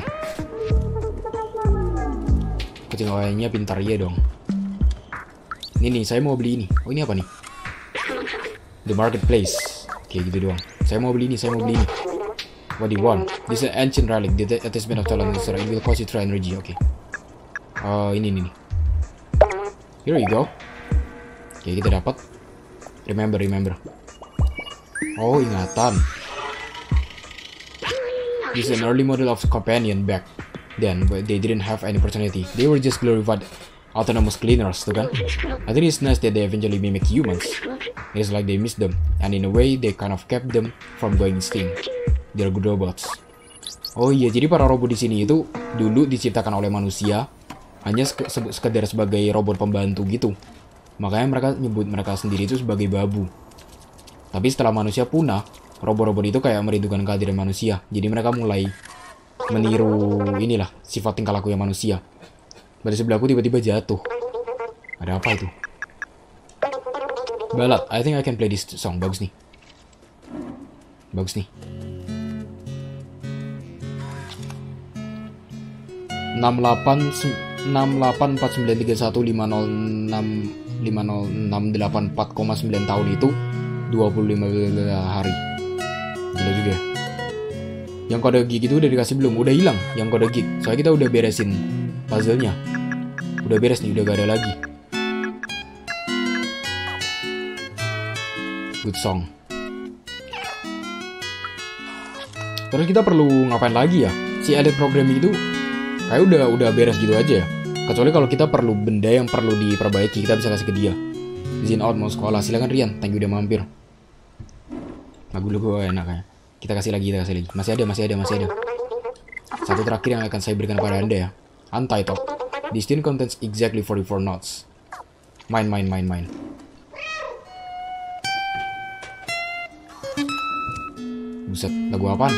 Kucing awalnya pintar ya dong. Ini nih, saya mau beli ini. Oh, ini apa nih? The marketplace. Oke, gitu doang. Saya mau beli ini, saya mau beli ini. What do you want? This is an ancient relic. The attachment of talent. It will cost you three energy. Oke. Okay. Uh, ini, ini, ini. Here you go. Oke, kita dapat. Remember, remember. Oh, ingatan. This is an early model of companion bag. Then, but they didn't have any personality. They were just glorified autonomous cleaners, tuh kan? I think it's nice that they eventually mimic humans. It's like they missed them, and in a way, they kind of kept them from going extinct. They're good robots. Oh iya, jadi para robot di sini itu dulu diciptakan oleh manusia, hanya sek sekedar sebagai robot pembantu gitu. Makanya mereka nyebut mereka sendiri itu sebagai babu. Tapi setelah manusia punah, robot-robot itu kayak merindukan kehadiran manusia. Jadi mereka mulai meniru inilah sifat tingkah laku yang manusia. Dari sebelahku tiba-tiba jatuh. Ada apa itu? Balad. I think I can play this song. Bagus nih. Bagus nih. enam delapan empat sembilan tiga satu lima nol enam lima nol enam delapan empat koma sembilan tahun itu dua puluh lima hari. Gila juga ya. Yang kode gig itu udah dikasih belum? Udah hilang yang kode gig. Soalnya kita udah beresin puzzle-nya. Udah beres nih, udah gak ada lagi. Good song. Terus kita perlu ngapain lagi ya? Si edit programming itu kayak udah udah beres gitu aja ya. Kecuali kalau kita perlu benda yang perlu diperbaiki, kita bisa kasih ke dia. Izin out mau sekolah, silakan Rian. Thank you udah mampir. Lagu lagu enak kayaknya. Kita kasih lagi, kita kasih lagi. Masih ada, masih ada, masih ada. Satu terakhir yang akan saya berikan pada Anda ya. Untitled. This tune contains exactly forty-four notes. Main, main, main, main. Buset, lagu apaan?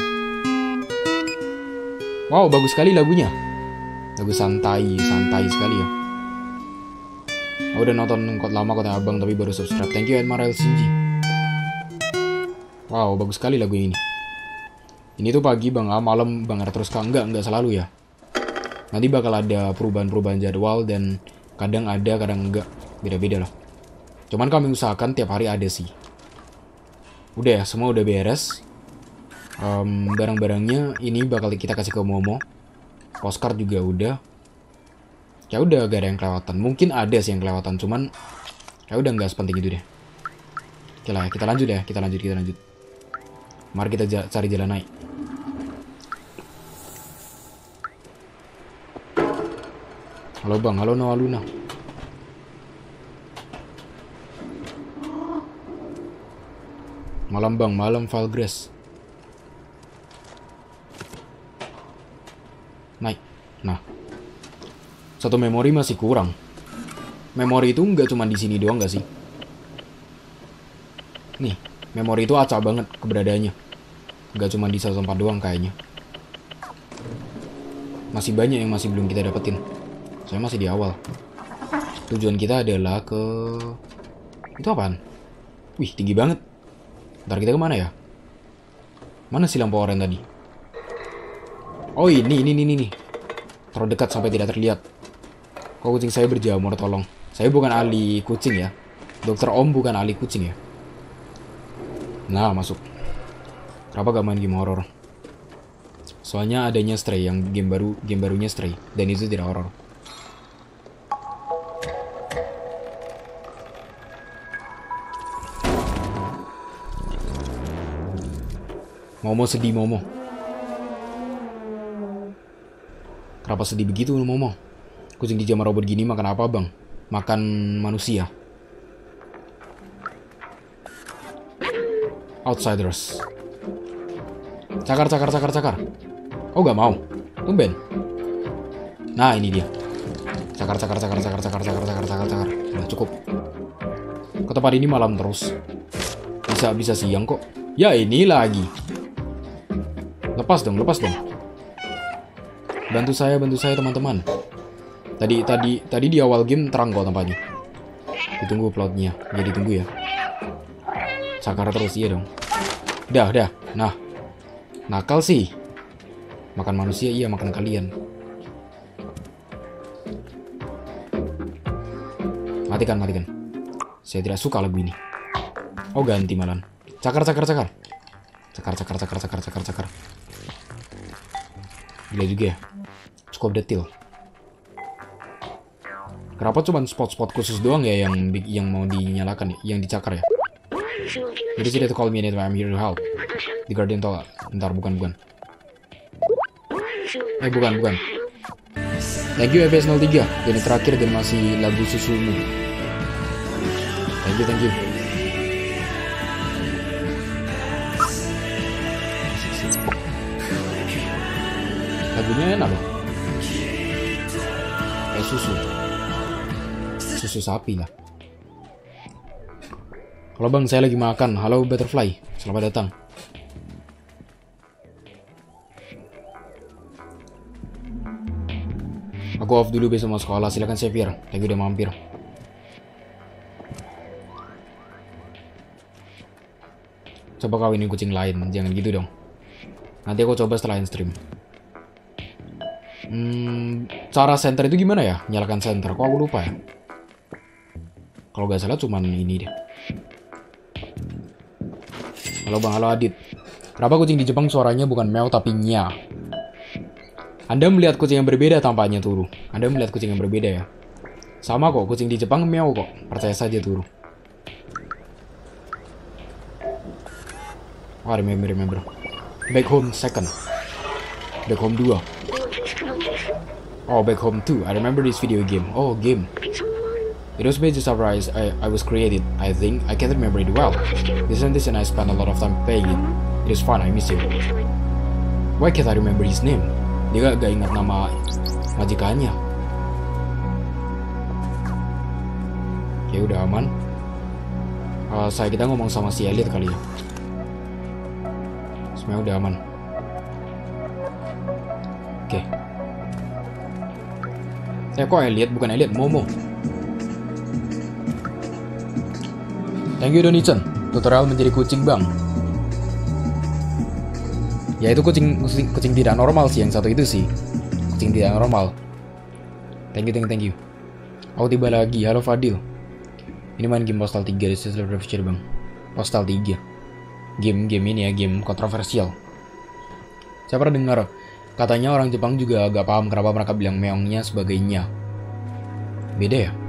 Wow, bagus sekali lagunya. Lagu santai, santai sekali ya. Oh, udah nonton kok lama kota abang tapi baru subscribe. Thank you Admiral Shinji. Wow, bagus sekali lagu ini. Ini tuh pagi bang, ah, malam bang terus kah? Enggak, enggak selalu ya. Nanti bakal ada perubahan-perubahan jadwal dan kadang ada, kadang enggak. Beda-beda lah. Cuman kami usahakan tiap hari ada sih. Udah ya, semua udah beres. Um, barang-barangnya ini bakal kita kasih ke Momo. Postcard juga udah. Ya udah, gak ada yang kelewatan. Mungkin ada sih yang kelewatan, cuman ya udah nggak sepenting itu deh. Oke lah, kita lanjut ya, kita lanjut, kita lanjut. Mari kita ja cari jalan naik. Halo bang, halo Noah Luna. Malam bang, malam Valgres. Naik. Nah, satu memori masih kurang. Memori itu nggak cuma di sini doang nggak sih? Nih, memori itu acak banget keberadaannya. Nggak cuma di satu tempat doang kayaknya. Masih banyak yang masih belum kita dapetin. Saya masih di awal. Tujuan kita adalah ke... Itu apaan? Wih, tinggi banget. Ntar kita kemana ya? Mana sih lampu oranye tadi? Oh ini, ini, ini, ini. Terlalu dekat sampai tidak terlihat. Kok kucing saya berjamur, tolong. Saya bukan ahli kucing ya. Dokter Om bukan ahli kucing ya. Nah, masuk. Kenapa gak main game horror? Soalnya adanya Stray, yang game baru, game barunya Stray. Dan itu tidak horror. Momo sedih, Momo. Kenapa sedih begitu, Momo? Kucing dijamah robot gini makan apa bang? Makan manusia. Outsiders. Cakar, cakar, cakar, cakar. Oh gak mau. Tumben. Nah ini dia. Cakar, cakar, cakar, cakar, cakar, cakar, cakar, cakar, cakar. Udah cukup. Ke tempat ini malam terus. Bisa, bisa siang kok. Ya ini lagi. Lepas dong, lepas dong. Bantu saya, bantu saya teman-teman. Tadi tadi tadi di awal game terang kok tempatnya. Ditunggu plotnya. Ya ditunggu ya. Cakar terus iya dong. Dah, dah. Nah. Nakal sih. Makan manusia iya, makan kalian. Matikan, matikan. Saya tidak suka lagu ini. Oh, ganti malan. Cakar, cakar, cakar. Cakar, cakar, cakar, cakar, cakar, cakar. Gila juga ya. Cukup detail. Kenapa cuma spot-spot khusus doang ya yang yang mau dinyalakan ya, yang dicakar ya? Jadi tidak call me anytime I'm here to help. The Guardian tolak. Bentar, bukan, bukan. Eh, bukan, bukan. Thank you F S nol tiga. Jadi terakhir dan masih lagu susumu. Thank you, thank you. Lagunya enak loh. Kayak susu. Susu sapi lah. Halo bang, saya lagi makan. Halo Butterfly, selamat datang. Aku off dulu besok mau sekolah. Silakan Xavier, lagi udah mampir. Coba kawinin kucing lain, jangan gitu dong. Nanti aku coba setelah stream. Hmm, cara center itu gimana ya? Nyalakan center, kok aku lupa ya? Kalau gak salah cuman ini deh. Halo bang, halo Adit. Kenapa kucing di Jepang suaranya bukan meow tapi nya? Anda melihat kucing yang berbeda tampaknya Turu. Anda melihat kucing yang berbeda ya. Sama kok, kucing di Jepang meow kok. Percaya saja Turu. Oh, remember, remember. Back home second. Back home two. Oh, back home two. I remember this video game. Oh, game. It was based on surprise I, I was created, I think. I can't remember it well. This and this and I spent a lot of time playing it. It is fun, I miss him. Why can't I remember his name? Dia gak, gak ingat nama majikannya. Ya udah aman. Uh, saya kita ngomong sama si Elliot kali ya. Semuanya udah aman. Oke. Okay. Eh kok Elliot bukan Elliot, Momo. Thank you Donicen. Tutorial menjadi kucing bang. Ya itu kucing, kucing kucing tidak normal sih yang satu itu sih. Kucing tidak normal. Thank you, thank you, thank you. Aku tiba lagi. Halo Fadil. Ini main game Postal tiga di Sister Review bang. Postal tiga. Game-game ini ya, game kontroversial. Saya pernah dengar katanya orang Jepang juga agak paham kenapa mereka bilang meongnya sebagainya. Beda ya?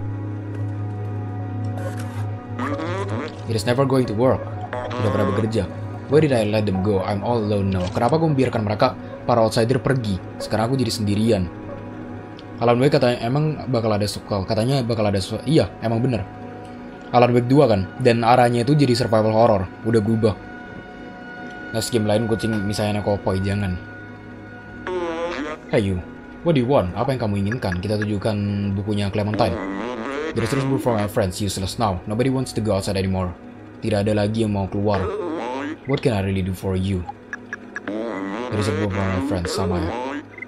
It is never going to work. Tidak pernah bekerja. Why did I let them go? I'm all alone now. Kenapa aku membiarkan mereka, para outsider, pergi? Sekarang aku jadi sendirian. Alan Wake katanya emang bakal ada sequel. Katanya bakal ada sequel. Iya, emang bener. Alan Wake dua kan? Dan arahnya itu jadi survival horror. Udah berubah. Next game lain kucing misalnya Kopoy, jangan. Hey you, what do you want? Apa yang kamu inginkan? Kita tunjukkan bukunya Clementine. There is book for my friends, useless now. Nobody wants to go outside anymore. Tidak ada lagi yang mau keluar. What can I really do for you? There is a book for my friends, sama ya.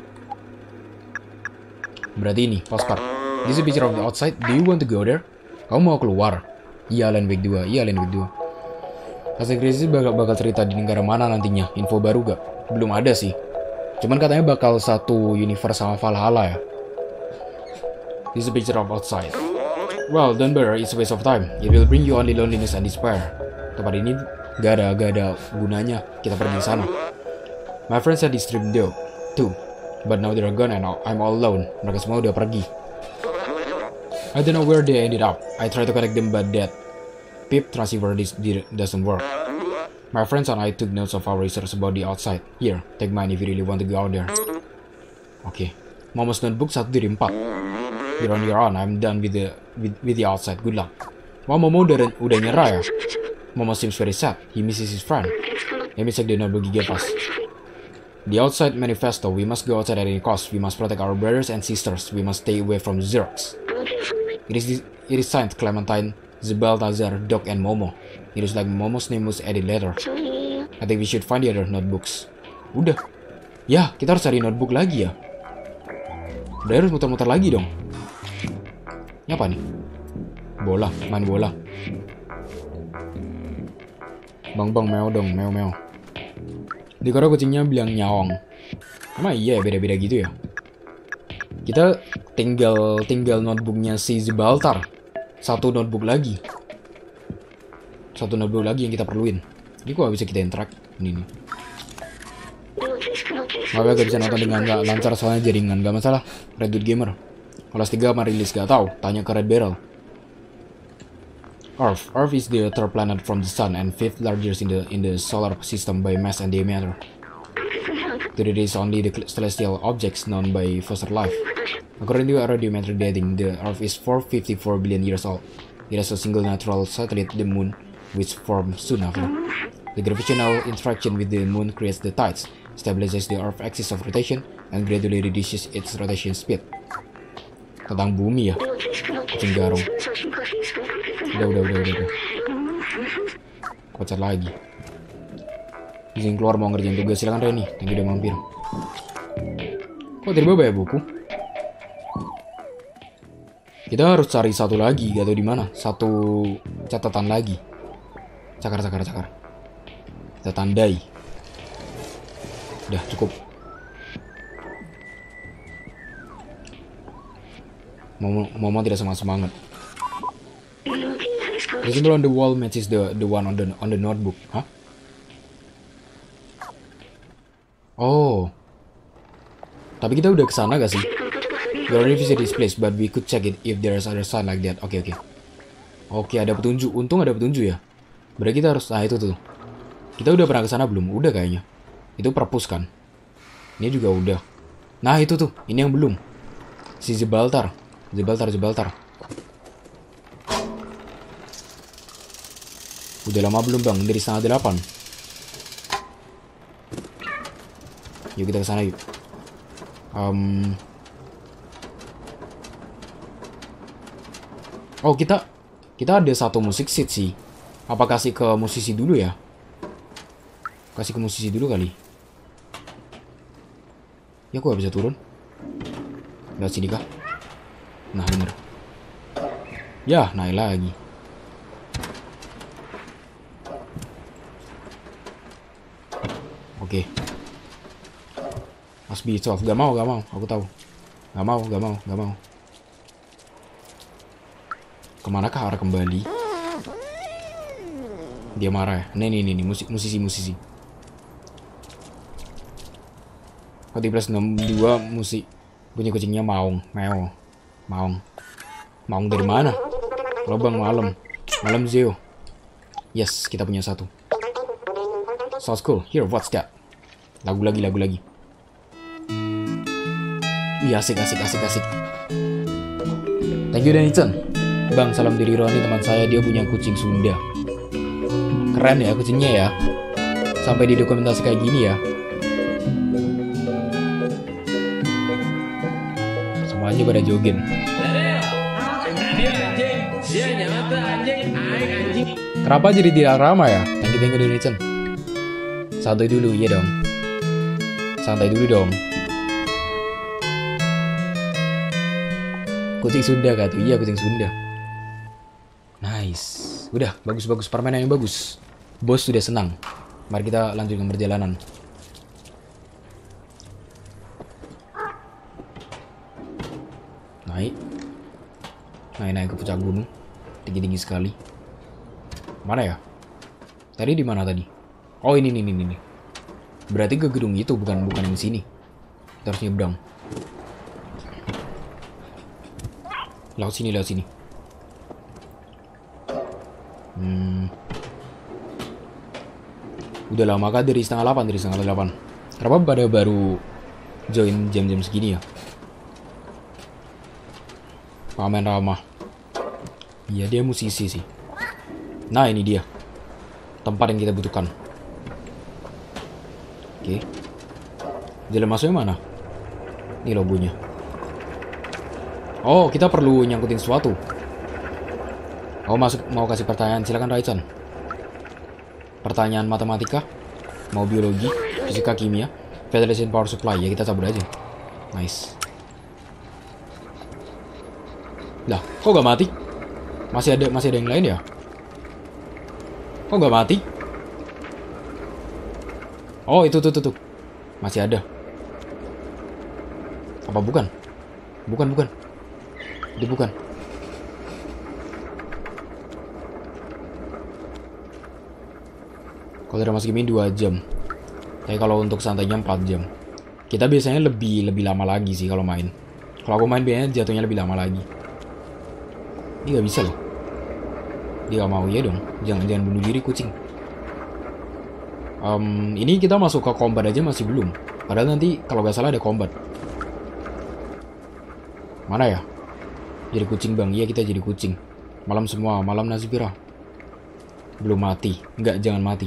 Berarti ini, postcard. This is a picture of the outside. Do you want to go there? Kamu mau keluar? Iya, Alan Wake dua. Iya, Alan Wake dua. Asli Krisis bakal, bakal cerita di negara mana nantinya? Info baru gak? Belum ada sih. Cuman katanya bakal satu universe sama Valhalla ya. This is a picture of outside. Well, don't bother, it's a waste of time. It will bring you only loneliness and despair. Tempat ini gak ada, gak ada gunanya. Kita pergi ke sana. My friends had this trip though, too. But now they're gone and I'm all alone. Mereka semua udah pergi. I don't know where they ended up. I tried to connect them but that pip transceiver this doesn't work. My friends and I took notes of our research about the outside. Here, take mine if you really want to go out there. Oke, okay. Momo's notebook satu dari empat. You're on your own. I'm done with the with, with the outside. Good luck. Wah, Momo udah udah nyerah ya. Momo seems very sad. He misses his friend. Let me check the notebook he gave us. The outside manifesto. We must go outside at any cost. We must protect our brothers and sisters. We must stay away from Xerox. It is it is signed Clementine, Balthazar, Doc, and Momo. It is like Momo's name was added later. I think we should find the other notebooks. Udah. Ya, kita harus cari notebook lagi ya. Udah harus muter-muter lagi dong. Ini apa nih? Bola, main bola. Bang bang meo dong, meo meo. Di Korea kucingnya bilang nyawang. Emang iya ya beda-beda gitu ya? Kita tinggal tinggal notebooknya si Gibraltar. Satu notebook lagi. Satu notebook lagi yang kita perluin. Jadi kok gak bisa kita interact? Ini nih. Maaf ya gak bisa nonton dengan gak lancar soalnya jaringan. Gak masalah. Redwood Gamer. Kelas tiga sama rilis gak tahu. Tanya ke Red Barrel. Earth. Earth is the third planet from the sun and fifth largest in the in the solar system by mass and diameter. Today is only the celestial objects known by fossil life. According to radiometric dating, the Earth is four hundred fifty-four billion years old. It has a single natural satellite, the Moon, which formed soon after. The gravitational interaction with the Moon creates the tides, stabilizes the Earth's axis of rotation, and gradually reduces its rotation speed. Tentang bumi ya, kucing garong. Udah, udah, udah, udah, udah. Kocat lagi. Izin keluar mau ngerjain tugas, silakan Reni. Yang udah mampir. Kok tiba-tiba banyak buku? Kita harus cari satu lagi, gak tau di mana. Satu catatan lagi. Cakar, cakar, cakar. Kita tandai. Udah cukup. Momo, Momo tidak semangat semangat. The symbol on the wall matches the the one on the on the notebook. Hah? Oh. Tapi kita udah kesana gak sih? We already visit this place, but we could check it if there's other sign like that. Oke, okay, oke. Okay. Oke, okay, ada petunjuk. Untung ada petunjuk ya. Berarti kita harus... Nah, itu tuh. Kita udah pernah kesana belum? Udah kayaknya. Itu perpus kan? Ini juga udah. Nah, itu tuh. Ini yang belum. Si Gibraltar. Gibraltar, Gibraltar. Udah lama belum bang? Dari setengah delapan. Yuk kita kesana yuk. Um... Oh kita kita ada satu musik sheet sih. Apa kasih ke musisi dulu ya? Kasih ke musisi dulu kali. Ya kok gak bisa turun? Gak sini kah? Nah bener. Ya naik lagi. Oke. Must be solved. Gak mau, gak mau. Aku tahu. Gak mau, gak mau, gak mau. Kemanakah arah kembali? Dia marah ya. Nih, nih, nih, nih. Musik, musisi, musisi. Kode plus enam dua musik. Bunyi kucingnya maung, meow. Maung. Maung dari mana? Lobang malam. Malam Zeo. Yes, kita punya satu. Sounds cool. Here, what's that? Lagu lagi, lagu lagi. Wih, asik, asik, asik, asik. Thank you, Denison. Bang, salam dari Roni, teman saya. Dia punya kucing Sunda. Keren ya kucingnya ya. Sampai di dokumentasi kayak gini ya. Semuanya pada jogging. Kenapa jadi tidak ramah ya? Thank you, thank you, Denison. Santai dulu, iya dong. Santai dulu dong. Kucing Sunda kah tuh? Iya, kucing Sunda. Nice. Udah, bagus-bagus. Permainan yang bagus. Bos sudah senang. Mari kita lanjutkan perjalanan. Naik. Naik-naik ke puncak gunung. Tinggi-tinggi sekali. Mana ya? Tadi di mana tadi? Oh, ini, ini, ini, ini. Berarti ke gedung itu, bukan bukan yang sini. Kita harus nyebrang. Lewat sini, lewat sini. Hmm. Udah lama kah dari setengah delapan, dari setengah delapan. Kenapa pada baru join jam-jam segini ya? Pamen ramah. Iya, dia musisi sih. Nah, ini dia. Tempat yang kita butuhkan. Oke. Jalan masuknya mana? Ini logonya. Oh, kita perlu nyangkutin sesuatu. Oh, masuk mau kasih pertanyaan. Silakan Raichan. Pertanyaan matematika, mau biologi, fisika, kimia, ventilation power supply. Ya, kita cabut aja. Nice. Lah, kok gak mati? Masih ada masih ada yang lain ya? Kok gak mati? Oh, itu tuh tuh tuh. Masih ada. Apa bukan? Bukan, bukan. Itu bukan. Kalau udah masuk game dua jam. Tapi kalau untuk santainya empat jam. Kita biasanya lebih lebih lama lagi sih kalau main. Kalau aku main biasanya jatuhnya lebih lama lagi. Ini gak bisa loh. Dia gak mau, ya dong. Jangan jangan bunuh diri kucing. Um, ini kita masuk ke combat aja masih belum. Padahal nanti kalau gak salah ada combat. Mana ya? Jadi kucing bang. Iya, kita jadi kucing. Malam semua. Malam Nazbira. Belum mati. Enggak, jangan mati.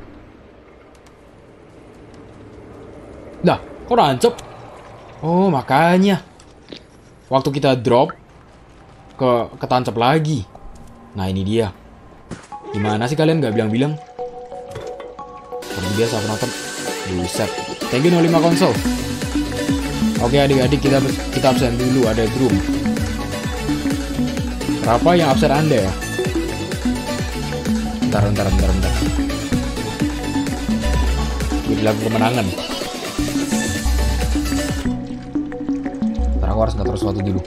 Lah, kok rancep? Oh, makanya waktu kita drop ke ketancap lagi. Nah, ini dia. Gimana sih kalian gak bilang-bilang? Seperti biasa penonton. Buset. Thank you nol lima konsol. Oke adik-adik, kita kita absen dulu. Ada drum. Berapa yang absen Anda ya? Bentar, bentar, bentar, bentar. Jadi lagu kemenangan. Ntar aku harus ngatur sesuatu dulu.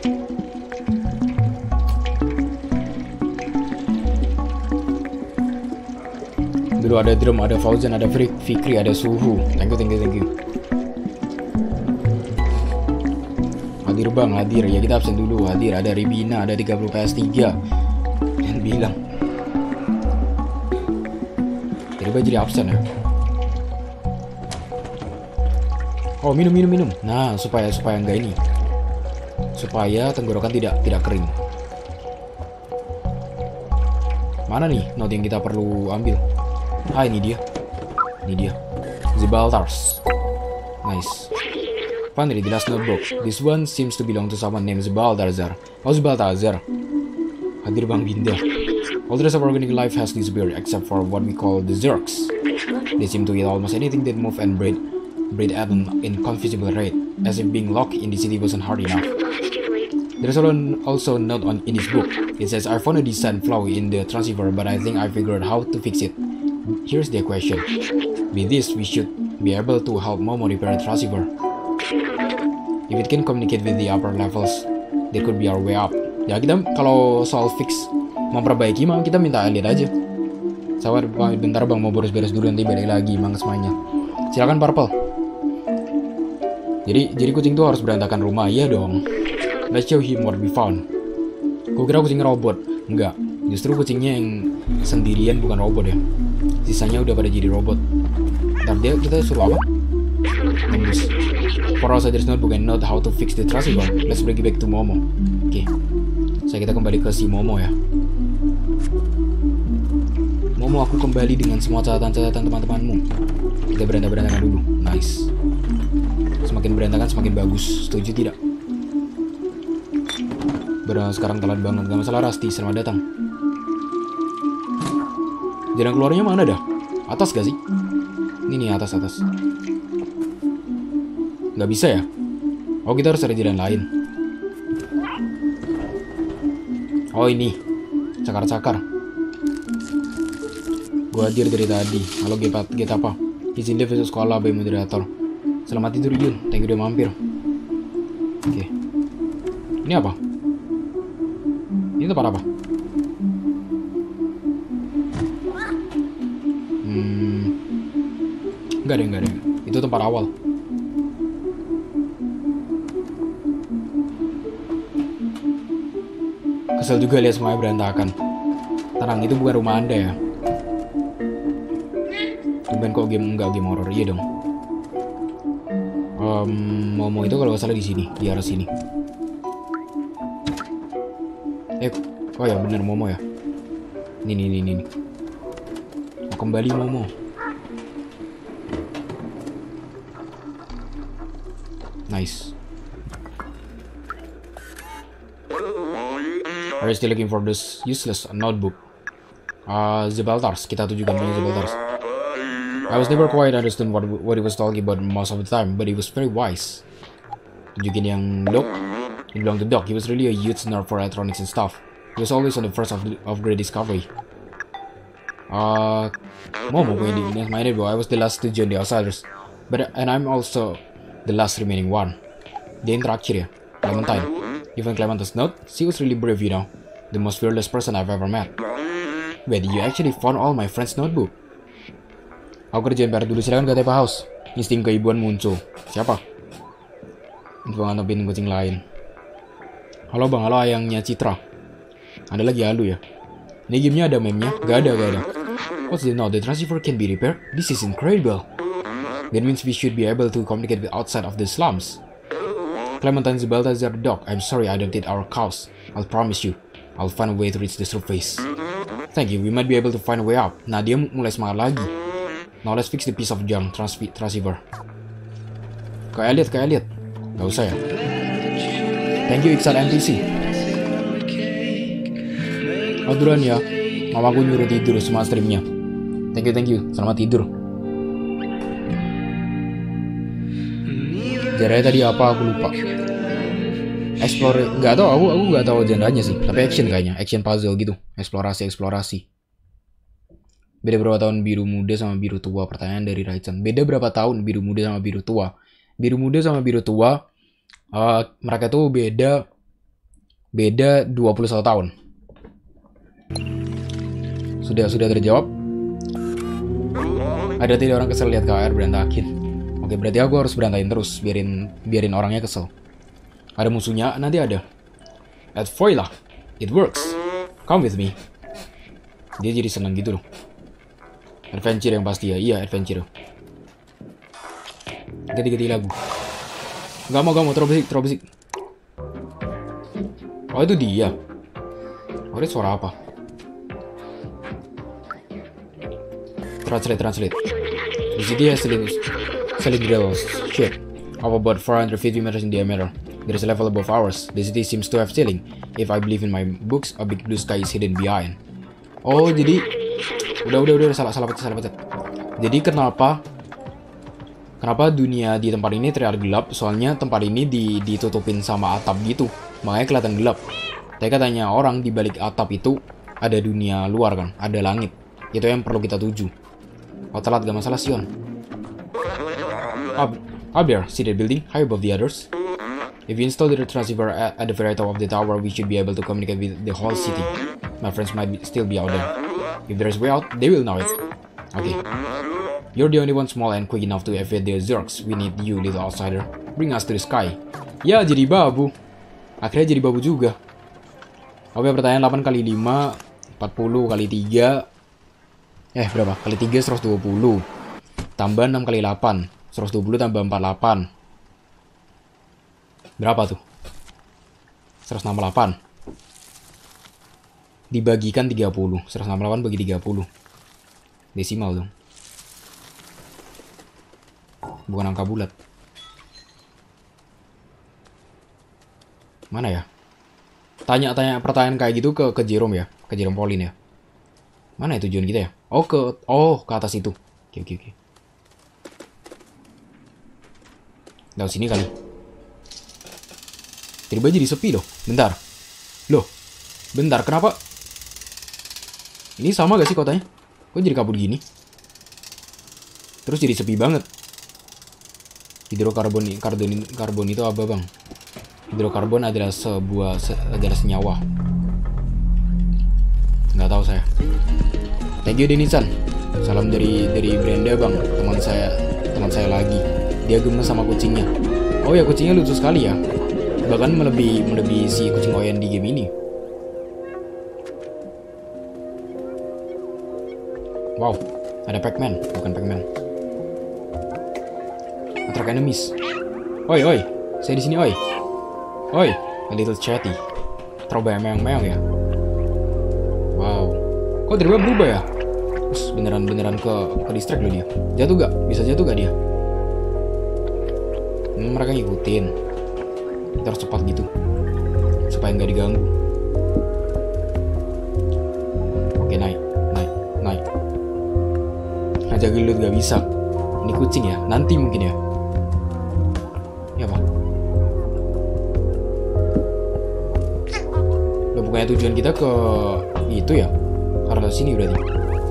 Dulu ada drum, ada Fauzan, ada Fikri, ada Suhu. Thank you, thank you, thank you. Hadir bang, hadir. Ya kita absen dulu. Hadir, ada Ribina, ada tiga puluh P S tiga. Yang bilang tiba-tiba jadi absen ya. Oh, minum, minum, minum. Nah, supaya supaya enggak ini. Supaya tenggorokan tidak tidak kering. Mana nih note yang kita perlu ambil? Ah, ini dia. Ini dia. Zibaltars. Nice. Finally, the last notebook. This one seems to belong to someone named Zibaltazar. Oh, Zibaltazar. Hadir Bang Binda. All the rest of organic life has disappeared except for what we call the Zerks. They seem to eat almost anything that move and breed, breed at an inconceivable rate, as if being locked in the city wasn't hard enough. There's also a note on in this book. It says, I found a design flaw in the transceiver, but I think I figured out how to fix it. Here's the question. With this, we should be able to help Momo repair the transceiver. If it can communicate with the upper levels, there could be our way up. Ya kita kalau soal fix memperbaiki mah kita minta Elliot aja. Sabar bentar bang, mau beres-beres dulu nanti balik lagi mang semuanya. Silakan Purple. Jadi jadi kucing tuh harus berantakan rumah, iya dong. Let's show him what we found. Gue kira kucing robot, enggak. Justru kucingnya yang sendirian bukan robot ya. Sisanya udah pada jadi robot. Ntar dia kita suruh apa? Nembus. For us, there's notebook and note how to fix the transceiver. Let's bring it back to Momo. Oke, okay. Saya kita kembali ke si Momo ya. Momo, aku kembali dengan semua catatan-catatan teman-temanmu. Kita berantakan-berantakan dulu. Nice. Semakin berantakan semakin bagus. Setuju tidak? Benar, sekarang telat banget. Gak masalah Rasti, selamat datang. Jalan keluarnya mana dah? Atas gak sih? Ini nih atas-atas. Gak bisa ya? Oh, kita harus ada jalan lain. Oh ini, cakar-cakar. Gua hadir dari tadi. Halo G empat, G apa? Izin dia besok sekolah, by moderator. Selamat tidur Yun, thank you udah mampir. Oke, okay. Ini apa? Ini tempat apa? Hmm, enggak ada, enggak ada. Itu tempat awal. Kesel juga lihat semuanya berantakan. Tenang, itu bukan rumah Anda ya. Tumben kok game enggak game horror, iya dong. Um, Momo itu kalau nggak salah di sini, di arah sini. Eh, oh ya bener Momo ya. Ini nih nih nih. Mau kembali Momo. Nice. Are you still looking for this useless notebook? Uh, Zebaltars, kita tujukan punya Zebaltars. I was never quite understood what what he was talking about most of the time, but he was very wise. Tunjukin yang Doc, he belonged to Doc. He was really a huge nerd for electronics and stuff. He was always on the first of, of great discovery. Uh, Momo punya di my neighbor. I was the last to join the outsiders, but and I'm also the last remaining one. Dia yang terakhir ya, Clementine. Even Clementine's note, she was really brave, you know. The most fearless person I've ever met. Wait, you actually found all my friend's notebook? Aku kerjain P R dulu, silakan ke Tepa House. Insting keibuan muncul. Siapa? Info ngantepin kucing lain. Halo bang, halo ayangnya Citra. Ada lagi halu ya? Ini gamenya ada meme-nya? Gak ada, gak ada. What's the note? The transceiver can be repaired? This is incredible. That means we should be able to communicate with outside of the slums. Clementine Balthazar Doc, I'm sorry I adopted our cows. I'll promise you, I'll find a way to reach the surface. Thank you, we might be able to find a way up. Nah, dia mulai semangat lagi. Now let's fix the piece of junk transceiver. Ke Elliot, ke Elliot. Gak usah ya. Thank you Iksan N P C. Oh duluan ya. Mamaku nyuruh tidur semua streamnya. Thank you, thank you. Selamat tidur. Genre tadi apa aku lupa. Explore, nggak tahu aku aku nggak tahu genrenya sih. Tapi action kayaknya, action puzzle gitu. Eksplorasi eksplorasi. Beda berapa tahun biru muda sama biru tua? Pertanyaan dari Raichan. Beda berapa tahun biru muda sama biru tua? Biru muda sama biru tua, uh, mereka tuh beda beda dua puluh satu tahun. Sudah sudah terjawab. Ada tidak orang kesel lihat K R berantakin? Oke, berarti aku harus berantain terus, biarin biarin orangnya kesel. Ada musuhnya, nanti ada. At Foila, it works. Come with me. Dia jadi senang gitu loh. Adventure yang pasti ya, iya adventure. Ganti-ganti lagu. Gak mau, gak mau, terobosik, terobosik. Oh itu dia. Oh itu suara apa? Translate, translate. Di sini has cylindrical shape of about four hundred fifty meters in diameter. There is a level above ours. The city seems to have ceiling. If I believe in my books, a big blue sky is hidden behind. Oh jadi, udah udah udah salah salah pencet salah pencet. Jadi kenapa kenapa dunia di tempat ini terlihat gelap? Soalnya tempat ini di, ditutupin sama atap gitu, makanya kelihatan gelap. Tapi katanya orang di balik atap itu ada dunia luar kan, ada langit. Itu yang perlu kita tuju. Oh telat gak masalah Sion. Up, up there, see that building high above the others? If we install the transceiver at, at the very top of the tower, we should be able to communicate with the whole city. My friends might be, still be out there. If there's way out, they will know it. Okay. You're the only one small and quick enough to evade the Zergs. We need you, little outsider. Bring us to the sky. Ya, jadi babu. Akhirnya jadi babu juga. Oke, pertanyaan delapan kali lima, empat puluh kali tiga. Eh, berapa? Kali tiga, seratus dua puluh. Tambah enam kali delapan. seratus dua puluh tambah empat puluh delapan. Berapa tuh? seratus enam puluh delapan. Dibagikan tiga puluh. seratus enam puluh delapan bagi tiga puluh. Desimal dong. Bukan angka bulat. Mana ya? Tanya-tanya pertanyaan kayak gitu ke ke Jerome ya, ke Jerome Pauline ya. Mana ya tujuan kita ya? Oh ke oh ke atas itu. Oke oke oke. Lewat sini kali. Tiba-tiba jadi sepi loh. Bentar. Loh. Bentar, kenapa? Ini sama gak sih kotanya? Kok jadi kabut gini? Terus jadi sepi banget. Hidrokarbon karbon, karbon itu apa bang? Hidrokarbon adalah sebuah se, adalah senyawa. Nggak tahu saya. Thank you Denisan. Salam dari dari Brenda bang. Teman saya teman saya lagi. Dia gemes sama kucingnya. Oh ya kucingnya lucu sekali ya. Bahkan melebihi melebihi si kucing Oyen di game ini. Wow, ada Pac-Man, bukan Pac-Man. Attract enemies. Oi, oi, saya di sini, oi. Oi, a little chatty. Terobak meong-meong ya. Wow, kok tiba-tiba berubah ya? Terus beneran-beneran ke ke distract loh dia. Jatuh gak? Bisa jatuh gak dia? Hmm, mereka ngikutin. Kita harus cepat gitu supaya nggak diganggu. Oke, naik, naik, naik. Ngajak gelut gak bisa. Ini kucing ya, nanti mungkin ya. Ya pak. Udah bukannya tujuan kita ke itu ya? Karena sini berarti.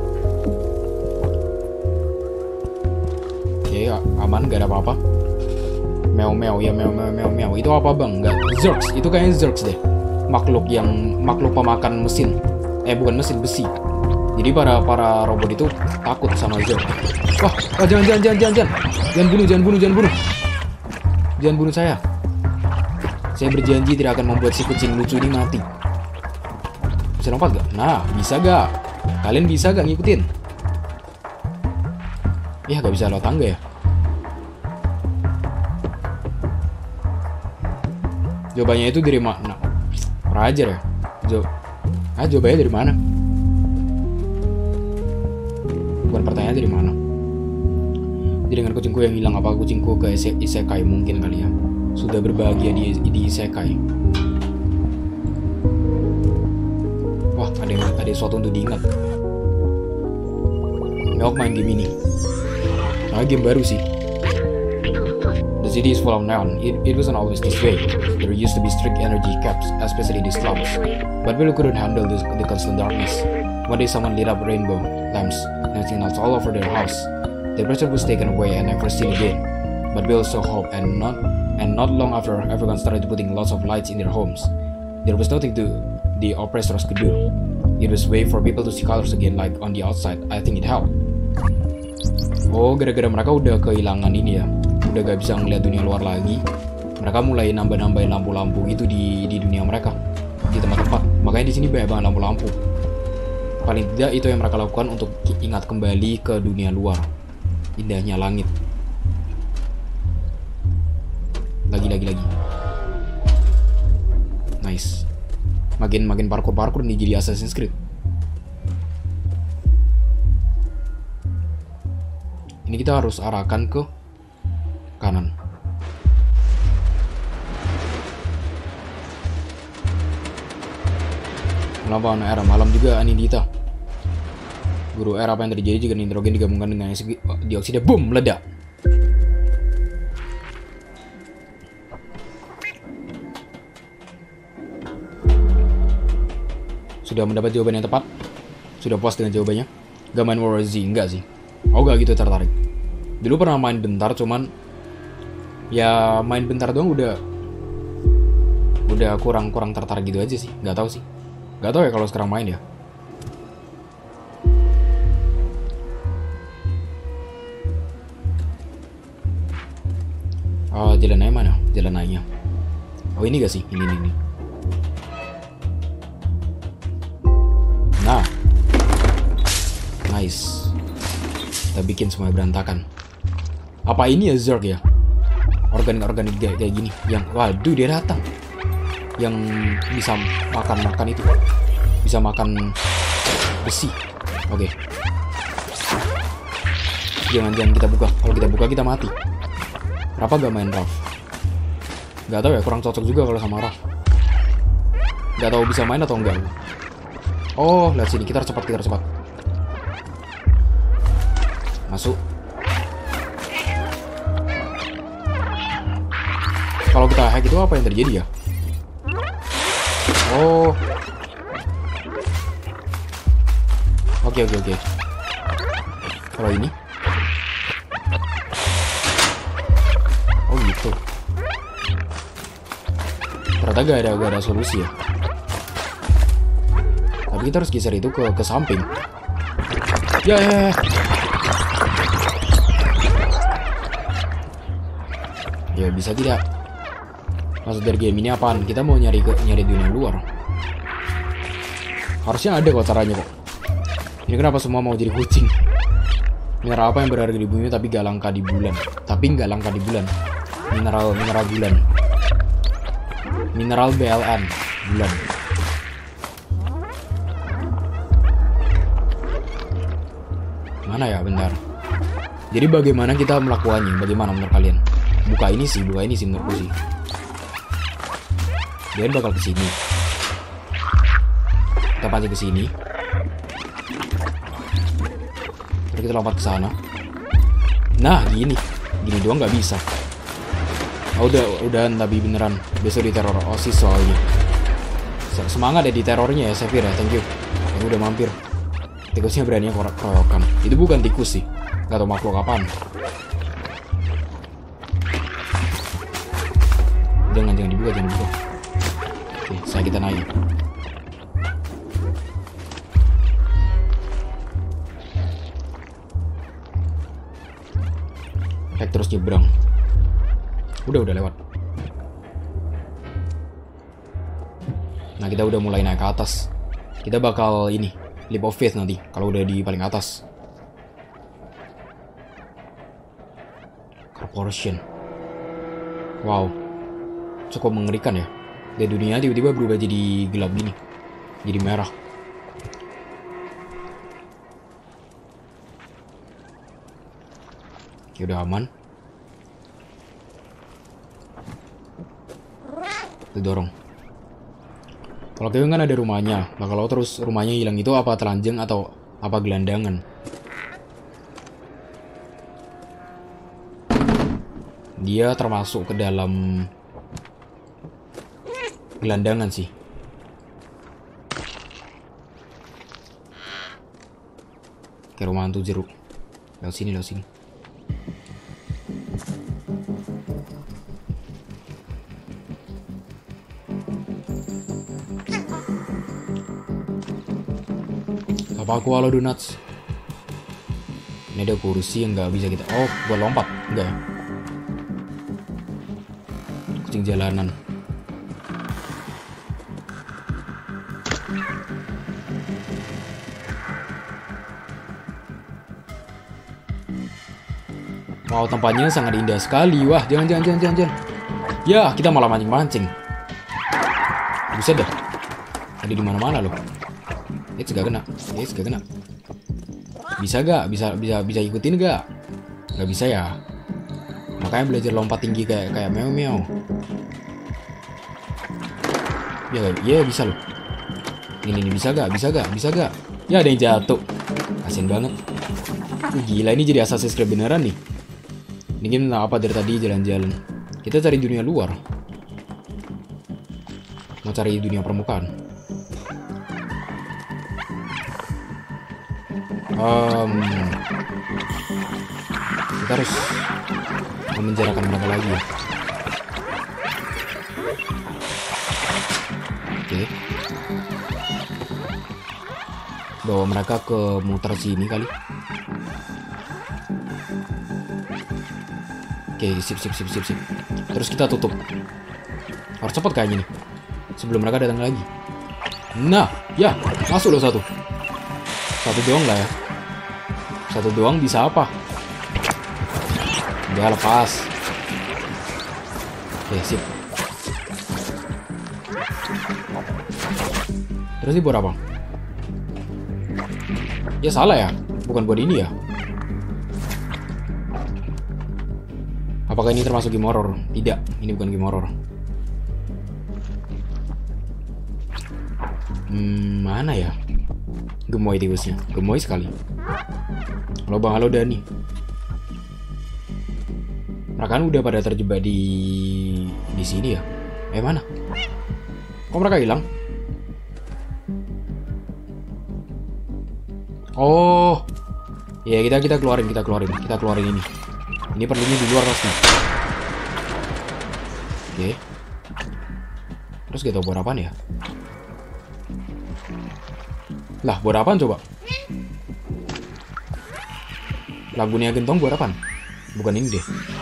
Oke, aman, gak ada apa-apa. Meow-meow ya, meow-meow meow-meow. Itu apa bang? Enggak, Zergs. Itu kayaknya Zergs deh. Makhluk yang makhluk pemakan mesin. Eh bukan mesin, besi. Jadi para para robot itu takut sama Zergs. Wah, wah jangan jangan jangan jangan jangan. Jangan bunuh, jangan bunuh, jangan bunuh. Jangan bunuh saya. Saya berjanji tidak akan membuat si kucing lucu ini mati. Bisa lompat gak? Nah, bisa gak? Kalian bisa gak ngikutin? Ya gak bisa lewat tangga ya. Jawabannya itu dari mana? Rajar ya? Jawab. Ah, jawabannya dari mana? Bukan pertanyaan dari mana. Jadi dengan kucingku yang hilang, apa kucingku ke isekai mungkin kali ya? Sudah berbahagia di, di isekai. Wah, ada ada sesuatu untuk diingat. Meok main game ini. Nah, game baru sih. The city is full of neon. It, it wasn't always this way. There used to be strict energy caps, especially in the slums. But people couldn't handle this, the constant darkness. One day someone lit up rainbow lamps and signals all over their house. The pressure was taken away and never seen again. But we also hope, and not and not long after, everyone started putting lots of lights in their homes. There was nothing to the oppressors could do. It was a way for people to see colors again, like on the outside. I think it helped. Oh, gara-gara mereka udah kehilangan ini ya. Udah gak bisa ngeliat dunia luar lagi, mereka mulai nambah-nambahin lampu-lampu gitu di di dunia mereka, di tempat-tempat. Makanya di sini banyak banget lampu-lampu. Paling tidak itu yang mereka lakukan untuk ingat kembali ke dunia luar, indahnya langit. Lagi-lagi lagi. Nice. Makin makin parkour-parkour nih jadi Assassin's Creed. Ini kita harus arahkan ke kanan. Melawan era malam juga Anindita. Guru era apa yang terjadi jika nitrogen digabungkan dengan dioksida, boom, meledak. Sudah mendapat jawaban yang tepat? Sudah puas dengan jawabannya? Gak main War Z? Enggak sih. Oh gak gitu tertarik. Dulu pernah main bentar, cuman Ya main bentar doang udah udah kurang kurang tertarik gitu aja sih. Nggak tahu sih. Nggak tahu ya kalau sekarang main ya. Oh, jalan naik mana? Jalan naiknya. Oh, ini gak sih? Ini, ini, ini. Nah. Nice. Kita bikin semuanya berantakan. Apa ini ya Zerg ya? Organik-organik kayak kayak gini. Yang, waduh dia datang. Yang bisa makan-makan itu. Bisa makan besi. Oke. Jangan-jangan kita buka. Kalau kita buka kita mati. Kenapa gak main Raf? Gak tahu ya, kurang cocok juga kalau sama Raf. Gak tahu bisa main atau enggak. Oh, lihat sini, kita harus cepat, kita harus cepat. Masuk. Kalau kita hack itu apa yang terjadi ya? Oh. Oke, oke, oke. Kalau ini? Oh gitu. Ternyata gak ada, gak ada solusi ya. Tapi kita harus geser itu ke, ke samping. Ya, ya, ya. Ya bisa tidak. Maksud dari game ini apaan? Kita mau nyari ke nyari dunia luar. Harusnya ada kok caranya kok. Ini kenapa semua mau jadi kucing? Mineral apa yang berharga di bumi tapi gak langka di bulan? Tapi gak langka di bulan. Mineral mineral bulan. Mineral B L N bulan. Mana ya, bentar. Jadi bagaimana kita melakukannya? Bagaimana menurut kalian? Buka ini sih, buka ini sih menurutku sih. Dia bakal ke sini. Kita pancing ke sini. Terus kita lompat ke sana. Nah, gini. Gini doang nggak bisa. Oh, udah, udah tapi beneran. Besok di teror OSIS soalnya. Semangat ya di terornya ya, Sevir ya. Thank you. Yang udah mampir. Tikusnya berani keroyokan. Itu bukan tikus sih. Gak tau makhluk apaan. Jangan, jangan dibuka, jangan dibuka. Oke, saya kita naik. Hack terus nyebrang. Udah, udah lewat. Nah, kita udah mulai naik ke atas. Kita bakal ini, leap of faith nanti kalau udah di paling atas. Corporation. Wow. Cukup mengerikan ya. Dan dunia tiba-tiba berubah jadi gelap gini. Jadi merah. Oke, udah aman. Kita dorong. Kalau Kevin kan ada rumahnya. Nah kalau terus rumahnya hilang itu apa telanjang atau apa gelandangan? Dia termasuk ke dalam gelandangan sih. Kayak rumah hantu jeruk. Lewat sini, lewat sini. Apa aku halo donuts? Ini ada kursi yang nggak bisa kita. Oh, buat lompat, enggak ya? Kucing jalanan. Wow, tempatnya sangat indah sekali. Wah, jangan, jangan, jangan, jangan, jangan. Ya, kita malah mancing-mancing. Buset dah. Ada di mana-mana loh. It's gak kena. It's gak kena. Bisa gak? Bisa, bisa, bisa ikutin gak? Gak bisa ya. Makanya belajar lompat tinggi kayak kayak meow-meow. Ya, ya bisa loh. Ini, ini bisa gak? Bisa gak? Bisa gak? Ya ada yang jatuh. Kasian banget. Uh, gila, ini jadi Assassin's Creed beneran nih. Ini game apa dari tadi jalan-jalan. Kita cari dunia luar. Mau cari dunia permukaan. Um, kita harus memenjarakan mereka lagi ya. Oke. Bawa mereka ke muter sini kali. Oke, sip sip sip sip sip. Terus kita tutup. Harus cepat kayaknya nih. Sebelum mereka datang lagi. Nah, ya, masuk loh satu. Satu doang lah ya. Satu doang bisa apa? Udah lepas. Oke, sip. Terus ini buat apa? Ya salah ya, bukan buat ini ya. Apakah ini termasuk game horror? Tidak, ini bukan game horror. Hmm, mana ya? Gemoy tikusnya, gemoy sekali. Halo Bang, halo Dani. Mereka kan udah pada terjebak di di sini ya. Eh mana? Kok mereka hilang? Oh, ya kita kita keluarin, kita keluarin, kita keluarin ini. Ini perlunya di luar pasti. Oke. Terus kita buat apaan ya? Lah, buat apaan coba? Lagunya Gentong buat apaan? Bukan ini deh.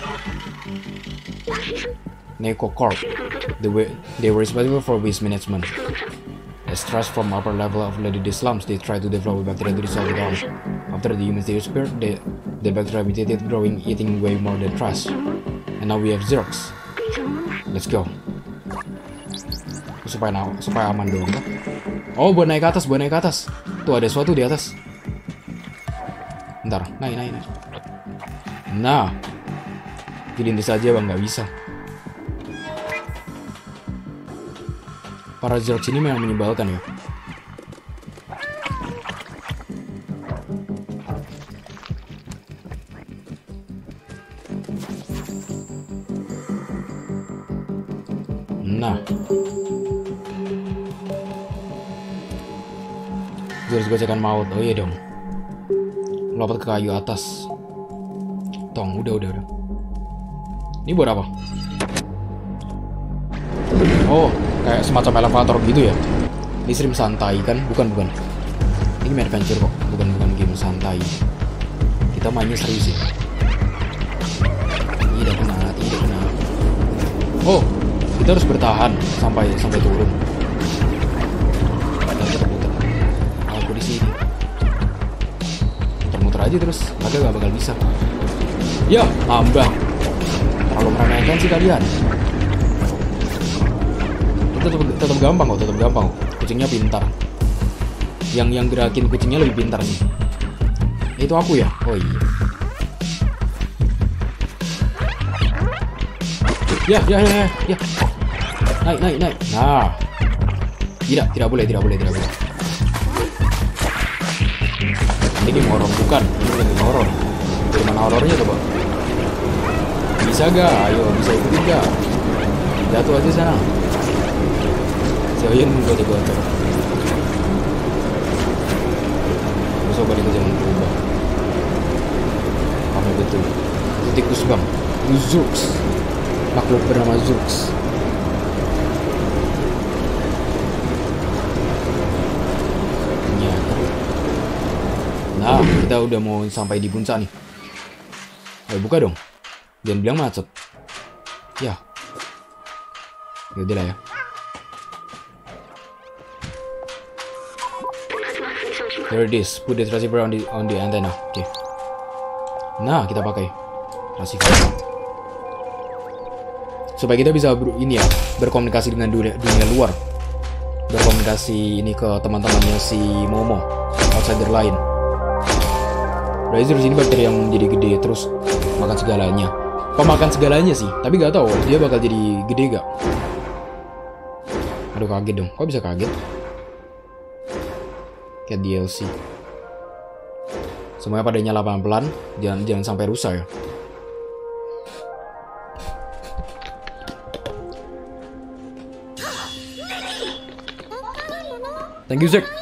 Neko Corp. The way they were responsible for waste management. As stress from upper level of the slums, they try to develop bacteria to dissolve it all. After the humans disappeared, the, the bacteria mutated, growing, eating way more than trash. And now we have Xerox. Let's go. Supaya, supaya aman dong. Oh, buat naik ke atas, buat naik ke atas. Tuh ada sesuatu di atas. Bentar, naik, naik, naik. Nah, dilindas saja bang, nggak bisa. Para Xerox ini memang menyebalkan ya. Nah, Xerox gocekan maut. Oh iya dong. Lompat ke kayu atas. Tong, udah, udah, udah. Ini buat apa? Oh, kayak semacam elevator gitu ya. Ini stream santai kan? Bukan, bukan. Ini game adventure kok. Bukan, bukan game santai. Kita mainnya serius ya. Tidak kena, tidak kena. Oh, kita harus bertahan sampai sampai turun. Muter-muter. Aku di sini. Muter-muter aja terus. Maka gak bakal bisa. Ya, nambah. Terlalu meremehkan sih kalian. Tetap, tetap gampang kok, tetap gampang. Kucingnya pintar. Yang yang gerakin kucingnya lebih pintar sih. Itu aku ya? Oh iya. Ya, ya, ya, ya, ya. Naik, naik, naik. Nah. Tidak, tidak boleh, tidak boleh, tidak boleh. Ini game horor bukan? Ini bukan game horor. Dari mana horornya coba? Bisa gak? Ayo, bisa ikutin gak? Jatuh aja sana. Soalnya nunggu di gocor. Terus coba itu jangan berubah. Kamu betul. Itu tikus bang. Zurks. Makhluk bernama Zurks. Ya. Nah, kita udah mau sampai di puncak nih. Ayo buka dong. Jangan bilang macet. Ya. Yaudah lah ya. There it is. Put the receiver on the on the antenna. Oke. Okay. Nah, kita pakai receiver. Supaya kita bisa ber, ini ya, berkomunikasi dengan dunia, dunia luar. Berkomunikasi ini ke teman-temannya si Momo, outsider lain. Berarti di sini bakteri yang jadi gede terus makan segalanya. Pemakan segalanya sih, tapi gak tahu dia bakal jadi gede gak. Aduh kaget dong, kok bisa kaget? Kayak D L C. Semuanya pada nyala pelan-pelan, jangan jangan sampai rusak ya. Thank you Zack.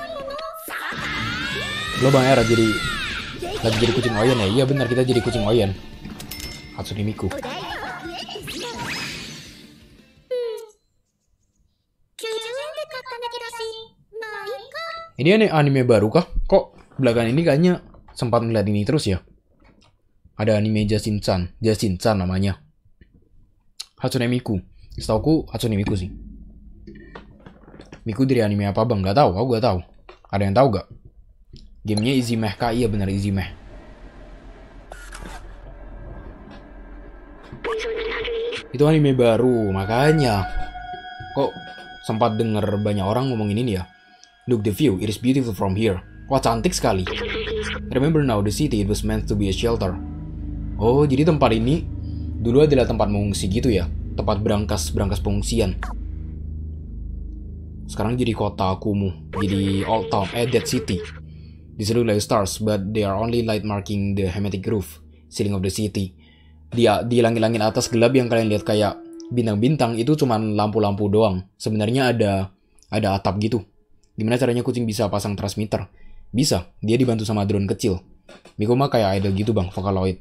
Lo Bang Era jadi lagi jadi kucing oyen ya? Iya benar, kita jadi kucing oyen. Hatsune Miku. Ini anime, anime baru kah? Kok belakangan ini kayaknya sempat ngeliat ini terus ya? Ada anime Jashin-chan, Jashin-chan namanya. Hatsune Miku. Setauku Hatsune Miku sih. Miku dari anime apa bang? Gak tahu, aku gak tahu. Ada yang tahu gak? Gamenya Izimeh kah? Iya benar Izimeh. Itu anime baru, makanya kok sempat denger banyak orang ngomongin ini ya. Look the view, it is beautiful from here. Wah cantik sekali. Remember now the city, it was meant to be a shelter. Oh jadi tempat ini dulu adalah tempat mengungsi gitu ya. Tempat berangkas berangkas pengungsian. Sekarang jadi kota kumuh, jadi old town, eh dead city. These look like stars, but they are only light marking the hermetic roof, ceiling of the city. Di, di langit-langit atas gelap yang kalian lihat kayak bintang-bintang itu cuman lampu-lampu doang. Sebenarnya ada ada atap gitu. Gimana caranya kucing bisa pasang transmitter? Bisa, dia dibantu sama drone kecil. Miku mah kayak idol gitu bang, Vocaloid.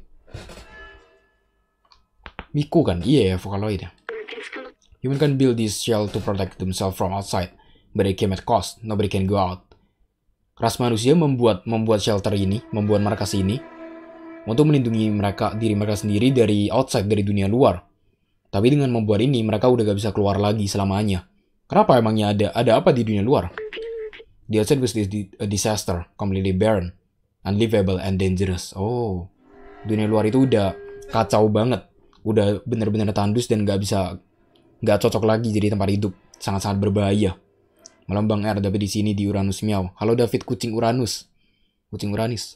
Miku kan? Iya ya, Vocaloid ya. Human can build this shell to protect themselves from outside, but it came at cost. Nobody can go out. Ras manusia membuat membuat shelter ini, membuat markas ini untuk melindungi mereka diri mereka sendiri dari outside, dari dunia luar. Tapi dengan membuat ini, mereka udah gak bisa keluar lagi selamanya. Kenapa emangnya ada ada apa di dunia luar? The outside was a disaster, completely barren, unlivable and dangerous. Oh, dunia luar itu udah kacau banget, udah bener-bener tandus dan gak bisa, gak cocok lagi jadi tempat hidup, sangat-sangat berbahaya. Malam Bang R, tapi di sini di Uranus Miau. Halo David, kucing Uranus, kucing Uranus.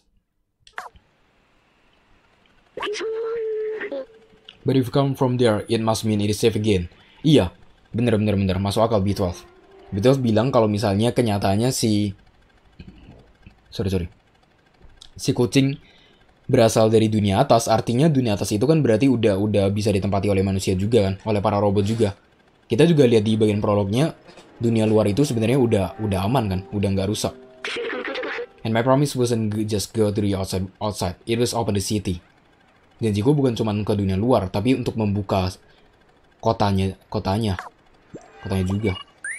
But if you come from there, it must mean it is safe again. Iya, bener-bener bener masuk akal B twelve. B twelve bilang kalau misalnya kenyataannya si sorry sorry si kucing berasal dari dunia atas, artinya dunia atas itu kan berarti udah udah bisa ditempati oleh manusia juga kan, oleh para robot juga. Kita juga lihat di bagian prolognya, dunia luar itu sebenarnya udah udah aman kan, udah nggak rusak. And my promise wasn't just go to the outside, outside. It was open the city. Janjiku bukan cuma ke dunia luar, tapi untuk membuka kotanya, kotanya, kotanya juga.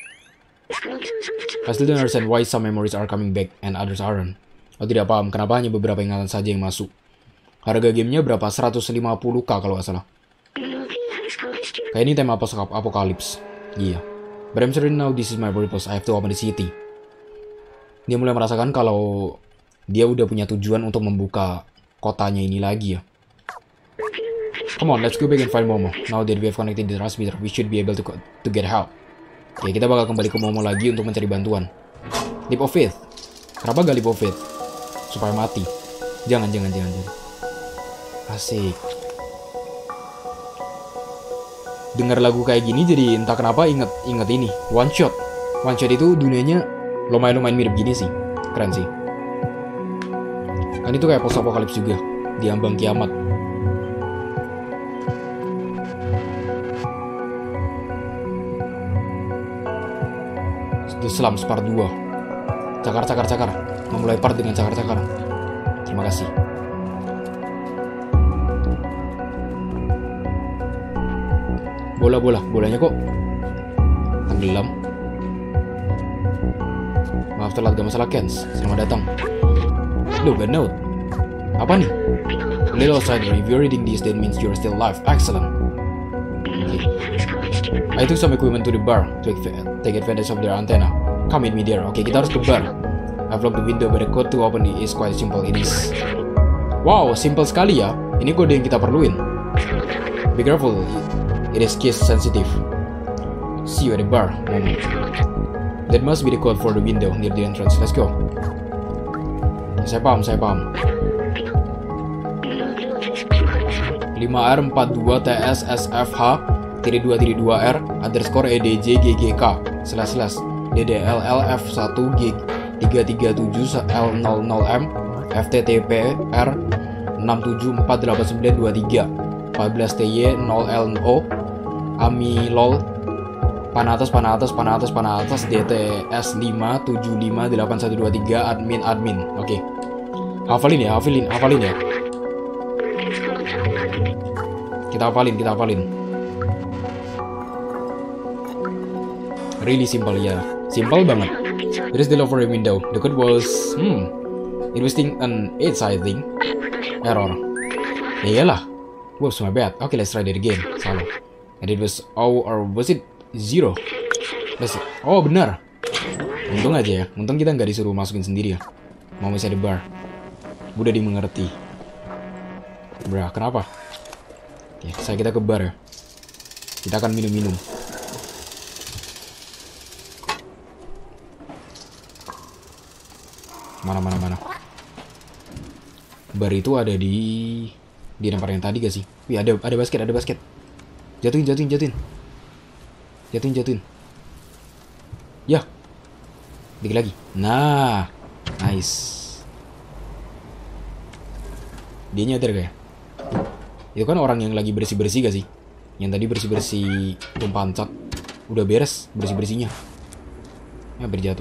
I still don't understand why some memories are coming back and others aren't. Oh tidak paham, kenapa hanya beberapa ingatan saja yang masuk. Harga gamenya berapa? seratus lima puluh ribu kalau nggak salah. Kayak ini tema apokalips. Iya. Yeah. But I'm certain now this is my purpose. I have to open the city. Dia mulai merasakan kalau dia udah punya tujuan untuk membuka kotanya ini lagi ya. Come on, let's go back and find Momo. Now that we have connected the transmitter, we should be able to to get help. Oke, kita bakal kembali ke Momo lagi untuk mencari bantuan. Leap of faith. Kenapa gak leap of faith? Supaya mati. Jangan, jangan, jangan, jangan. Asik. Dengar lagu kayak gini jadi entah kenapa inget inget ini. One Shot. One Shot itu dunianya lumayan-lumayan mirip gini sih. Keren sih. Kan itu kayak post-apokalips juga. Diambang kiamat. The Slums part dua. Cakar, cakar, cakar. Memulai part dengan cakar, cakar. Terima kasih. Bola, bola. Bolanya kok tenggelam. Maaf telat, gak masalah Kens. Selamat datang. Look, a note. Apa nih? A little outsider. If you're reading this, that means you're still alive. Excellent. Okay. I took some equipment to the bar to take advantage of their antenna. Come with me there. Oke, okay, kita harus ke bar. I've locked the window, but the code to open it is quite simple. It is. Wow, simple sekali ya. Ini kode yang kita perluin. Be careful. It is case sensitive. See you at the bar. Moment. That must be the code for the window near the entrance. Let's go. Saya paham, saya paham. lima R empat dua T S S F H dua dua R underscore E D J G G K slash slash D D L L F satu G tiga tiga tujuh L nol nol M F T T P R enam tujuh empat delapan sembilan dua tiga empat belas T Y nol L O Ami lol Panatas Panatas Panatas Panatas D T S lima tujuh lima delapan satu dua tiga admin admin. Oke. Okay. Hafalin ya, hafalin, hafalin ya. Kita hafalin, kita hafalin. Really simple ya, simple banget. There is the lower window. The code was hmm, it was thing an H I think. Error. Ya iyalah. Whoops, my bad. Okay, let's try that again. Salah. And it was O or was it zero? Let's see. Oh benar. Untung aja ya. Untung kita nggak disuruh masukin sendiri ya. Mau bisa di bar. Udah dimengerti. Bra, kenapa? Oke, saya kita ke bar ya. Kita akan minum-minum. Mana mana mana. Bar itu ada di di tempat yang tadi gak sih? Wih, ada ada basket, ada basket. Jatuhin, jatuhin, jatuhin. Jatuhin, jatuhin. Ya. Dikit lagi. Nah, nice. Dia nyadar gak ya? Itu kan orang yang lagi bersih-bersih gak sih? Yang tadi bersih-bersih tumpahan cat. Udah beres bersih-bersihnya. Ya, berjatuh.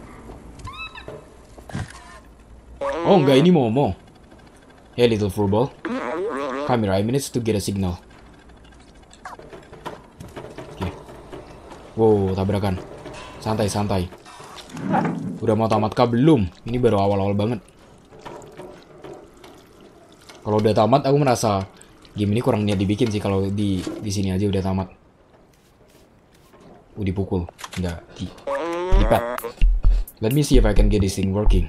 Oh enggak, ini Momo. Hey little furball. Come here, I managed to get a signal. Oke. Okay. Wow, tabrakan. Santai, santai. Udah mau tamat kah belum? Ini baru awal-awal banget. Kalau udah tamat, aku merasa game ini kurang niat dibikin sih kalau di di sini aja udah tamat. Udah dipukul, enggak di lipat. Let me see if I can get this thing working.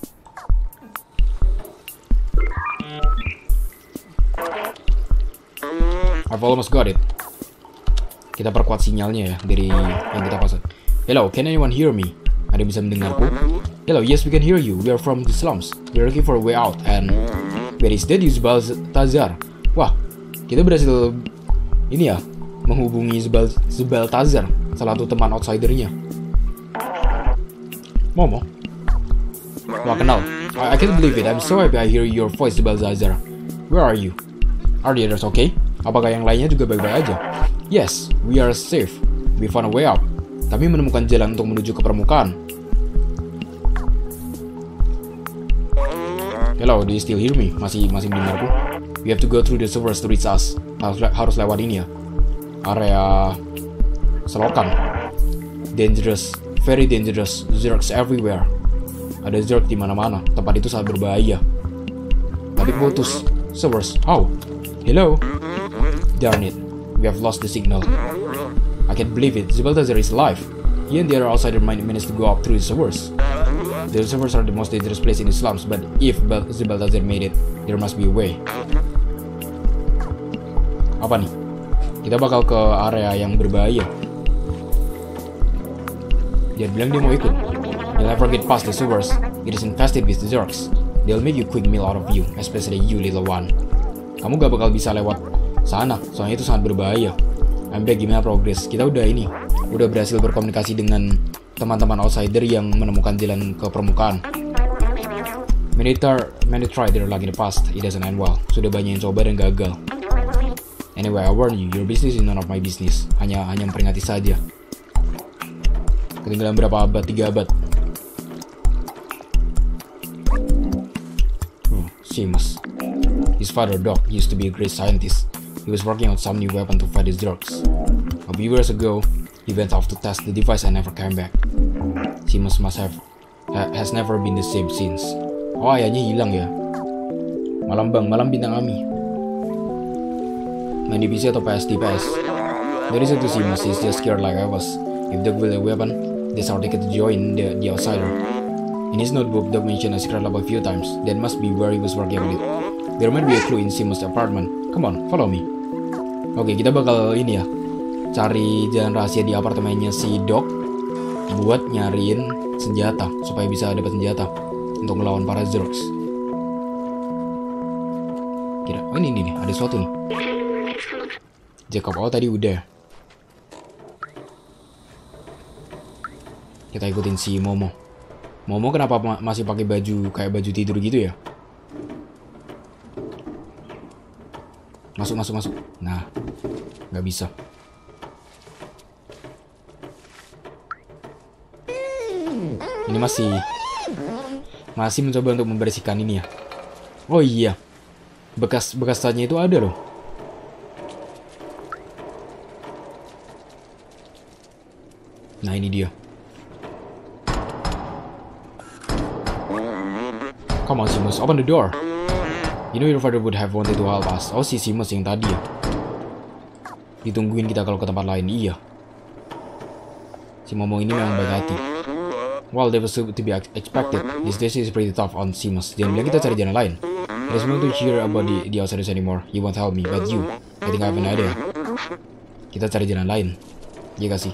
I've almost got it. Kita perkuat sinyalnya ya dari yang kita pasang. Hello, can anyone hear me? Ada yang bisa mendengarku? Hello, yes we can hear you. We are from the slums. We are looking for a way out. And where is that Zebal Tazar? Wah, kita berhasil ini ya menghubungi Zebal Zebal Tazar, salah satu teman outsidernya. Momo. Wah, kenal. I, I can't believe it. I'm so happy I hear your voice, Zebal Tazar. Where are you? Are the others okay? Apakah yang lainnya juga baik-baik aja? Yes, we are safe. We found a way out. Kami menemukan jalan untuk menuju ke permukaan. Hello, do you still hear me? Masih masih mendengarku? We have to go through the sewers to reach us. Harus, harus lewat ini ya. Area selokan. Dangerous, very dangerous. Zergs everywhere. Ada zerg di mana-mana. Tempat itu sangat berbahaya. Tapi putus. Sewers. How? Hello? Darn it. We have lost the signal. I can't believe it. Zebal Tazar is alive. He and the other outsider managed to go up through the sewers. The sewers are the most dangerous place in the slums, but if Zebal Tazar made it, there must be a way. Apa nih? Kita bakal ke area yang berbahaya. Dia bilang dia mau ikut. You'll never get past the sewers. It is infested with the zergs. They'll make you quick meal out of you, especially you little one. Kamu gak bakal bisa lewat sana, soalnya itu sangat berbahaya. I'm back, gimana progress? Kita udah ini, udah berhasil berkomunikasi dengan teman-teman outsider yang menemukan jalan ke permukaan. Many try, many try their luck in the past, it doesn't end well. Sudah banyak yang coba dan gagal. Anyway, I warn you, your business is none of my business. Hanya hanya memperingati saja. Ketinggalan berapa abad? Tiga abad. Hmm, Seamus. His father, Doc, used to be a great scientist. He was working on some new weapon to fight his drugs. A few years ago, he went off to test the device and never came back. Seamus must have ha, has never been the same since. Oh, ayahnya hilang ya. Malam bang, malam bintang kami. Main di P C atau P S? Di P S. Dari situ Seamus is just scared like I was. If Doc will a weapon, they start to join the, the outsider. In his notebook, Doc mentioned a secret lab a few times. That must be where he was working on it. There might be a clue in Seamus' apartment. Come on, follow me. Oke, kita bakal ini ya, cari jalan rahasia di apartemennya si Doc buat nyariin senjata supaya bisa dapat senjata untuk melawan para zergs. Kira, oh ini, ini nih, ada sesuatu nih. Jacob, oh tadi udah. Kita ikutin si Momo. Momo kenapa ma masih pakai baju kayak baju tidur gitu ya? Masuk, masuk, masuk. Nah, nggak bisa. Ini masih masih mencoba untuk membersihkan ini ya. Oh iya, bekas bekas catnya itu ada loh. Nah ini dia. Come on Seamus, open the door. You know your father would have wanted to help us. Oh si Seamus yang tadi ya. Ditungguin kita kalau ke tempat lain. Iya. Si Momo ini memang baik hati. Well, that was to be expected. This day is pretty tough on Seamus. Jangan bilang kita cari jalan lain. There's no to hear about the, the outsiders anymore. You won't help me, but you. I think I have an idea. Kita cari jalan lain. Iya gak sih?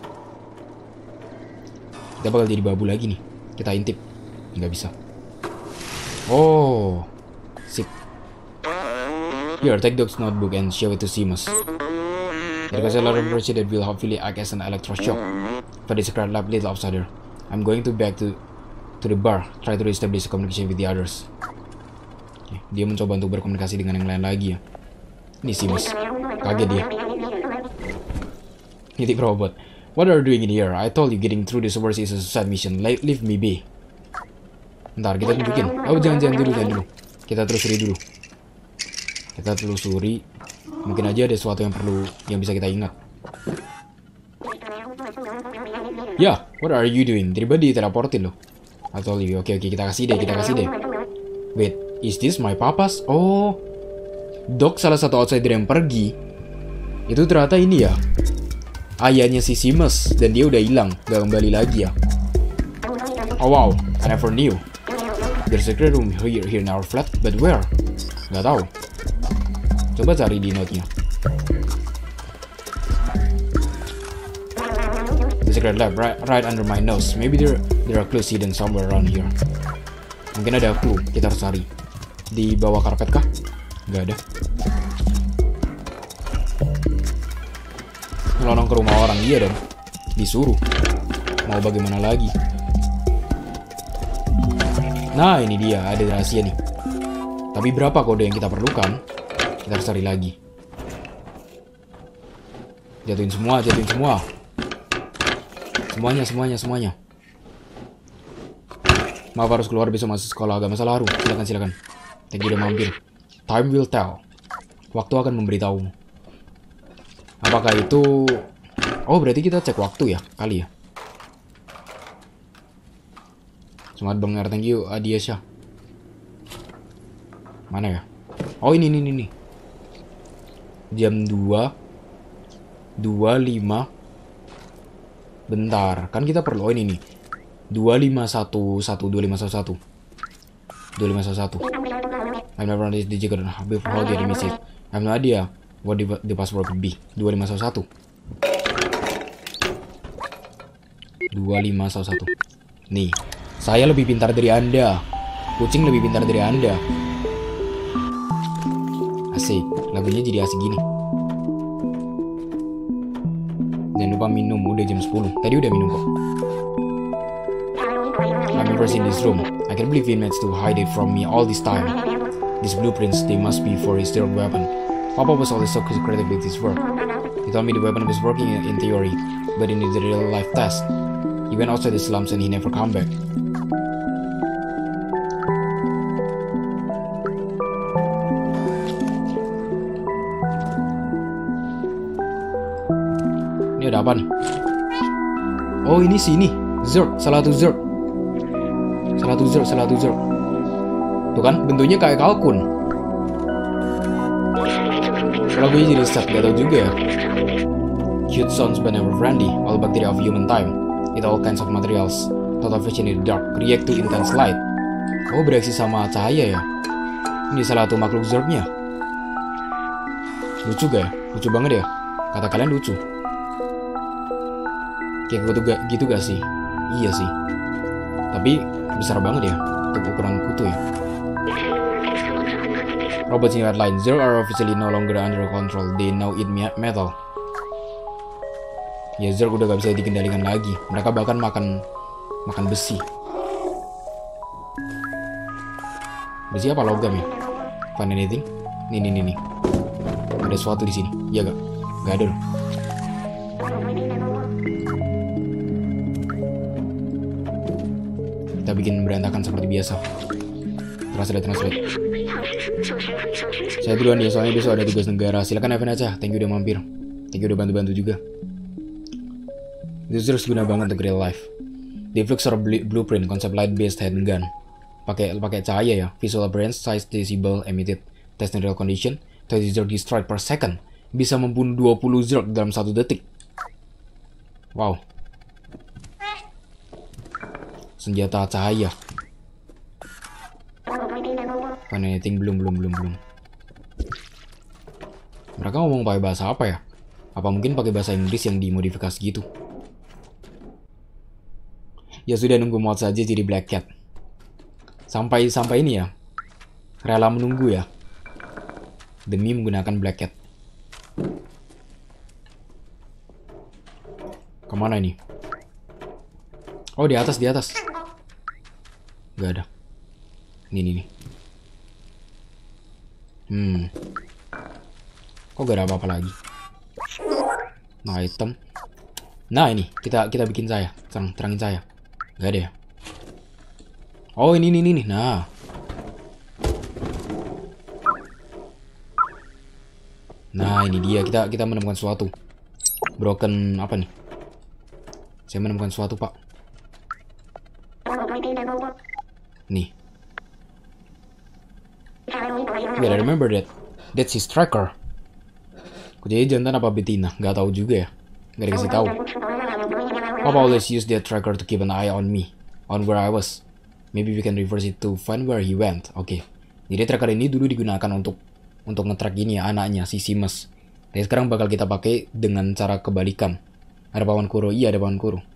Kita bakal jadi babu lagi nih. Kita intip. Nggak bisa. Oh, sip. Here, take Doc's notebook and show it to Seamus. There is a lot of information that will hopefully act as an electroshock for the secret lab little outsider. I'm going to back to to the bar, try to establish communication with the others. Okay, dia mencoba untuk berkomunikasi dengan yang lain lagi ya. Ini Seamus, kaget dia. Nitip robot. What are you doing in here? I told you getting through this worst is a suicide mission. Le leave me be. Ntar kita tunjukin. Oh jangan-jangan dulu, jangan dulu. Kita telusuri dulu. Kita telusuri. Mungkin aja ada sesuatu yang perlu, yang bisa kita ingat. Ya, yeah, what are you doing? Tiba-tiba diteleportin loh. Atau lebih, oke oke kita kasih deh, kita kasih deh. Wait, is this my papa's? Oh, Doc salah satu outsider yang pergi. Itu ternyata ini ya, ayahnya si Seamus, dan dia udah hilang, gak kembali lagi ya. Oh wow, I never knew. There's a secret room here, here in our flat, but where? Gak tahu. Coba cari di note-nya. The secret lab right, right under my nose. Maybe there there are clues hidden somewhere around here. Mungkin ada clue, kita harus cari. Di bawah karpet kah? Gak ada. Nyelonong ke rumah orang, iya dong. Disuruh. Mau bagaimana lagi? Nah ini dia, ada rahasia nih. Tapi berapa kode yang kita perlukan? Kita harus cari lagi. Jatuhin semua, jatuhin semua. Semuanya, semuanya, semuanya. Maaf harus keluar besok masuk sekolah, agak masalah Haru. Silakan, silakan. Thank you udah mampir. Time will tell. Waktu akan memberitahu. Apakah itu... Oh berarti kita cek waktu ya, kali ya. Semangat Bang R, thank you Adiasya. Mana ya? Oh ini, ini, ini. Jam dua dua puluh lima. Bentar, kan kita perlu, oh ini nih dua lima satu satu dua lima satu satu dua lima satu satu. I'm never on this digital before getting message. I have no idea what the, the password would be. Dua lima satu satu dua lima satu satu. Nih, saya lebih pintar dari Anda. Kucing lebih pintar dari Anda. Asik, lagunya jadi asik gini. Jangan lupa minum, udah jam sepuluh. Tadi udah minum kok. I've never seen this room. I can't believe he managed to hide it from me all this time. These blueprints, they must be for his third weapon. Papa was always so creative with his work. He told me the weapon was working in theory, but in the real life test, he went outside the slums and he never come back. Ini ada apa nih? Oh ini sini, Zerg, salah satu Zerg, salah satu Zerg, salah satu Zerg. Tuh kan, bentuknya kayak kalkun. Kalau gue jadi set, gak tau juga ya. Cute sounds but never friendly. All bacteria of human time. It all kinds of materials. Total vision in the dark. React to intense light. Oh bereaksi sama cahaya ya. Ini salah satu makhluk Zergnya. Lucu gak ya? Lucu banget ya. Kata kalian lucu. Kayak gitu gak, gitu gak sih? Iya sih. Tapi besar banget ya untuk ukuran kutu ya. Robots in red line. Zerg are officially no longer under control. They now eat metal. Ya Zerg udah gak bisa dikendalikan lagi. Mereka bahkan makan makan besi. Besi apa logam ya? Find anything? Nih nih nih nih. Ada sesuatu di sini. Iya gak? Gak ada loh. Kita bikin berantakan seperti biasa. Translate, translate. Saya duluan ya, soalnya besok ada tugas negara. Silakan Evan aja. Thank you udah mampir. Thank you udah bantu-bantu juga. Users guna banget untuk real life. Defluxor blueprint, konsep light-based handgun. Pakai pakai cahaya ya. Visual appearance, size decibel emitted. Test in real condition. twenty zerg destroyed per second. Bisa membunuh dua puluh zerg dalam satu detik. Wow. Senjata cahaya. Anything belum belum belum belum. Mereka ngomong pakai bahasa apa ya? Apa mungkin pakai bahasa Inggris yang dimodifikasi gitu? Ya sudah, nunggu mod saja jadi Black Cat. Sampai sampai ini ya. Rela menunggu ya. Demi menggunakan Black Cat. Kemana ini? Oh, di atas, di atas. Gak ada. Ini, ini, ini. Hmm. Kok gak ada apa-apa lagi? Nah, item. Nah, ini. Kita kita bikin saya. Terang, terangin saya. Gak ada ya? Oh, ini, ini, ini. Nah. Nah, ini dia. Kita kita menemukan sesuatu. Broken apa nih? Saya menemukan sesuatu, Pak. Nih. Yeah, I remember that. That's his tracker. Kok jadi jantan apa betina? Gak tahu juga ya. Gak dikasih tahu. Papa always use that tracker to keep an eye on me, on where I was. Maybe we can reverse it to find where he went. Oke. Okay. Jadi tracker ini dulu digunakan untuk untuk nge-track ini ya, anaknya si Simes. Tapi sekarang bakal kita pakai dengan cara kebalikan. Ada Paman Kuro, iya ada Paman Kuro.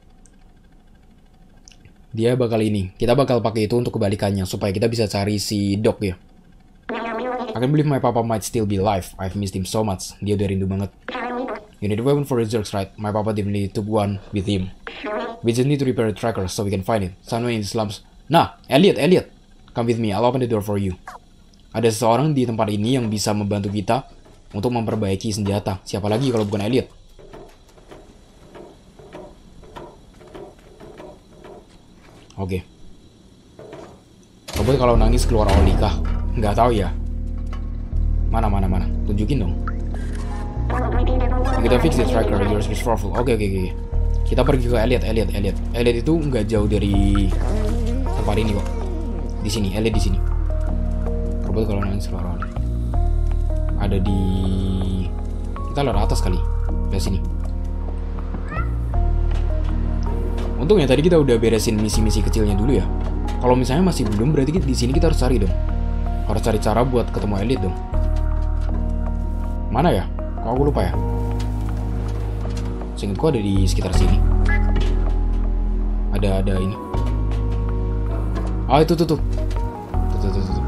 Dia bakal ini, kita bakal pakai itu untuk kebalikannya supaya kita bisa cari si Doc ya. I can't believe my papa might still be alive. I've missed him so much. Dia udah rindu banget. You need a weapon for the Zergs, right? My papa definitely took one with him. We just need to repair the tracker so we can find it. Somewhere in the slums. Nah, Elliot, Elliot, come with me. I'll open the door for you. Ada seseorang di tempat ini yang bisa membantu kita untuk memperbaiki senjata. Siapa lagi kalau bukan Elliot? Oke. Okay. Robot kalau nangis keluar Olika. Nggak tahu ya. Mana mana mana. Tunjukin dong. Kita fix the tracker. Yours is powerful. Oke okay, oke okay, oke. Okay. Kita pergi ke Elliot, Elliot, Elliot. Elliot itu nggak jauh dari tempat ini kok. Di sini, Elliot di sini. Robot kalau nangis keluar Olika. Ada di. Kita lewat atas kali. Dari sini. Untungnya tadi kita udah beresin misi-misi kecilnya dulu ya. Kalau misalnya masih belum, berarti di sini kita harus cari dong. Harus cari cara buat ketemu Elliot dong. Mana ya? Kok aku lupa ya? Seingatku ada di sekitar sini. Ada ada ini. Oh itu tuh tuh. Tuh tuh tuh tuh.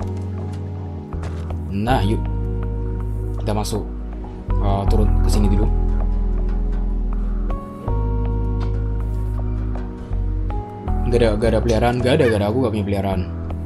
Nah yuk. Kita masuk. Uh, turun ke sini dulu. Gak ada, gak ada peliharaan, gak ada, gak ada, aku gak punya peliharaan.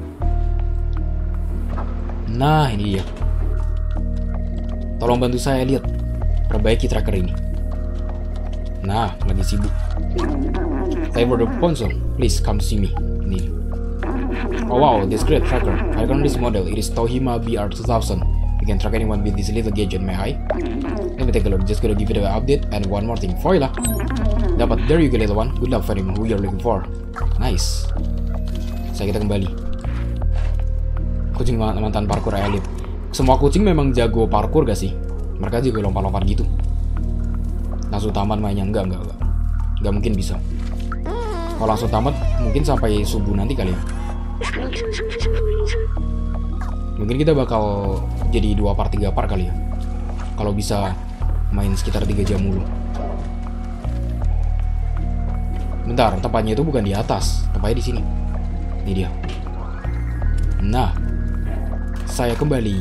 Nah, ini dia. Tolong bantu saya, Elliot. Perbaiki tracker ini. Nah, lagi sibuk. Saya for the console. Please come to see me. Ini. Oh wow, this great tracker. I got this model. It is Tohima B R two thousand. You can track anyone with this little gadget, may I? Let me take a look. Just gonna give it an update. And one more thing. Voila. Dapat. There you go, little one. Good luck finding who you're looking for. Nice. Saya kita kembali. Kucing mantan parkour elit. Semua kucing memang jago parkour gak sih? Mereka juga lompat-lompat gitu. Langsung tamat mainnya enggak enggak enggak. Enggak mungkin bisa. Kalau langsung tamat mungkin sampai subuh nanti kali ya. Mungkin kita bakal jadi dua part tiga part kali ya. Kalau bisa main sekitar tiga jam mulu. Bentar, tempatnya itu bukan di atas, tempatnya di sini. Ini dia. Nah, saya kembali.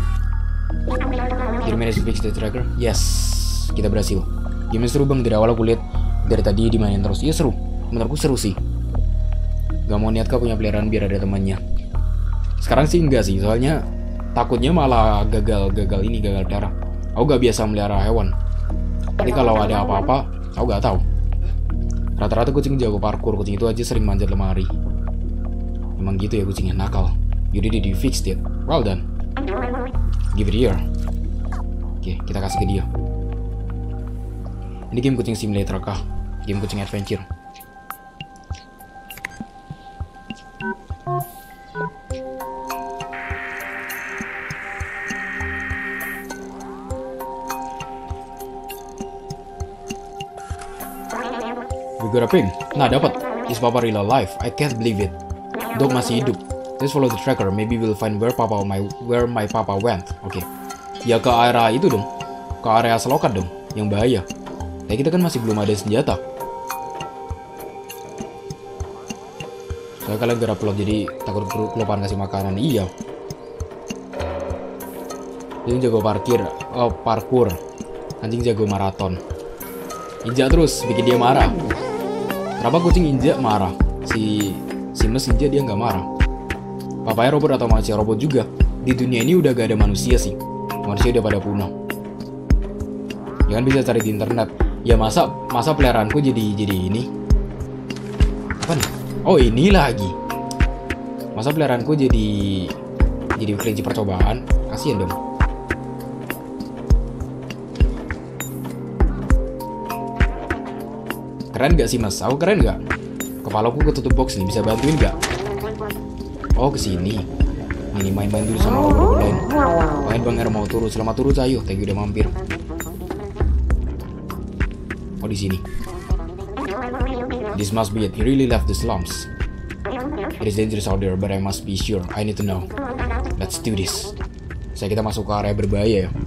Did you manage to fix the tracker? Yes, kita berhasil. Game seru bang, dari awal aku lihat dari tadi dimainin terus. Iya seru, menurutku seru sih. Gak mau niat kau punya peliharaan biar ada temannya. Sekarang sih enggak sih, soalnya takutnya malah gagal-gagal ini, gagal darah. Aku gak biasa melihara hewan. Jadi kalau ada apa-apa, aku gak tahu. Rata-rata kucing jago parkour, kucing itu aja sering manjat lemari. Emang gitu ya kucingnya, nakal. You did it, you fixed it. Well done. Give it here. Oke, kita kasih ke dia. Ini game kucing simulator kah? Game kucing adventure. We got a pig. Nah, dapat. Is Papa really alive? I can't believe it. Dog masih hidup. Let's follow the tracker. Maybe we'll find where Papa my where my Papa went. Oke. Okay. Ya ke area itu dong. Ke area selokan dong. Yang bahaya. Tapi kita kan masih belum ada senjata. Soalnya kalian gerak pelot jadi takut kelupaan kasih makanan. Iya. Ini jago parkir, oh parkur. Anjing jago maraton. Injak terus, bikin dia marah. Kenapa kucing injak marah? Si si Mes injak dia nggak marah. Papanya robot atau manusia robot juga. Di dunia ini udah gak ada manusia sih. Manusia udah pada punah. Jangan bisa cari di internet. Ya masa masa peliharaanku jadi jadi ini. Apa nih? Oh ini lagi. Masa peliharaanku jadi jadi kelinci percobaan. Kasian dong. Keren gak sih Mas? Aku keren gak? Kepalaku ketutup box nih, bisa bantuin gak? Oh kesini. Ini main-main dulu sama robot lain. Main Bang Er mau turun, selamat turun ayo. Thank you udah mampir. Oh di sini. This must be it. He really left the slums. It is dangerous out there, but I must be sure. I need to know. Let's do this. Saya kita masuk ke area berbahaya ya.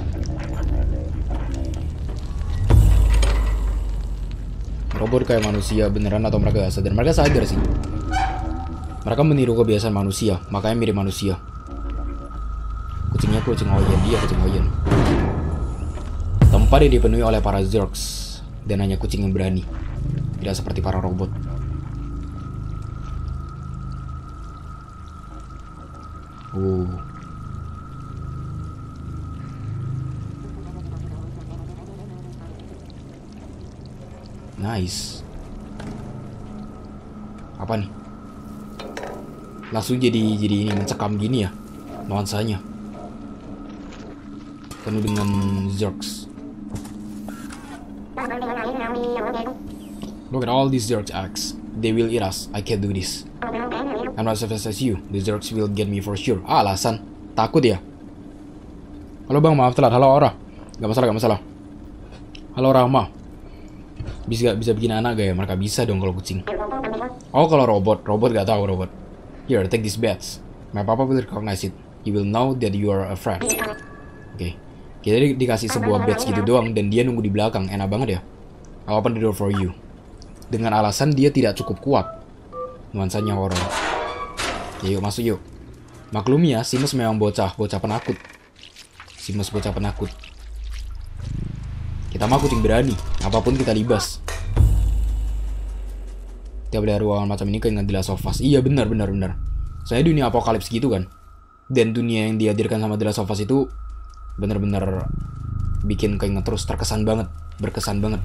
Robot kayak manusia beneran atau mereka gak sadar? Mereka sadar sih. Mereka meniru kebiasaan manusia, makanya mirip manusia. Kucingnya kucing oyen, dia kucing oyen. Tempat yang dipenuhi oleh para Zurks dan hanya kucing yang berani. Tidak seperti para robot. Uh. Nice. Apa nih? Langsung jadi jadi ini mencekam gini ya nuansanya. Penuh dengan Zurks. Look at all these Zurks eggs. They will eat us. I can't do this. I'm not as fast as you. The Zurks will get me for sure. Ah, alasan. Takut ya? Halo bang, maaf telat. Halo Ora. Gak masalah, gak masalah. Halo Rahma. Bisa bisa bikin anak gak ya? Mereka bisa dong kalau kucing. Oh kalau robot, robot gak tahu robot. Here, take these bats. My papa will recognize it. He will know that you are afraid. Oke, okay. Kita di dikasih sebuah bats gitu doang dan dia nunggu di belakang. Enak banget ya. I'll open the door for you. Dengan alasan dia tidak cukup kuat. Nuansanya horor. Ya yuk masuk yuk. Maklumi ya, si Mes memang bocah, bocah penakut. Si Mes bocah penakut. Kita mah kucing berani, apapun kita libas. Tiap dari ruangan macam ini keinget The Last of Us. Iya benar benar benar. Soalnya dunia apokalips gitu kan. Dan dunia yang dihadirkan sama The Last of Us itu benar-benar bikin keinget terus, terkesan banget, berkesan banget.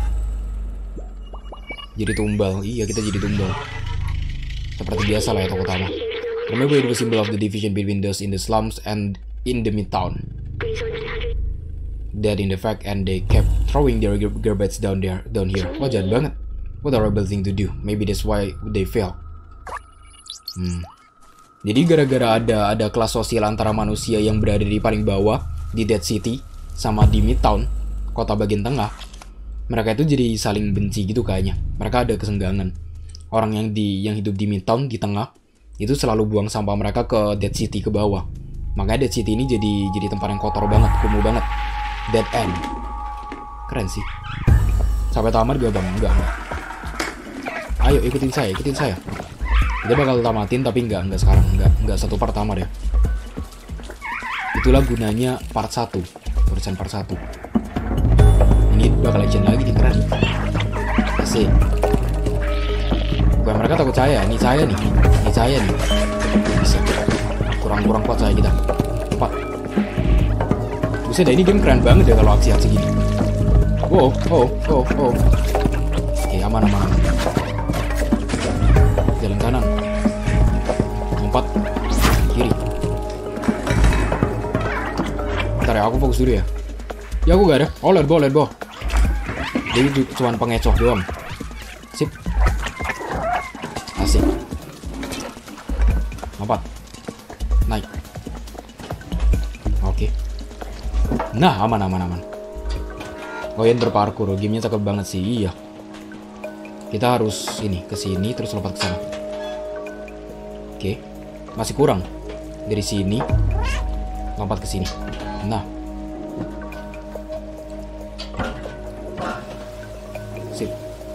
Jadi tumbal, iya kita jadi tumbal. Seperti biasa lah ya tokoh utama. Remember it was symbol of the division between those in the slums and in the midtown. That in the fact and they kept throwing their garbage down there, down here. Wah jahat banget. What a rebel thing to do. Maybe that's why they fail. Hmm. Jadi gara-gara ada ada kelas sosial antara manusia yang berada di paling bawah di Dead City sama di Midtown, kota bagian tengah, mereka itu jadi saling benci gitu kayaknya. Mereka ada kesenggangan. Orang yang di yang hidup di Midtown di tengah itu selalu buang sampah mereka ke Dead City ke bawah. Makanya Dead City ini jadi jadi tempat yang kotor banget, kumuh banget. Dead End. Keren sih. Sampai tamat gak bang? Enggak, enggak. Ayo ikutin saya, ikutin saya. Kita bakal tamatin tapi enggak, enggak sekarang, enggak, enggak satu part tamat ya. Itulah gunanya part satu, urusan part satu. Ini bakal legend lagi nih, keren. Asik. Bukan mereka takut saya, ini saya nih, ini saya nih. Bisa. Kurang-kurang kuat saya kita. Empat. Buset deh, ini game keren banget ya kalau aksi-aksi gini. Wow, oh, oh, oh. Oke, aman, aman, aman. Jalan kanan. Empat. Kiri. Bentar ya, aku fokus dulu ya. Ya aku gak ada. Oh, lihat bawah, lihat bawah. Dia cuma pengecoh doang. Sip. Asik. Lompat. Naik. Oke. Nah, aman aman aman. Oh, yang berparkur. Gamenya cakep banget sih. Iya. Kita harus ini ke sini terus lompat ke sana. Oke. Masih kurang. Dari sini lompat ke sini. Nah. Sip.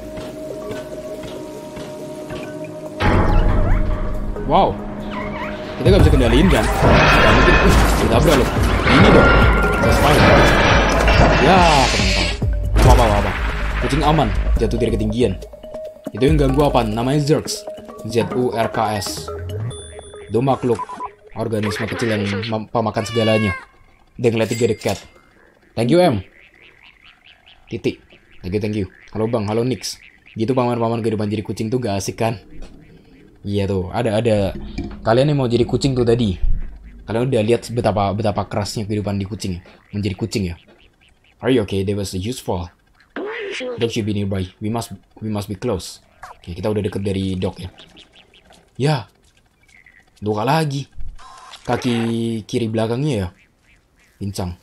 Wow. Kita gak bisa kendaliin kan? Gak mungkin. Uh, ditabrak loh. Ini dong. Sesuai. Ya, teman-teman. Apa-apa. Kucing aman. Jatuh dari ketinggian. Itu yang ganggu apa? Namanya Zurks. Z U R K S. Itu makhluk organisme kecil yang pemakan segalanya. Dia ngeliat tiga dekat. Thank you, M. Titik. Thank you, thank you. Halo Bang, halo Nix. Gitu paman-paman kehidupan jadi kucing tuh gak asik kan? Iya tuh, ada ada. Kalian yang mau jadi kucing tuh tadi. Kalian udah lihat betapa betapa kerasnya kehidupan di kucing, menjadi kucing ya. Are you okay? That was useful. Dog should be nearby. We must we must be close. Oke, kita udah deket dari dog ya. Ya, dua lagi. Kaki kiri belakangnya ya, pincang.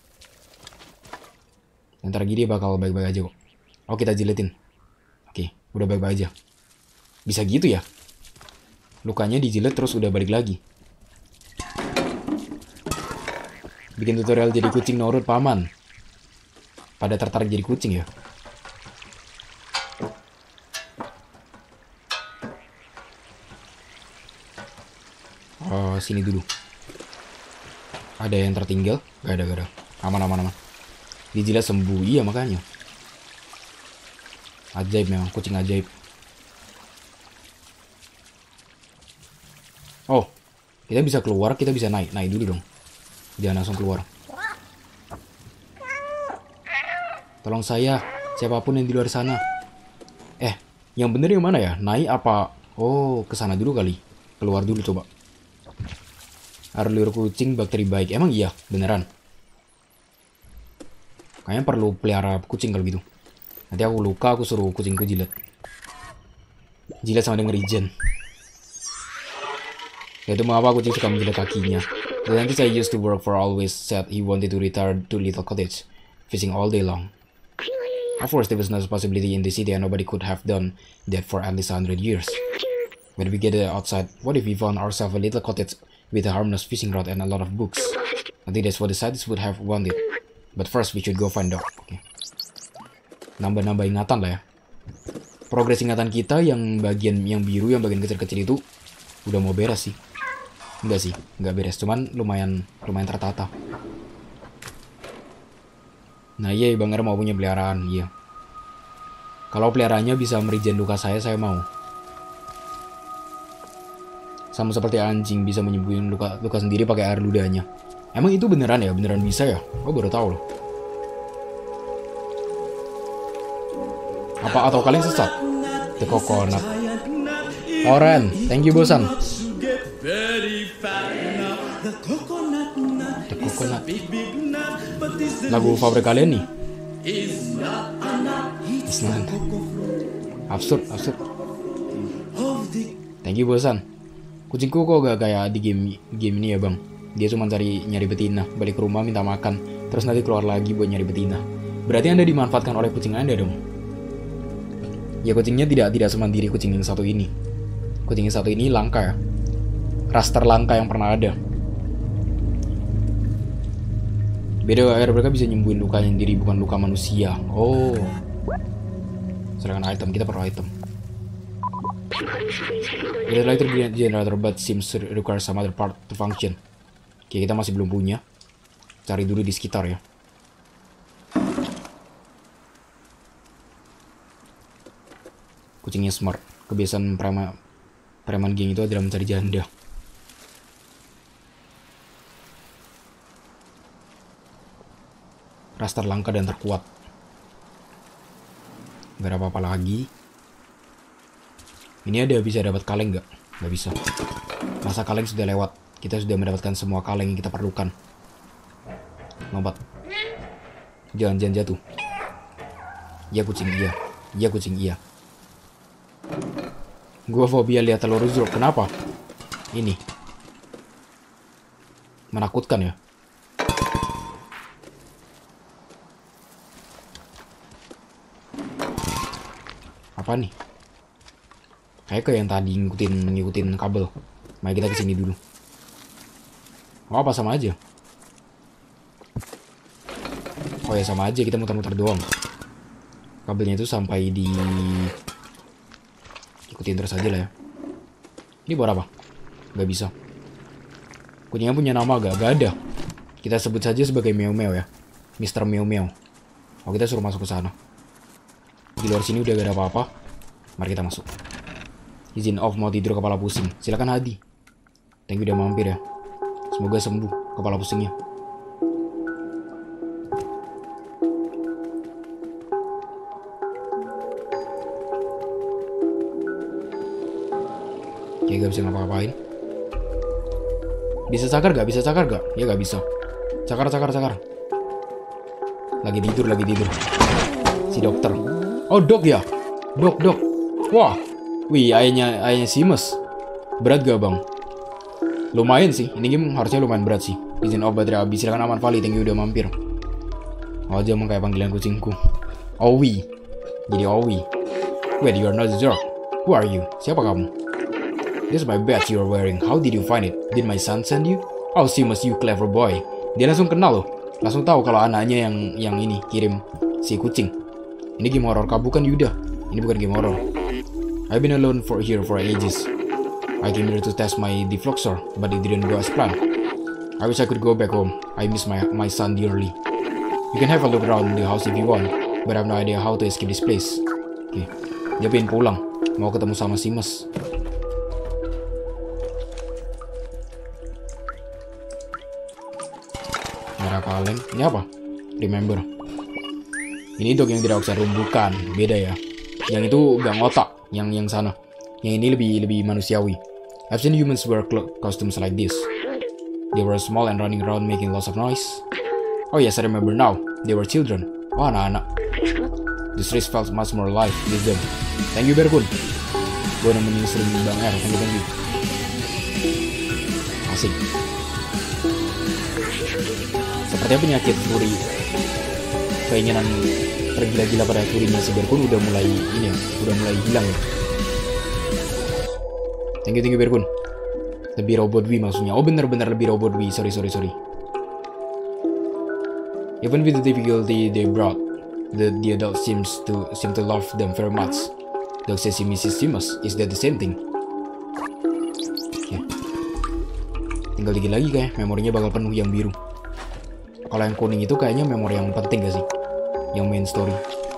Ntar lagi dia bakal baik-baik aja kok. Oh, kita jiletin. Oke, udah baik-baik aja. Bisa gitu ya? Lukanya dijilet terus udah balik lagi. Bikin tutorial jadi kucing nurut paman. Pada tertarik jadi kucing ya. Oh, sini dulu. Ada yang tertinggal? Gak ada, gak ada. Aman, aman, aman. Dijilat sembuh, iya makanya. Ajaib memang, kucing ajaib. Oh, kita bisa keluar, kita bisa naik. Naik dulu dong. Jangan langsung keluar. Tolong saya, siapapun yang di luar sana. Eh, yang bener yang mana ya? Naik apa? Oh, ke sana dulu kali. Keluar dulu coba. Air liur kucing bakteri baik. Emang iya, beneran. Kayaknya perlu pelihara kucing kalau gitu. Nanti aku luka, aku suruh kucingku jilat. Jilat sama dengan regen. Ya itu mengapa kucing suka menjilat kakinya. The dentist I used to work for always said he wanted to retire to Little Cottage, fishing all day long. Of course, there was no possibility in the city and nobody could have done that for at least a hundred years. When we get outside, what if we found ourselves a little cottage with a harmless fishing rod and a lot of books? I think that's what the scientists would have wanted. But first, we should go find Doc. Okay. Nambah-nambah ingatan lah ya. Progres ingatan kita yang bagian yang biru, yang bagian kecil-kecil itu udah mau beres sih. Enggak sih, enggak beres. Cuman lumayan lumayan tertata. Nah iya, Bang Er mau punya peliharaan, iya. Kalau peliharaannya bisa merijen luka saya, saya mau. Sama seperti anjing bisa menyembuhin luka luka sendiri pakai air ludahnya. Emang itu beneran ya? Beneran bisa ya? Oh baru tahu loh. Apa atau kalian sesat? The coconut. Oren, thank you bosan. The coconut. Lagu favorit kalian nih? Isnan. Absurd, absurd. Thank you bosan. Kucingku kok gak kayak di game game ini ya bang. Dia cuma cari nyari betina, balik ke rumah minta makan, terus nanti keluar lagi buat nyari betina. Berarti Anda dimanfaatkan oleh kucing Anda dong. Ya kucingnya tidak tidak semandiri kucing yang satu ini. Kucing yang satu ini langka ya. Ras terlangka yang pernah ada. Beda air mereka bisa nyembuhin luka yang diri, bukan luka manusia. Oh. Sedangkan item, kita perlu item. The lighter generator but seems to require some other part to function. Oke, kita masih belum punya. Cari dulu di sekitar ya. Kucingnya smart. Kebiasaan preman preman geng itu adalah mencari janda. Ras terlangka dan terkuat. Gak ada apa-apa lagi. Ini ada bisa dapat kaleng nggak? Nggak bisa. Masa kaleng sudah lewat. Kita sudah mendapatkan semua kaleng yang kita perlukan. Lompat. Jangan-jangan jatuh. Iya kucing iya. Iya kucing iya. Gua fobia lihat telur Zurg. Kenapa? Ini menakutkan ya. Apa nih? Kayak kayak yang tadi ngikutin ngikutin kabel. Mari kita kesini dulu. Oh, apa sama aja? Oh ya sama aja, kita muter-muter doang. Kabelnya itu sampai di ikutin terus aja lah ya. Ini buat apa? Gak bisa. Kucingnya punya nama gak? Gak ada. Kita sebut saja sebagai Meow Meow ya. Mister Meow Meow. Oh kita suruh masuk ke sana. Di luar sini udah gak ada apa-apa. Mari kita masuk. Izin off, mau tidur kepala pusing. Silakan Hadi. Thank you udah mampir ya. Semoga sembuh kepala pusingnya. Oke, gak bisa ngapa-ngapain. Bisa cakar gak? Bisa cakar gak? Ya gak bisa. Cakar, cakar, cakar. Lagi tidur, lagi tidur. Si dokter. Oh, dok ya? Dok, dok. Wah. Wih, ayahnya, ayahnya Simus. Berat gak, bang? Lumayan sih. Ini game harusnya lumayan berat sih. Izin off baterai habis. Silakan Aman Vali. Thank you udah mampir. Oh, aja emang kayak panggilan kucingku. Owi. Jadi Owi. Wait, you're not Zurg. Who are you? Siapa kamu? This is my badge you're wearing. How did you find it? Did my son send you? Oh, Simus, you clever boy. Dia langsung kenal loh. Langsung tahu kalau anaknya yang yang ini kirim si kucing. Ini game horror kah? Bukan Yuda. Ini bukan game horror. I've been alone for here for ages. I came here to test my defluxer, but it didn't go as planned. I wish I could go back home. I miss my my son dearly. You can have a look around the house if you want, but I have no idea how to escape this place. Oke, okay. Dia pengen pulang. Mau ketemu sama Simus. Merah kaleng. Ini apa? Remember. Ini dog yang tidak usah rumbukan. Beda ya. Yang itu gak ngotak. Yang yang sana. Yang ini lebih lebih manusiawi. I've seen humans wear costumes like this. They were small and running around making lots of noise. Oh yes, I remember now. They were children. Oh, anak-anak. The streets felt much more alive with them. Thank you, Berkun. Gue nemenin sering Bang R. Thank you, thank you. Asik. Sepertinya penyakit furi, keinginan tergila-gila pada furinya si Berkun udah mulai ini ya, udah mulai hilang ya. Thank you, thank you Berkun. Lebih robot V maksudnya. Oh bener-bener lebih robot V. Sorry, sorry, sorry. Even with the difficulty they brought, the the adult seems to seem to love them very much. Dog says si Missus Simus, is that the same thing? Oke. Okay. Tinggal dikit lagi kayak memorinya bakal penuh yang biru. Kalau yang kuning itu kayaknya memori yang penting gak sih? Yang main story.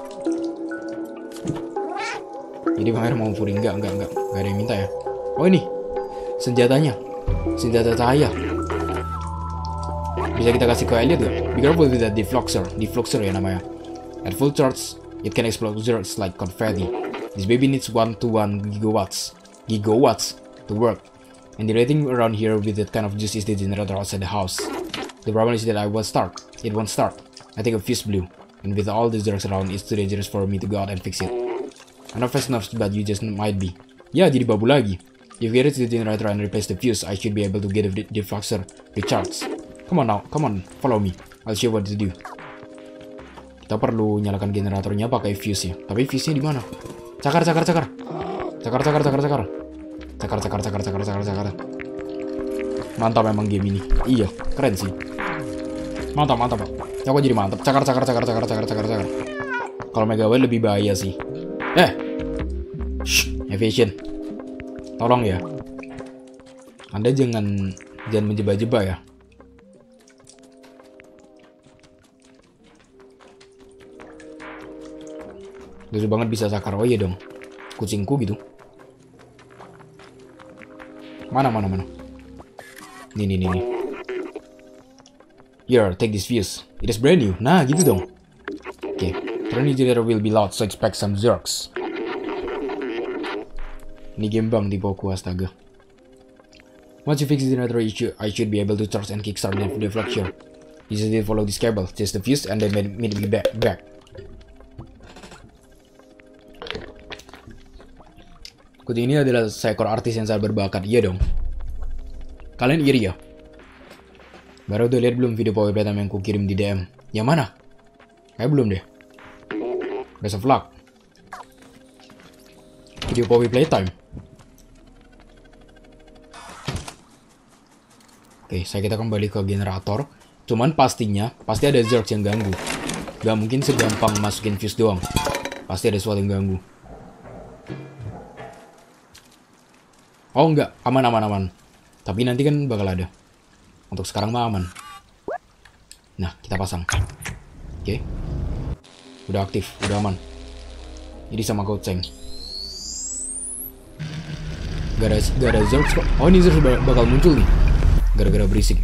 Jadi Bang R mau furi enggak, enggak, enggak. Enggak ada yang minta ya. Oh ini senjatanya, senjata cahaya. Bisa kita kasih ke Elliot gak? Be careful with that defluxer. Defluxer ya namanya. At full charge, it can explode Zurgs like confetti. This baby needs one to one gigawatts. Gigawatts to work. And the rating around here with that kind of juice is the generator outside the house. The problem is that I won't start. It won't start. I think a fuse blew. And with all the Zurgs around, it's too dangerous for me to go out and fix it. I'm not fast enough, but you just might be. Ya, jadi babu lagi. If we get it to the generator and replace the fuse, I should be able to get the defluxer recharged. Come on now, come on, follow me. I'll show you what to do. Kita perlu nyalakan generatornya pakai fuse ya. Tapi fuse-nya di mana? Cakar, cakar, cakar. Cakar, cakar, cakar, cakar. Cakar, cakar, cakar, cakar, cakar, cakar. Mantap memang game ini. Iya, keren sih. Mantap, mantap, Pak. Coba jadi mantap. Cakar, cakar, cakar, cakar, cakar, cakar, cakar. Kalau Megawatt lebih bahaya sih. Eh. Shh, evasion. Tolong ya. Anda jangan jangan menjebak-jebak ya. Lucu banget bisa cakar. Oh iya dong. Kucingku gitu. Mana mana mana. Nih nih nih nih. Here, take this fuse. It is brand new. Nah, gitu dong. Oke. Okay. Turn generator will be loud, so expect some Zurgs. Ini game bang di Poku, astaga. Once you fix the generator, I should be able to charge and kickstart the defluxer. You just need to follow this cable, test the fuse, and then meet me back. back. Kucing ini adalah seekor artis yang sangat berbakat, iya dong. Kalian iri ya? Baru udah lihat belum video Power Playtime yang ku kirim di D M? Yang mana? Kayak belum deh. Best of luck. Video Power Playtime. Oke, saya kita kembali ke generator. Cuman pastinya, pasti ada Zerg yang ganggu. Gak mungkin segampang masukin fuse doang. Pasti ada sesuatu yang ganggu. Oh enggak, aman aman aman. Tapi nanti kan bakal ada. Untuk sekarang mah aman. Nah, kita pasang. Oke. Udah aktif, udah aman. Jadi sama Godseng. Gak ada, gak ada Zerg kok. Oh ini Zerg bakal muncul nih. Gara-gara berisik.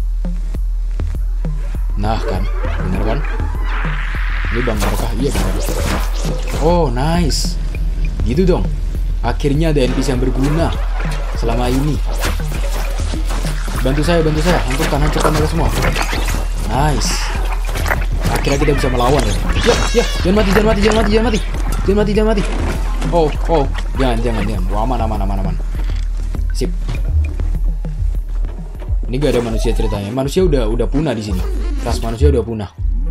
Nah kan, bener kan? Ini Bang Markah, iya bener. Oh nice. Gitu dong. Akhirnya ada N P C yang berguna selama ini. Bantu saya, bantu saya. Hancurkan, hancurkan mereka semua. Nice. Akhirnya kita bisa melawan ya. Ya, ya. Jangan mati, jangan mati, jangan mati, jangan mati. Jangan mati, jangan mati. Oh, oh. Jangan, jangan, jangan. Wah, aman, aman, aman, aman. Sip. Ini gak ada manusia ceritanya. Manusia udah udah punah di sini. Ras manusia udah punah.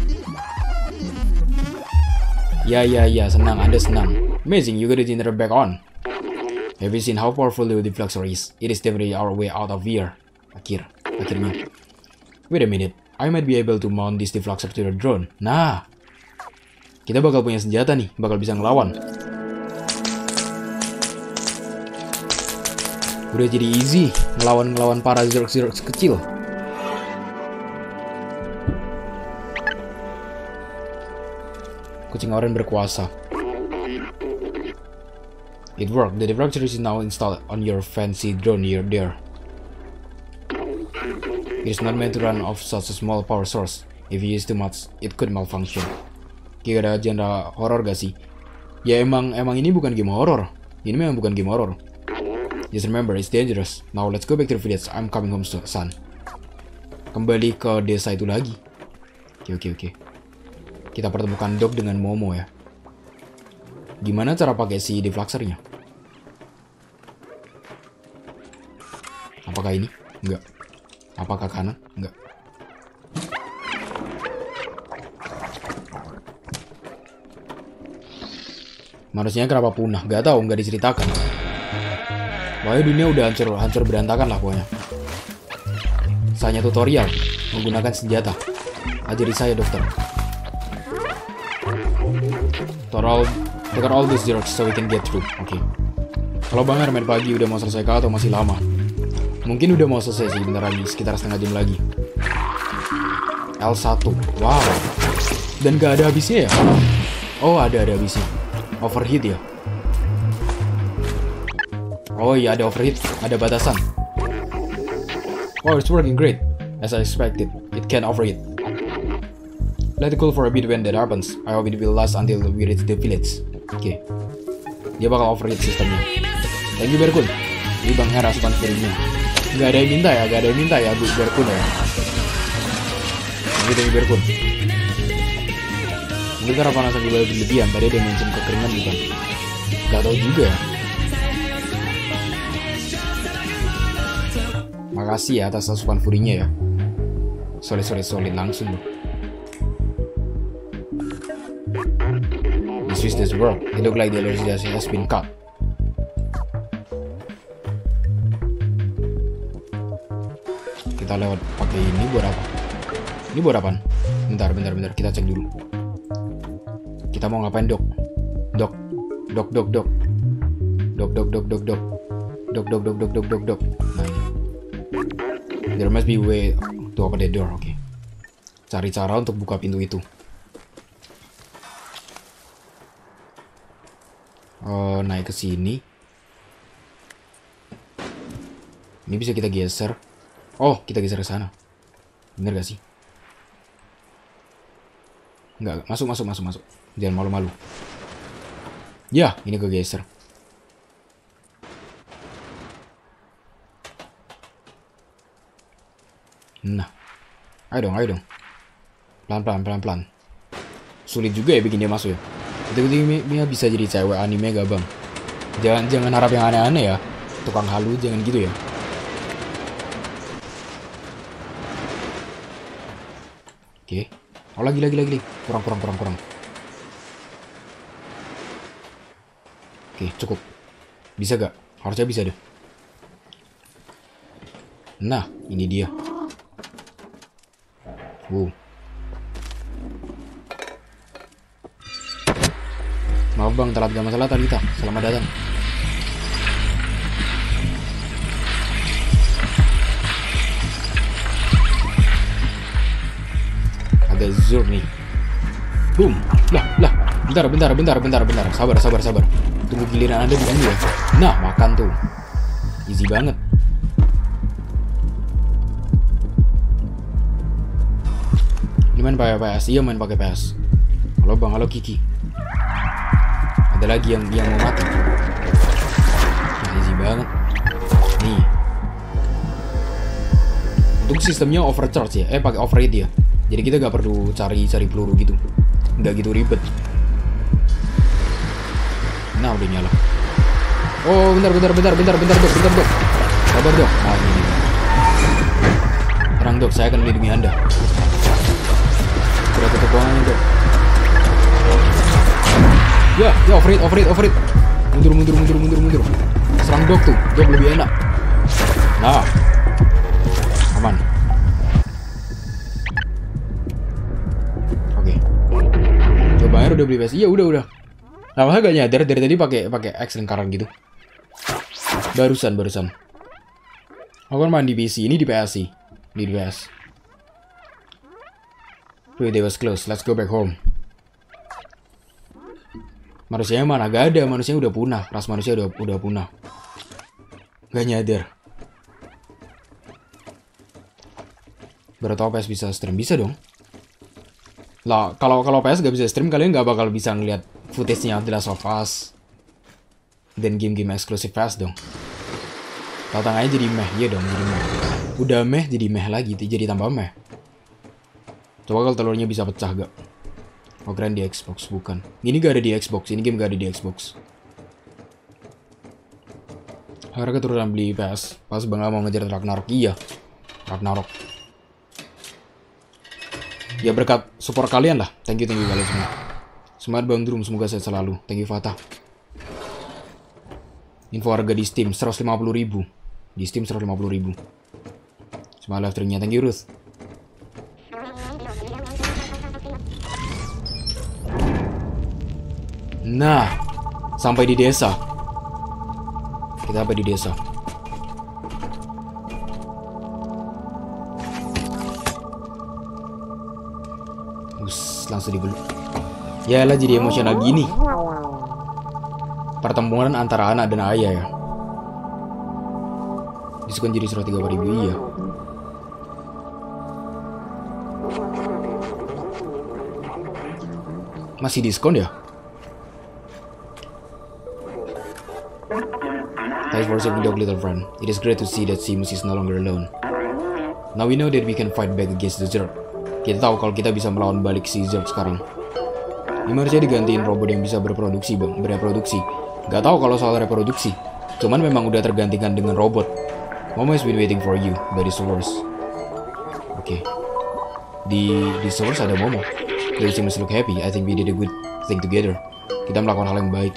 Ya, ya, ya. Senang, Anda senang. Amazing, you got the generator back on. Have you seen how powerful the deflector is? It is definitely our way out of here. Akhir, akhirnya. Wait a minute, I might be able to mount this deflector to the drone. Nah, kita bakal punya senjata nih, bakal bisa ngelawan. Udah jadi easy ngelawan-ngelawan para Zerg-Zerg kecil. Kucing oranye berkuasa. It worked. The deflector is now installed on your fancy drone near there. It is not meant to run off such a small power source. If you use too much, it could malfunction. Kira ada genre horror gak sih? Ya emang emang ini bukan game horror. Ini memang bukan game horror. Just remember, it's dangerous. Now let's go back to the village. I'm coming home soon, son. Kembali ke desa itu lagi. Oke oke oke. Kita pertemukan Doc dengan Momo ya. Gimana cara pakai si deflectornya? Apakah ini? Enggak. Apakah kanan? Enggak. Manusianya kenapa punah? Gak tahu, nggak diceritakan. Pokoknya dunia udah hancur, hancur berantakan lah pokoknya. Saya tutorial menggunakan senjata. Ajari saya, dokter. Tutorial, take all these Zerg so we can get through. Oke. Okay. Kalau Bang Herman pagi udah mau selesai kah atau masih lama? Mungkin udah mau selesai sih, bentar lagi, sekitar setengah jam lagi. L satu, wow. Dan gak ada habisnya ya? Oh ada, ada habisnya. Overheat ya? Oh iya ada overheat, ada batasan. Oh it's working great. As I expected, it can overheat. Let it cool for a bit when that happens. I hope it will last until we reach the village. Oke. Okay. Dia bakal overheat sistemnya. Thank you Berkun. Ini Bang Hera asupan fury-nya. Gak ada yang minta ya, gak ada yang minta ya Bu Berkun ya. Ini dari Berkun. Mungkin karena panasan juga berlebihan. Tadi ada yang mention kekeringan bukan? Gak tau juga ya. Makasih ya atas asupan fury-nya ya. Solid solid solid langsung loh. This is this world. It look like the electricity has been cut. Kita lewat pakai ini buat apa? Ini buat apa? Bentar, bentar, bentar. Kita cek dulu. Kita mau ngapain, Dok? Dok, dok, dok, dok, dok, dok, dok, dok, dok, dok, dok, dok, dok, dok, dok, dok. Nah, ini. There must be a way to open the door. Oke. Okay. Cari cara untuk buka pintu itu. Oh, naik ke sini. Ini bisa kita geser. Oh, kita geser ke sana. Bener gak sih? Enggak, masuk, masuk, masuk, masuk. Jangan malu-malu. Ya, ini kegeser. Nah. Ayo dong, ayo dong. Pelan-pelan, pelan-pelan. Sulit juga ya bikin dia masuk ya. Itu dia bisa jadi cewek anime gak bang? Jangan jangan harap yang aneh-aneh ya. Tukang halu jangan gitu ya. Oke. Oh lagi lagi lagi. Kurang kurang kurang kurang. Oke, cukup. Bisa gak? Harusnya bisa deh. Nah, ini dia. Wow. Maaf bang, telat gak masalah Talita. Selamat datang. Ada Zur nih. Boom. Lah, lah. Bentar, bentar, bentar, bentar, bentar. Sabar, sabar, sabar. Tunggu giliran Anda diganggu ya. Nah, makan tuh. Easy banget. Ini main pakai P S. Iya, main pakai P S. Halo bang, halo Kiki. Ada lagi yang yang mau mati. Nah, easy banget. Nih. Untuk sistemnya overcharge ya. Eh, pakai overrate ya. Jadi kita gak perlu cari-cari peluru gitu. Nggak gitu ribet. Nah, udah nyala. Oh, bentar, bentar, bentar, bentar, bentar, dok, bentar, dok. Sabar, dok. Nah, ini. Tenang, dok. Saya akan melindungi Anda. Sudah tutup ruangannya, dok. Ya, ya, overrate, overrate, overrate. Mundur, mundur, mundur, mundur, mundur. Serang dok tuh. Dok lebih enak. Nah. Aman. Oke. Coba air udah beli P S. Iya, udah, udah. Nah, masa gak nyadar dari tadi pakai pakai X lingkaran gitu. Barusan, barusan. Aku kan main di P C, ini di P S sih. Di P S. Wait, they was close. Let's go back home. Manusianya mana? Gak ada, manusianya udah punah. Ras manusia udah udah punah. Gak nyadar. Baru tau P S bisa stream, bisa dong. Lah, kalau kalau P S gak bisa stream, kalian gak bakal bisa ngeliat footage-nya The Last of Us dan game-game eksklusif P S dong. Tatang aja jadi meh, iya dong, jadi meh. Udah meh jadi meh lagi, jadi tambah meh. Coba kalau telurnya bisa pecah gak? Oh keren di Xbox, bukan. Ini gak ada di Xbox, ini game gak ada di Xbox. Harga keturunan beli P S, pas bang mau ngejar Ragnarok, iya. Ragnarok. Ya berkat support kalian lah, thank you, thank you kalian semua. Semangat Bang Drum, semoga sehat selalu. Thank you Fatah. Info harga di Steam seratus lima puluh ribu. Di Steam seratus lima puluh ribu. Semangat live streamnya. Thank you Ruth. Nah, sampai di desa. Kita sampai di desa. Us, langsung dibeli. Ya lah jadi emosional gini. Pertemuan antara anak dan ayah ya. Diskon jadi seratus tiga puluh ribu, iya. Masih diskon ya? Thanks for saving dog little friend. It is great to see that Seamus is no longer alone. Now we know that we can fight back against the Zerg. Kita tahu kalau kita bisa melawan balik si Zerg sekarang. Ini harusnya digantiin robot yang bisa berproduksi bang, bereproduksi. Gak tahu kalau soal reproduksi. Cuman memang udah tergantikan dengan robot. Mama has been waiting for you by the source. Oke. Okay. Di di source ada Momo. They seem to look happy. I think we did a good thing together. Kita melakukan hal yang baik.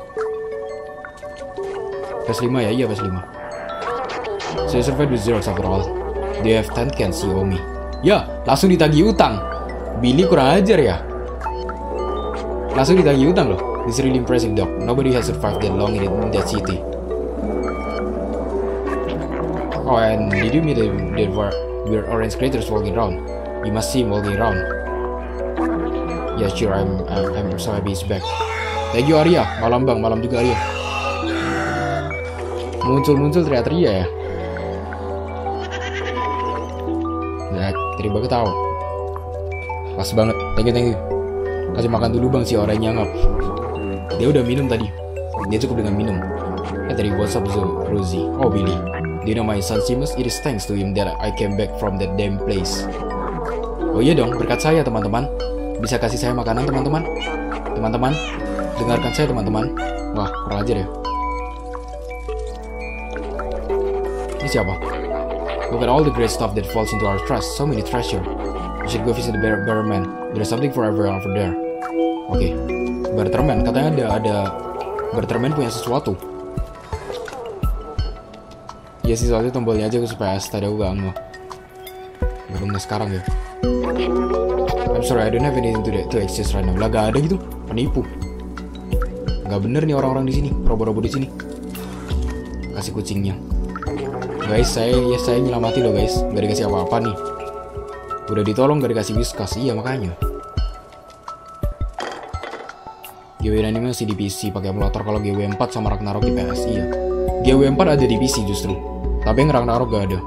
P S lima ya, iya P S lima. So you survived with Zerg after all. Do you have ten cans, you owe me? Ya, langsung ditagih utang. Billy kurang ajar ya. Langsung ditagih utang loh. This is really impressive dog. Nobody has survived that long in that city. Oh, and did you meet the there were weird orange creatures walking around? You must see him walking around. Yeah, sure. I'm I'm, I'm so happy he's back. Thank you Arya. Malam bang, malam juga Arya. Muncul-muncul teriak-teriak ya. Nah, terima ketawa. Pas banget. Thank you, thank you. Kasih makan dulu bang si orangnya ngap. Dia udah minum tadi. Dia cukup dengan minum. Eh tadi what's up so Rosie? Oh Billy. Do you know my son Seamus? It is thanks to him that I came back from that damn place. Oh iya dong, berkat saya teman-teman. Bisa kasih saya makanan teman-teman. Teman-teman, dengarkan saya teman-teman. Wah, kurang ajar ya. Ini siapa? Look at all the great stuff that falls into our trust. So many treasure. We should go visit the bear, bear man. There's something for everyone over there. Oke, okay. Barterman. Katanya ada ada Barterman punya sesuatu. Ya sih, soalnya tombolnya aja supaya tadi aku gak nge. Baru nge sekarang ya. I'm sorry, I don't have anything to, to exchange right now. Lah gak ada gitu, penipu. Gak bener nih orang-orang di sini, robo-robo di sini. Kasih kucingnya. Guys, saya ya saya nyelamati loh guys, gak dikasih apa-apa nih. Udah ditolong gak dikasih whiskas, iya makanya. G W anime masih di P C pakai emulator, kalau G W empat sama Ragnarok di P S, iya. G W empat ada di P C justru, tapi yang Ragnarok gak ada.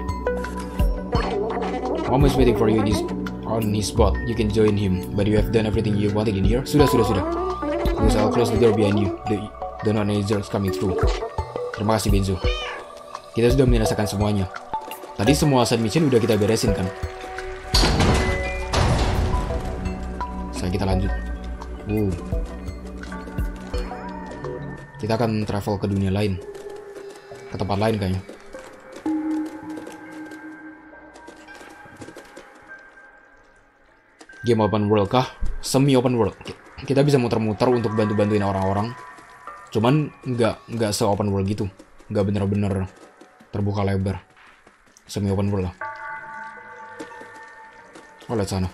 Mom is waiting for you this on his spot. You can join him, but you have done everything you wanted in here. Sudah, sudah, sudah. Please, I'll close the door behind you. The, the non-agents coming through. Terima kasih Benzo. Kita sudah menyelesaikan semuanya. Tadi semua side mission udah kita beresin kan. Saya kita lanjut. Uh. Kita akan travel ke dunia lain, ke tempat lain kayaknya. Game open world kah? Semi open world. Kita bisa muter-muter untuk bantu-bantuin orang-orang. Cuman nggak nggak se open world gitu. Nggak bener-bener terbuka lebar. Semi open world lah. Oh, lihat sana.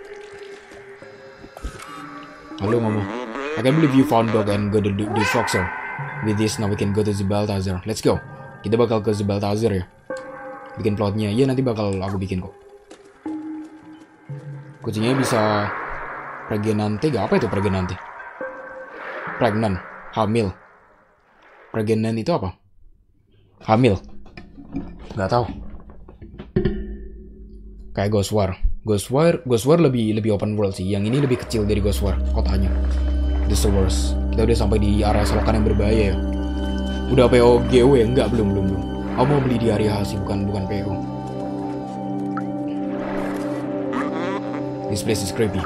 Halo mama. I can't believe you found dog and go to the, the Foxer. With this now we can go to Balthazar. Let's go. Kita bakal ke Balthazar ya. Bikin plotnya. Iya nanti bakal aku bikin kok. Kucingnya bisa pregnante gak? Apa itu pregnante? Pregnant. Hamil. Pregnant itu apa? Hamil. Gak tahu. Kayak Ghost War. Ghost War, Ghost War lebih lebih open world sih. Yang ini lebih kecil dari Ghost War kotanya. The Sewers. Kita udah sampai di area selokan yang berbahaya ya. Udah P O G W ya? Enggak, belum belum belum. Aku mau beli di area sih, bukan bukan P O. This place is creepy.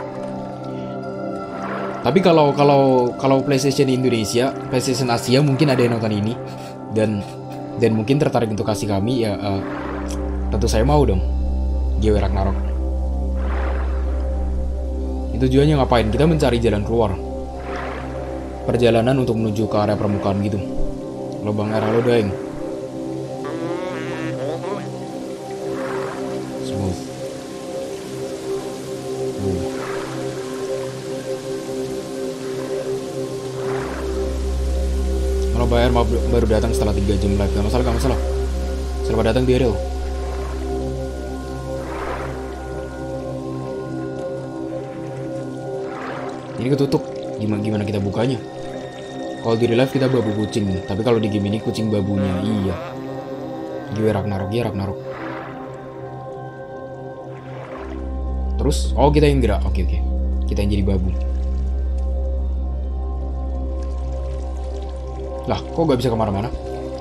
Tapi kalau kalau kalau PlayStation Indonesia, PlayStation Asia mungkin ada yang nonton ini dan dan mungkin tertarik untuk kasih kami ya, uh, tentu saya mau dong. G W Ragnarok. Itu tujuannya ngapain? Kita mencari jalan keluar. Perjalanan untuk menuju ke area permukaan gitu. Lubang arah lodaeng. Smooth. Uh. Kalau bayar baru datang setelah tiga jam live. Gak masalah, gak masalah. Selamat datang di Ariel. Ini ketutup. Gimana gimana kita bukanya? Kalau di real life kita babu kucing, tapi kalau di game ini kucing babunya. Iya. G W Ragnarok, ya Ragnarok. Terus, oh kita yang gerak. Oke oke. Kita yang jadi babu. Lah, kok gak bisa kemana-mana?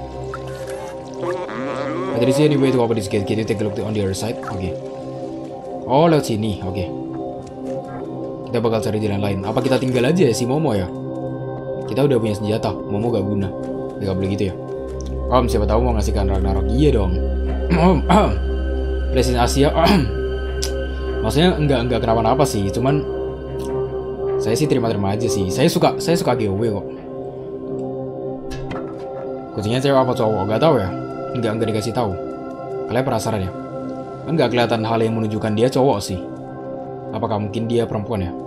But there is any way to open this gate. Can you take a look on the other side? Oke. Okay. Oh, lewat sini. Oke. Okay. Kita bakal cari jalan lain. Apa kita tinggal aja ya si Momo ya? Kita udah punya senjata. Momo gak guna. Ya gak boleh gitu ya. Om, siapa tahu mau ngasihkan Ragnarok. Iya dong. PlayStation Asia. Maksudnya enggak enggak kenapa-napa sih. Cuman saya sih terima-terima aja sih. Saya suka saya suka G W kok. Kucingnya cewek apa cowok? Gak tahu ya. Enggak enggak dikasih tahu. Kalian penasaran ya? Enggak kelihatan hal yang menunjukkan dia cowok sih. Apakah mungkin dia perempuan ya?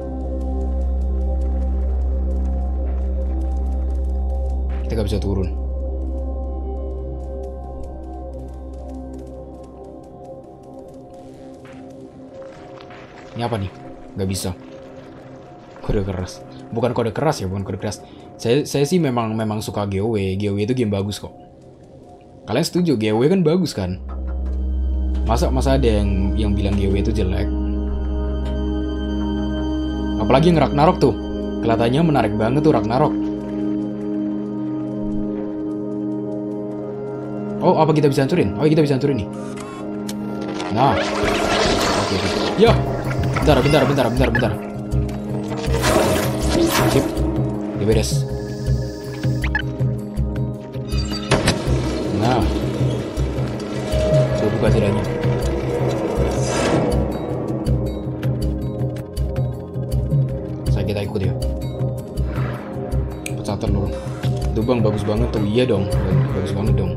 Kita gak bisa turun. Ini apa nih? Gak bisa. Kode keras. Bukan kode keras ya, bukan kode keras. Saya saya sih memang memang suka G W. G W itu game bagus kok. Kalian setuju? G W kan bagus kan? Masa masa ada yang yang bilang G W itu jelek? Apalagi yang Ragnarok tuh. Kelihatannya menarik banget tuh Ragnarok. Oh, apa kita bisa hancurin? Oh, kita bisa hancurin nih. Nah. Oke, oke. Ya. Bentar, bentar, bentar, bentar, bentar. Sip. Udah beres. Nah. kehadirannya. Saya kita ikut ya. Pecatur dulu. Tuh bang, bagus banget tuh. Iya dong, bagus banget dong.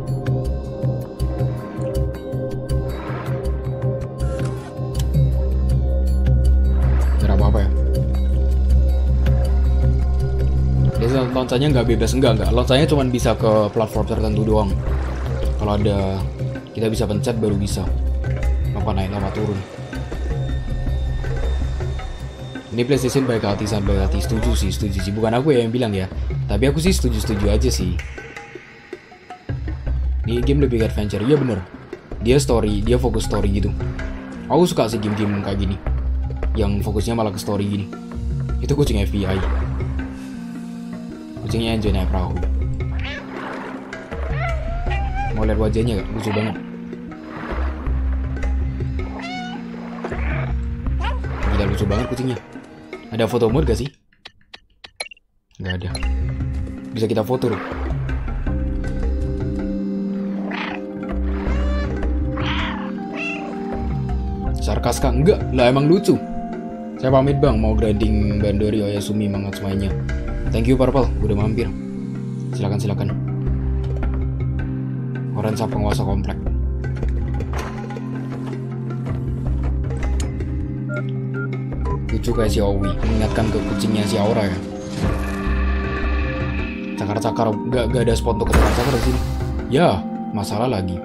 Gak apa-apa ya. Dia launchanya nggak bebas, enggak enggak. Launchanya cuma bisa ke platform tertentu doang. Kalau ada, kita bisa pencet baru bisa. Apa naik apa turun. Ini PlayStation baik hati, sangat baik hati. Setuju sih, setuju sih. Bukan aku ya yang bilang ya. Tapi aku sih setuju-setuju aja sih. Ini game lebih ke adventure. Iya bener. Dia story, dia fokus story gitu. Aku suka sih game-game kayak gini. Yang fokusnya malah ke story gini. Itu kucing F B I. Kucingnya enjoy naik perahu. Mau lihat wajahnya gak? Lucu banget. Gila lucu banget kucingnya. Ada foto mode gak sih? Gak ada. Bisa kita foto loh. Sarkas kah? Enggak, lah emang lucu. Saya pamit bang, mau grinding Bandori Oyasumi mangat semuanya. Thank you Purple, udah mampir. Silakan silakan. Oransa penguasa komplek. Lucu kayak si Owi, mengingatkan ke kucingnya si Aura ya. Cakar-cakar, gak, gak ada spot untuk cakar-cakar di sini. Ya, masalah lagi.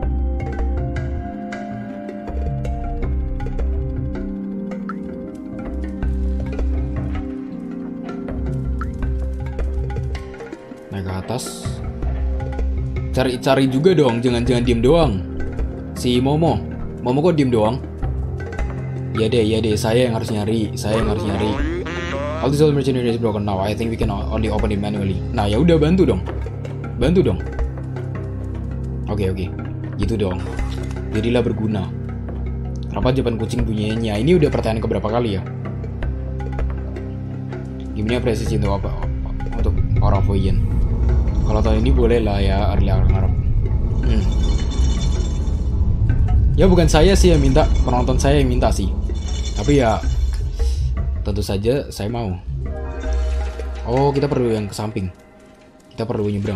Naik ke atas. Cari-cari juga dong, jangan-jangan diem doang. Si Momo, Momo kok diem doang? Ya deh, ya deh, saya yang harus nyari, saya yang harus nyari. All this old machinery is broken now. I think we can only open it manually. Nah, ya udah bantu dong. Bantu dong. Oke, okay, oke. Okay. Gitu dong. Jadilah berguna. Kenapa Japan kucing bunyinya? Ini udah pertanyaan keberapa kali ya? Gimana presisi untuk apa? Untuk orang Voyen. Kalau tahun ini boleh lah ya, early Arab. Hmm. Ya bukan saya sih yang minta, penonton saya yang minta sih. Tapi ya tentu saja saya mau. Oh, kita perlu yang ke samping. Kita perlu nyebrang.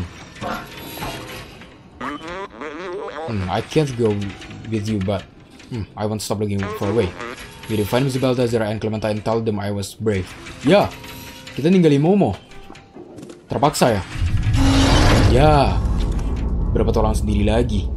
Hmm, I can't go with you, but hmm, I won't stop looking for a way. You define Mister Balthazar and Clementine, tell them I was brave. Ya, kita ninggalin Momo. Terpaksa ya. Ya, berapa tolong sendiri lagi.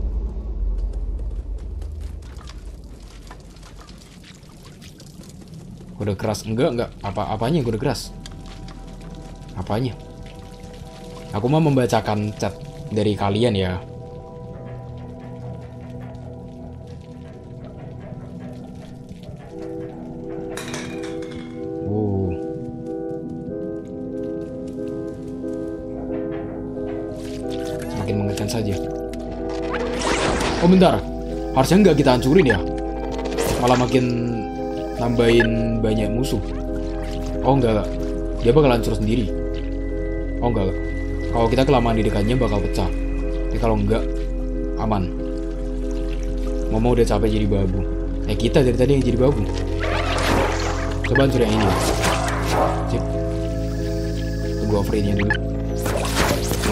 Kode keras enggak enggak apa apanya kode keras? Apanya? Aku mau membacakan chat dari kalian ya. Oh. Makin mengerikan saja. Oh bentar, harusnya nggak kita hancurin ya. Malah makin nambahin banyak musuh. Oh enggak, enggak. Dia bakal hancur sendiri. Oh enggak, enggak. Kalau kita kelamaan di dekatnya bakal pecah. Tapi kalau enggak, aman. Momo udah capek jadi babu. Eh kita dari tadi yang jadi babu. Coba hancur yang ini. Sip. Tunggu overheatnya dulu. Oke.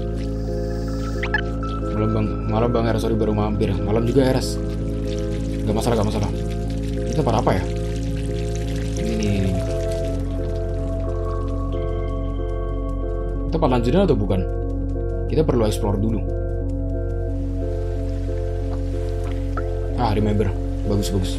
Malam bang, malam bang Eres, sorry baru mampir. Malam juga Eres. Gak masalah, gak masalah. Ini tempat apa ya? Ini, ini, ini. Tempat lanjutan atau bukan? Kita perlu explore dulu. Ah, remember. Bagus, bagus.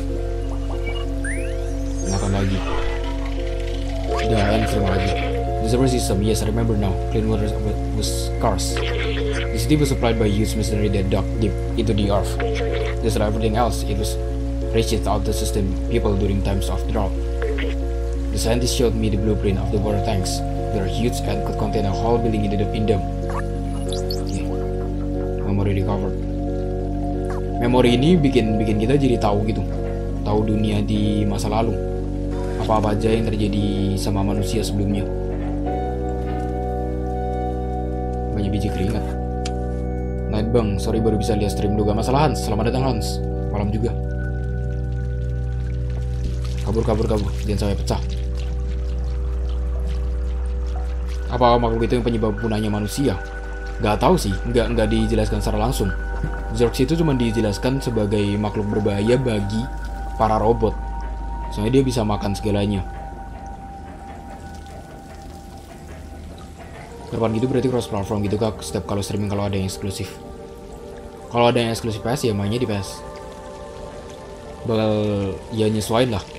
Makan lagi. Udah, yang terima lagi. The server system, yes, I remember now. Clean water was scarce. The city was supplied by huge machinery that dug deep into the earth. Just like everything else, it was reached out the system people during times of drought. The scientists showed me the blueprint of the water tanks. They are huge and could contain a whole building in the in them. Okay. Memory recovered. Memori ini bikin bikin kita jadi tahu gitu, tahu dunia di masa lalu, apa-apa aja yang terjadi sama manusia sebelumnya. Banyak biji keringat. Nah Night bang, sorry baru bisa lihat stream dulu. Gak masalah Hans, selamat datang Hans. Malam juga. Kabur, kabur, kabur, jangan sampai pecah. Apa makhluk itu yang penyebab punahnya manusia? Gak tahu sih, nggak nggak dijelaskan secara langsung. Zorks itu cuma dijelaskan sebagai makhluk berbahaya bagi para robot. Soalnya dia bisa makan segalanya. Depan gitu berarti cross platform gitu kak, setiap kalau streaming kalau ada yang eksklusif. Kalau ada yang eksklusif P S ya mainnya di P S. Bakal ya nyesuaiin lah.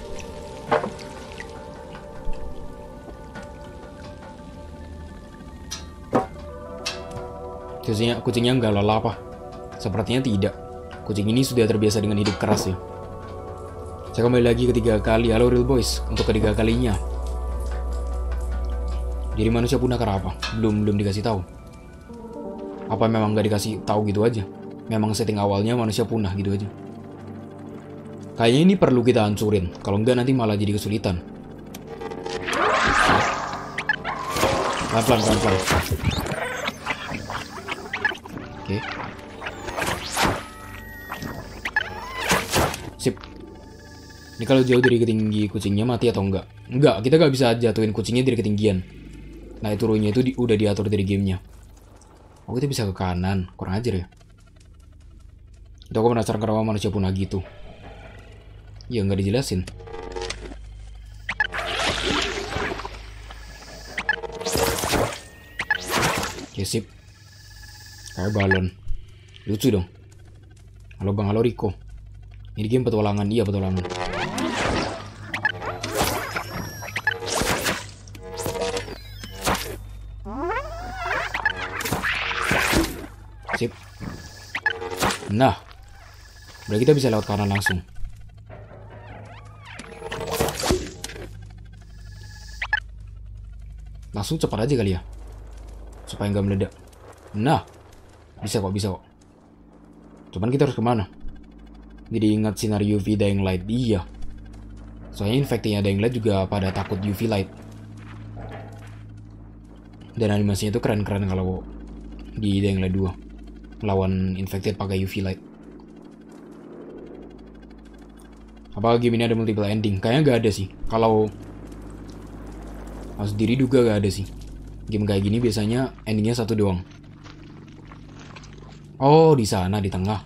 Kucingnya, kucingnya nggak lelah apa? Sepertinya tidak. Kucing ini sudah terbiasa dengan hidup keras ya. Saya kembali lagi ketiga kali. Halo Real Boys, untuk ketiga kalinya. Jadi manusia punah karena apa? Belum belum dikasih tahu. Apa memang nggak dikasih tahu gitu aja? Memang setting awalnya manusia punah gitu aja. Kayaknya ini perlu kita hancurin. Kalau enggak nanti malah jadi kesulitan. Pelan-pelan, pelan-pelan. Oke. Sip. Ini kalau jauh dari ketinggi kucingnya mati atau enggak? Enggak, kita nggak bisa jatuhin kucingnya dari ketinggian. Naik turunnya itu di, udah diatur dari gamenya. Oh kita bisa ke kanan, kurang ajar ya. Itu aku penasaran kenapa manusia punah gitu. Ya nggak dijelasin. Oke sip. Kayak balon. Lucu dong. Halo bang, halo Rico. Ini game petualangan, iya petualangan. Sip. Nah, berarti kita bisa lewat kanan langsung. Langsung cepat aja kali ya, supaya nggak meledak. Nah, bisa kok, bisa kok. Cuman kita harus kemana? Jadi ingat sinar U V Dying Light, iya. Soalnya infectingnya Dying Light juga pada takut U V light. Dan animasinya itu keren-keren kalau di Dying Light dua. Lawan infected pakai U V light. Apakah game ini ada multiple ending? Kayaknya gak ada sih. Kalau Mas diri juga gak ada sih. Game kayak gini biasanya endingnya satu doang. Oh, di sana di tengah.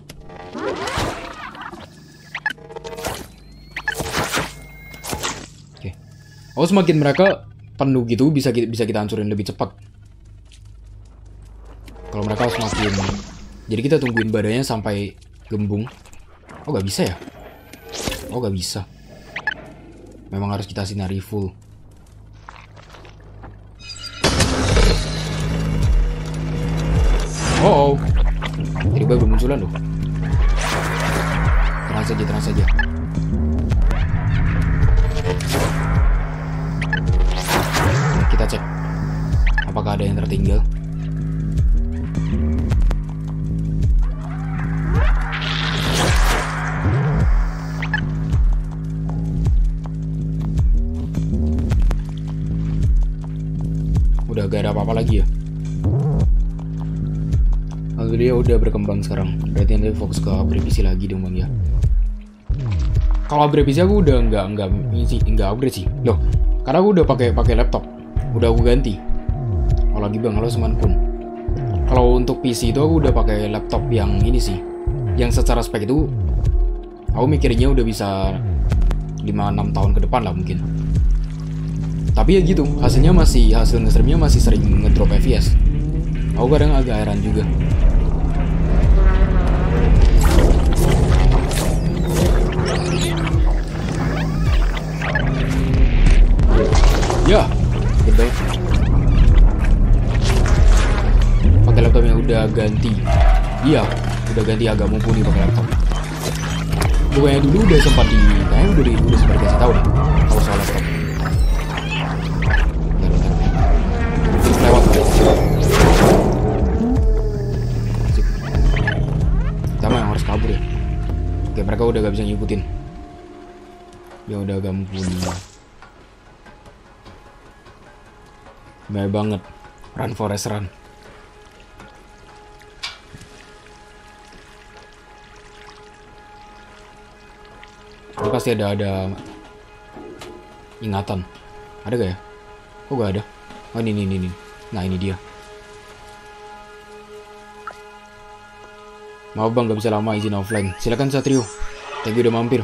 Oke. Oh, semakin mereka penuh gitu bisa bisa kita hancurin lebih cepat. Kalau mereka semakin, jadi kita tungguin badannya sampai gembung. Oh, gak bisa ya? Oh, gak bisa. Memang harus kita sinari full. Oh, oh. Tiba-tiba bermunculan loh. Tenang saja, tenang saja. Kita cek. Apakah ada yang tertinggal? Udah gak ada apa-apa lagi ya? Alhamdulillah udah berkembang sekarang. Berarti nanti fokus ke upgrade P C lagi dong bang ya. Kalau upgrade P C aku udah nggak nggak ini sih nggak upgrade sih. Loh, karena aku udah pakai pakai laptop. Udah aku ganti. Oh lagi bang, halo Seman pun. Kalau untuk P C itu aku udah pakai laptop yang ini sih. Yang secara spek itu aku mikirnya udah bisa lima enam tahun ke depan lah mungkin. Tapi ya gitu, hasilnya masih hasil nge-streamnya masih sering ngedrop F P S. Aku kadang agak heran juga. Ya, goodbye. Pakai laptop yang udah ganti. Iya, udah ganti agak mumpuni pakai laptop. Bukannya dulu udah sempat di, kayaknya udah di, udah sempat dikasih tahu deh kalau soal laptop. Terus lewat. Kita mah yang harus kabur ya. Oke, mereka udah gak bisa ngikutin. Ya udah agak mumpuni. Bahaya banget. Run Forest Run. Ini pasti ada ada ingatan. Ada gak ya? Kok gak ada? Oh ini, ini, ini. Nah ini dia. Maaf bang, gak bisa lama, izin offline. Silakan Satrio. Thank you udah mampir.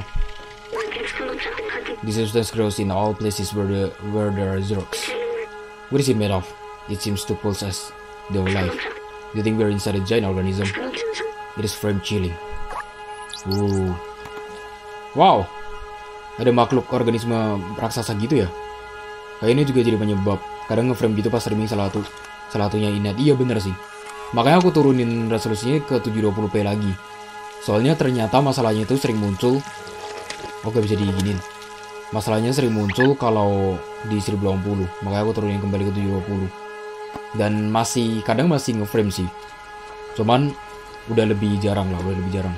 This substance grows in all places where the where there are rocks. What is it made of? It seems to pulse us the whole life. Do you think we're inside a giant organism? It is frame chilling. Ooh. Wow. Ada makhluk organisme raksasa gitu ya? Kayak ini juga jadi penyebab. Kadang nge-frame gitu pas streaming salah satu salah satunya Inet. Iya bener sih. Makanya aku turunin resolusinya ke tujuh dua puluh p lagi. Soalnya ternyata masalahnya itu sering muncul. Oke bisa diginin. Masalahnya sering muncul kalau di seribu delapan puluh. Makanya aku turunin kembali ke tujuh dua puluh. Dan masih kadang masih nge-frame sih. Cuman udah lebih jarang lah, udah lebih jarang.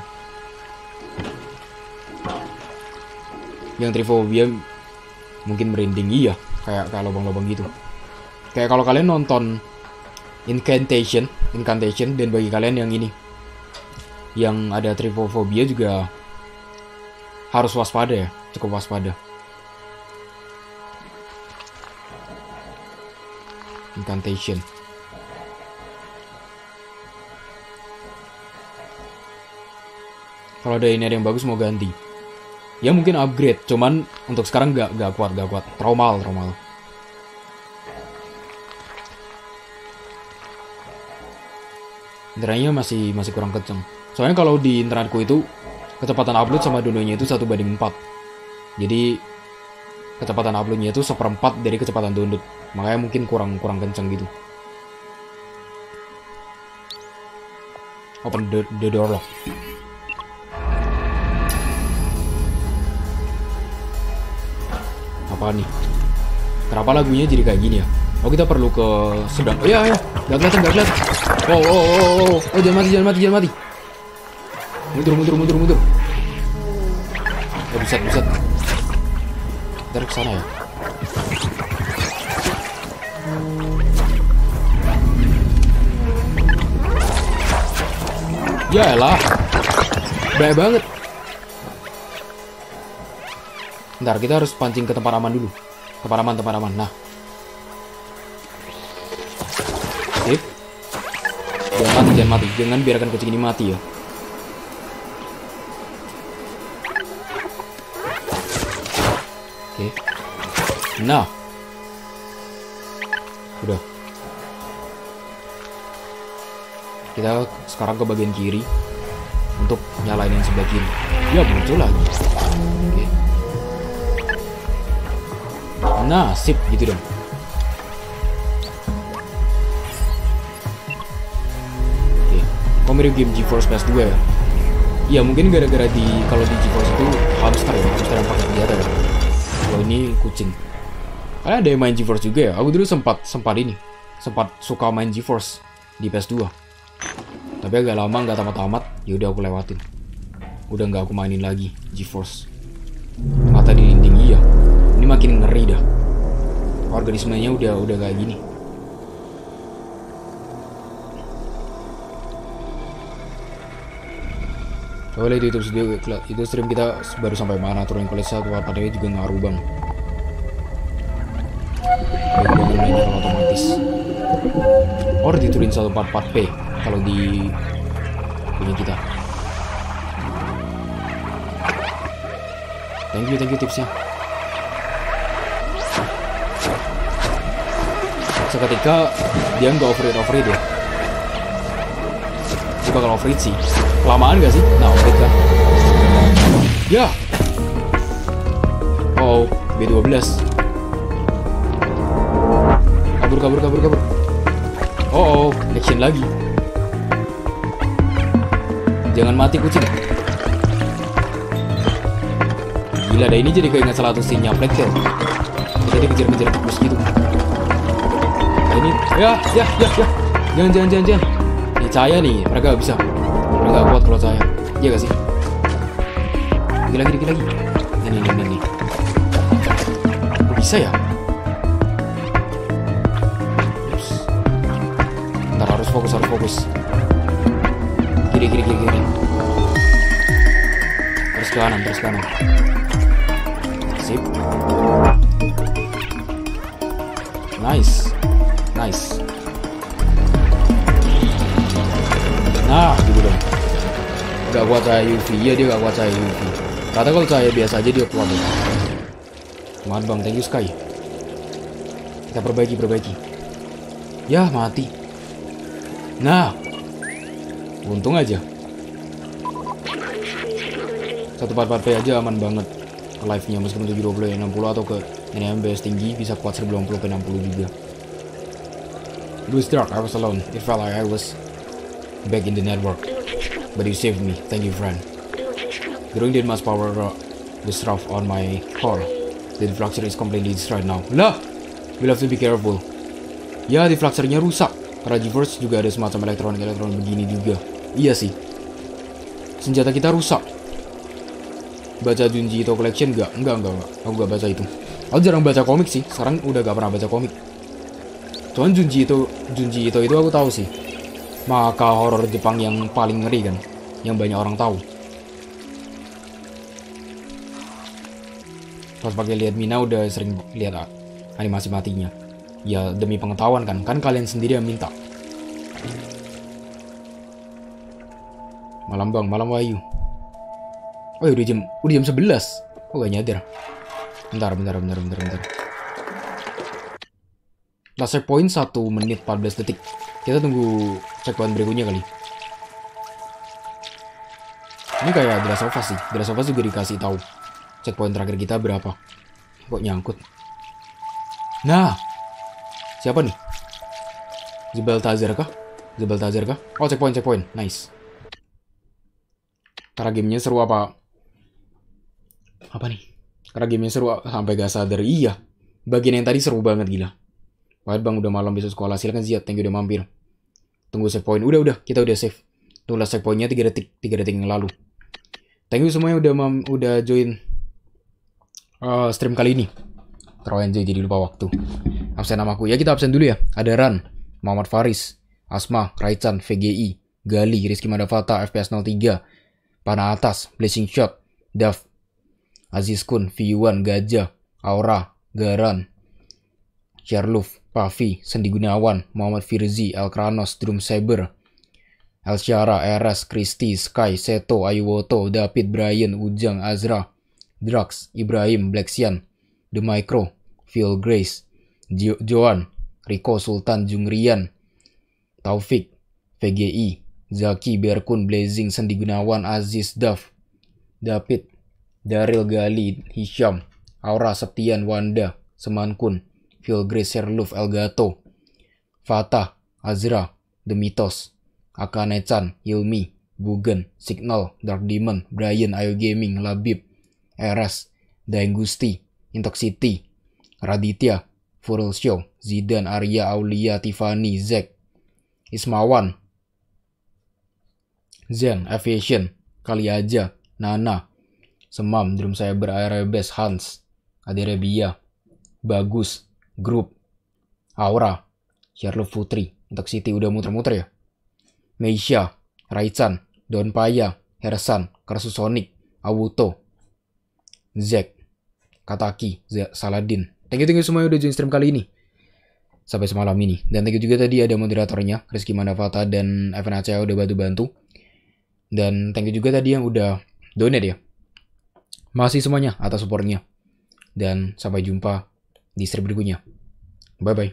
Yang Trifobia mungkin merinding, iya, kayak kayak lubang-lubang gitu. Kayak kalau kalian nonton Incantation, Incantation, dan bagi kalian yang ini, yang ada Trifobia juga harus waspada ya, cukup waspada. Incantation. Kalau ada ini ada yang bagus mau ganti. Ya mungkin upgrade, cuman untuk sekarang gak, gak kuat, gak kuat. Traumal, traumal. Internetnya masih masih kurang kenceng. Soalnya kalau di internetku itu kecepatan upload sama downloadnya itu satu banding empat. Jadi kecepatan uploadnya itu seperempat dari kecepatan download. Makanya mungkin kurang kurang kenceng gitu. Open the, the door lock. Apa nih? Kenapa lagunya jadi kayak gini ya? Oh kita perlu ke sedang. Oh iya iya, gak kelihatan gak kelihatan. Oh oh oh oh oh jangan mati jangan mati jangan mati. Mundur mundur mundur mundur. Oh bisa bisa. Ntar kesana ya. Yaelah, bahaya banget. Ntar kita harus pancing ke tempat aman dulu. Tempat aman, tempat aman. Nah. Sip. Jangan mati, jangan mati. Jangan biarkan kucing ini mati ya. Oke. Nah. Udah. Kita sekarang ke bagian kiri untuk nyalain yang sebelah kiri. Ya muncul lagi. Oke. Nah, sip gitu dong. Oke, kok mirip game GeForce P S dua ya? Iya, mungkin gara-gara di kalau di GeForce itu hamster ya, hamster yang pakai senjata ya. Kalau ini kucing. Kalian ada yang main GeForce juga ya? Aku dulu sempat sempat ini, sempat suka main GeForce di P S dua. Tapi agak lama nggak tamat-tamat, ya udah aku lewatin. Udah nggak aku mainin lagi GeForce. Mata di dinding iya. Ini makin ngeri dah. Organismenya udah udah kayak gini. Boleh di YouTube video itu stream kita baru sampai mana, turunin kualitas satu padanya juga ngaruh bang. Bagian lainnya kalau otomatis. Or diturunin seratus empat puluh empat p kalau di punya kita. Thank you, thank you tipsnya. Seketika dia nggak overheat overheat ya. Dia bakal overheat sih. Kelamaan gak sih? Nah overheat kan. Ya. Oh B dua belas. Kabur kabur kabur kabur. Oh, oh action lagi. Jangan mati kucing. Gila ada ini jadi keinget salah satu scene nya Plague Tale. Kita dikejar-kejar terus gitu. Ini ya ya ya ya jangan jangan jangan jangan ini cahaya nih mereka gak bisa mereka gak kuat kalau cahaya iya gak sih dikit lagi dikit lagi ini ini ini kok bisa ya. Ups. Ntar harus fokus harus fokus kiri kiri kiri kiri harus kanan, terus kanan. Sip. Nice. Nice. Nah, gitu dong. Gak kuat cahaya U V. Iya, dia gak kuat cahaya U V. Kata kalau cahaya biasa aja dia kuat. Maaf bang, thank you Sky. Kita perbaiki, perbaiki. Ya, mati. Nah. Untung aja. satu empat empat p aja aman banget ke live-nya, meskipun tujuh dua puluh enam puluh atau ke N M B S tinggi bisa kuat seribu delapan puluh ke enam puluh juga. It was dark, I was alone. It felt like I was back in the network. But you saved me. Thank you, friend. Growing did much power uh, the stuff on my core. The deflector is completely destroyed now. Lah, we'll have to be careful. Ya, deflectornya rusak. Karena GeForce juga ada semacam elektronik-elektronik begini juga. Iya sih. Senjata kita rusak. Baca Junji Ito Collection gak? Enggak, enggak, enggak. Aku gak baca itu. Aku jarang baca komik sih. Sekarang udah gak pernah baca komik. Cuman Junji Ito, Junji Ito itu aku tahu sih. Maka horor Jepang yang paling ngeri kan. Yang banyak orang tahu. Pas pakai lihat Mina udah sering lihat animasi matinya. Ya demi pengetahuan kan. Kan kalian sendiri yang minta. Malam bang, malam Wahyu. Oh udah jam, udah jam sebelas. Oh gak nyadar. Bentar, bentar, bentar, bentar, bentar. Last checkpoint satu menit empat belas detik. Kita tunggu checkpoint berikutnya kali. Ini kayak The Last of Us sih. The Last of Us juga dikasih tahu checkpoint terakhir kita berapa. Kok nyangkut? Nah, siapa nih? Jebel Tazar kah? Jebel Tazar kah? Oh checkpoint, checkpoint, nice. Karena gamenya seru apa? Apa nih? Karena gamenya seru sampai gak sadar. Iya, bagian yang tadi seru banget gila. Wah bang udah malam besok sekolah, silakan Ziad, thank you udah mampir. Tunggu save point, udah udah kita udah save. Tunggu last save pointnya tiga detik, tiga detik yang lalu. Thank you semuanya udah mam, udah join uh, stream kali ini. Terlalu enjoy jadi lupa waktu. Absen namaku, ya kita absen dulu ya. Ada Ran, Muhammad Faris, Asma, Raichan, V G I, Gali, Rizky Madafata, F P S nol tiga, Panah Atas, Blessing Shot, Daf, Aziz Kun, V satu, Gajah, Aura, Garan, Sherluf, Pavi, Sendi Gunawan, Muhammad Firzi, El Kranos, Drum Saber, El Syara, Eras, Kristi, Sky, Seto, Ayuwoto, David, Brian, Ujang, Azra, Drax, Ibrahim, Blaxian, The Micro, Phil Grace, jo Joan, Rico, Sultan, Jungrian, Taufik, V G I, Zaki, Berkun, Blazing, Sendi Gunawan, Aziz, Daf, David, Daril, Gali, Hisham, Aura, Septian, Wanda, Semankun, Phil Grace, Sherluf, Elgato, Fatah, Azra, The Mythos, Akane-chan, Hilmi, Bugen, Signal, Dark Demon, Brian, Ayo Gaming, Labib, Eras, Daeng Gusti, Intoxity, Raditya, Furul Show, Zidan, Arya, Aulia, Tiffany, Zack, Ismawan, Zen, Aviation, Kali Aja, Nana, Semam, Drum Cyber, Aerebes, Hans, Aderebia, Bagus, Grup, Aura, Sherlock Putri, Intoxity udah muter-muter ya. Meisha, Raichan, Don Paya, Hersan, Karsusonic, Awuto, Zack, Kataki, Z Saladin. Thank you, thank you semuanya udah join stream kali ini. Sampai semalam ini. Dan thank you juga tadi ada moderatornya, Rizky Mandavata dan Evan Aceh udah bantu-bantu. Dan thank you juga tadi yang udah donate ya. Masih semuanya atas supportnya. Dan sampai jumpa di stream berikutnya. Bye-bye.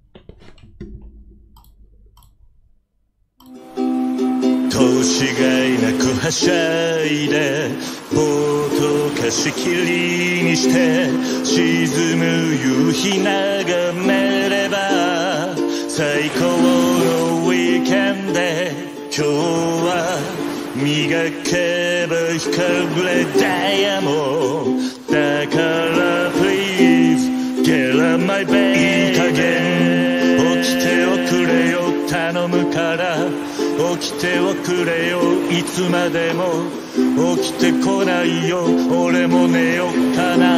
年がいなくはしゃいでぼーっと貸し切りにして沈む夕日眺めれば最高のウィーケンドで今日は磨けば光れダイヤモンドだから Please get on my bed いい加減起きておくれよ頼むから起きておくれよいつまでも起きてこないよ俺も寝ようかな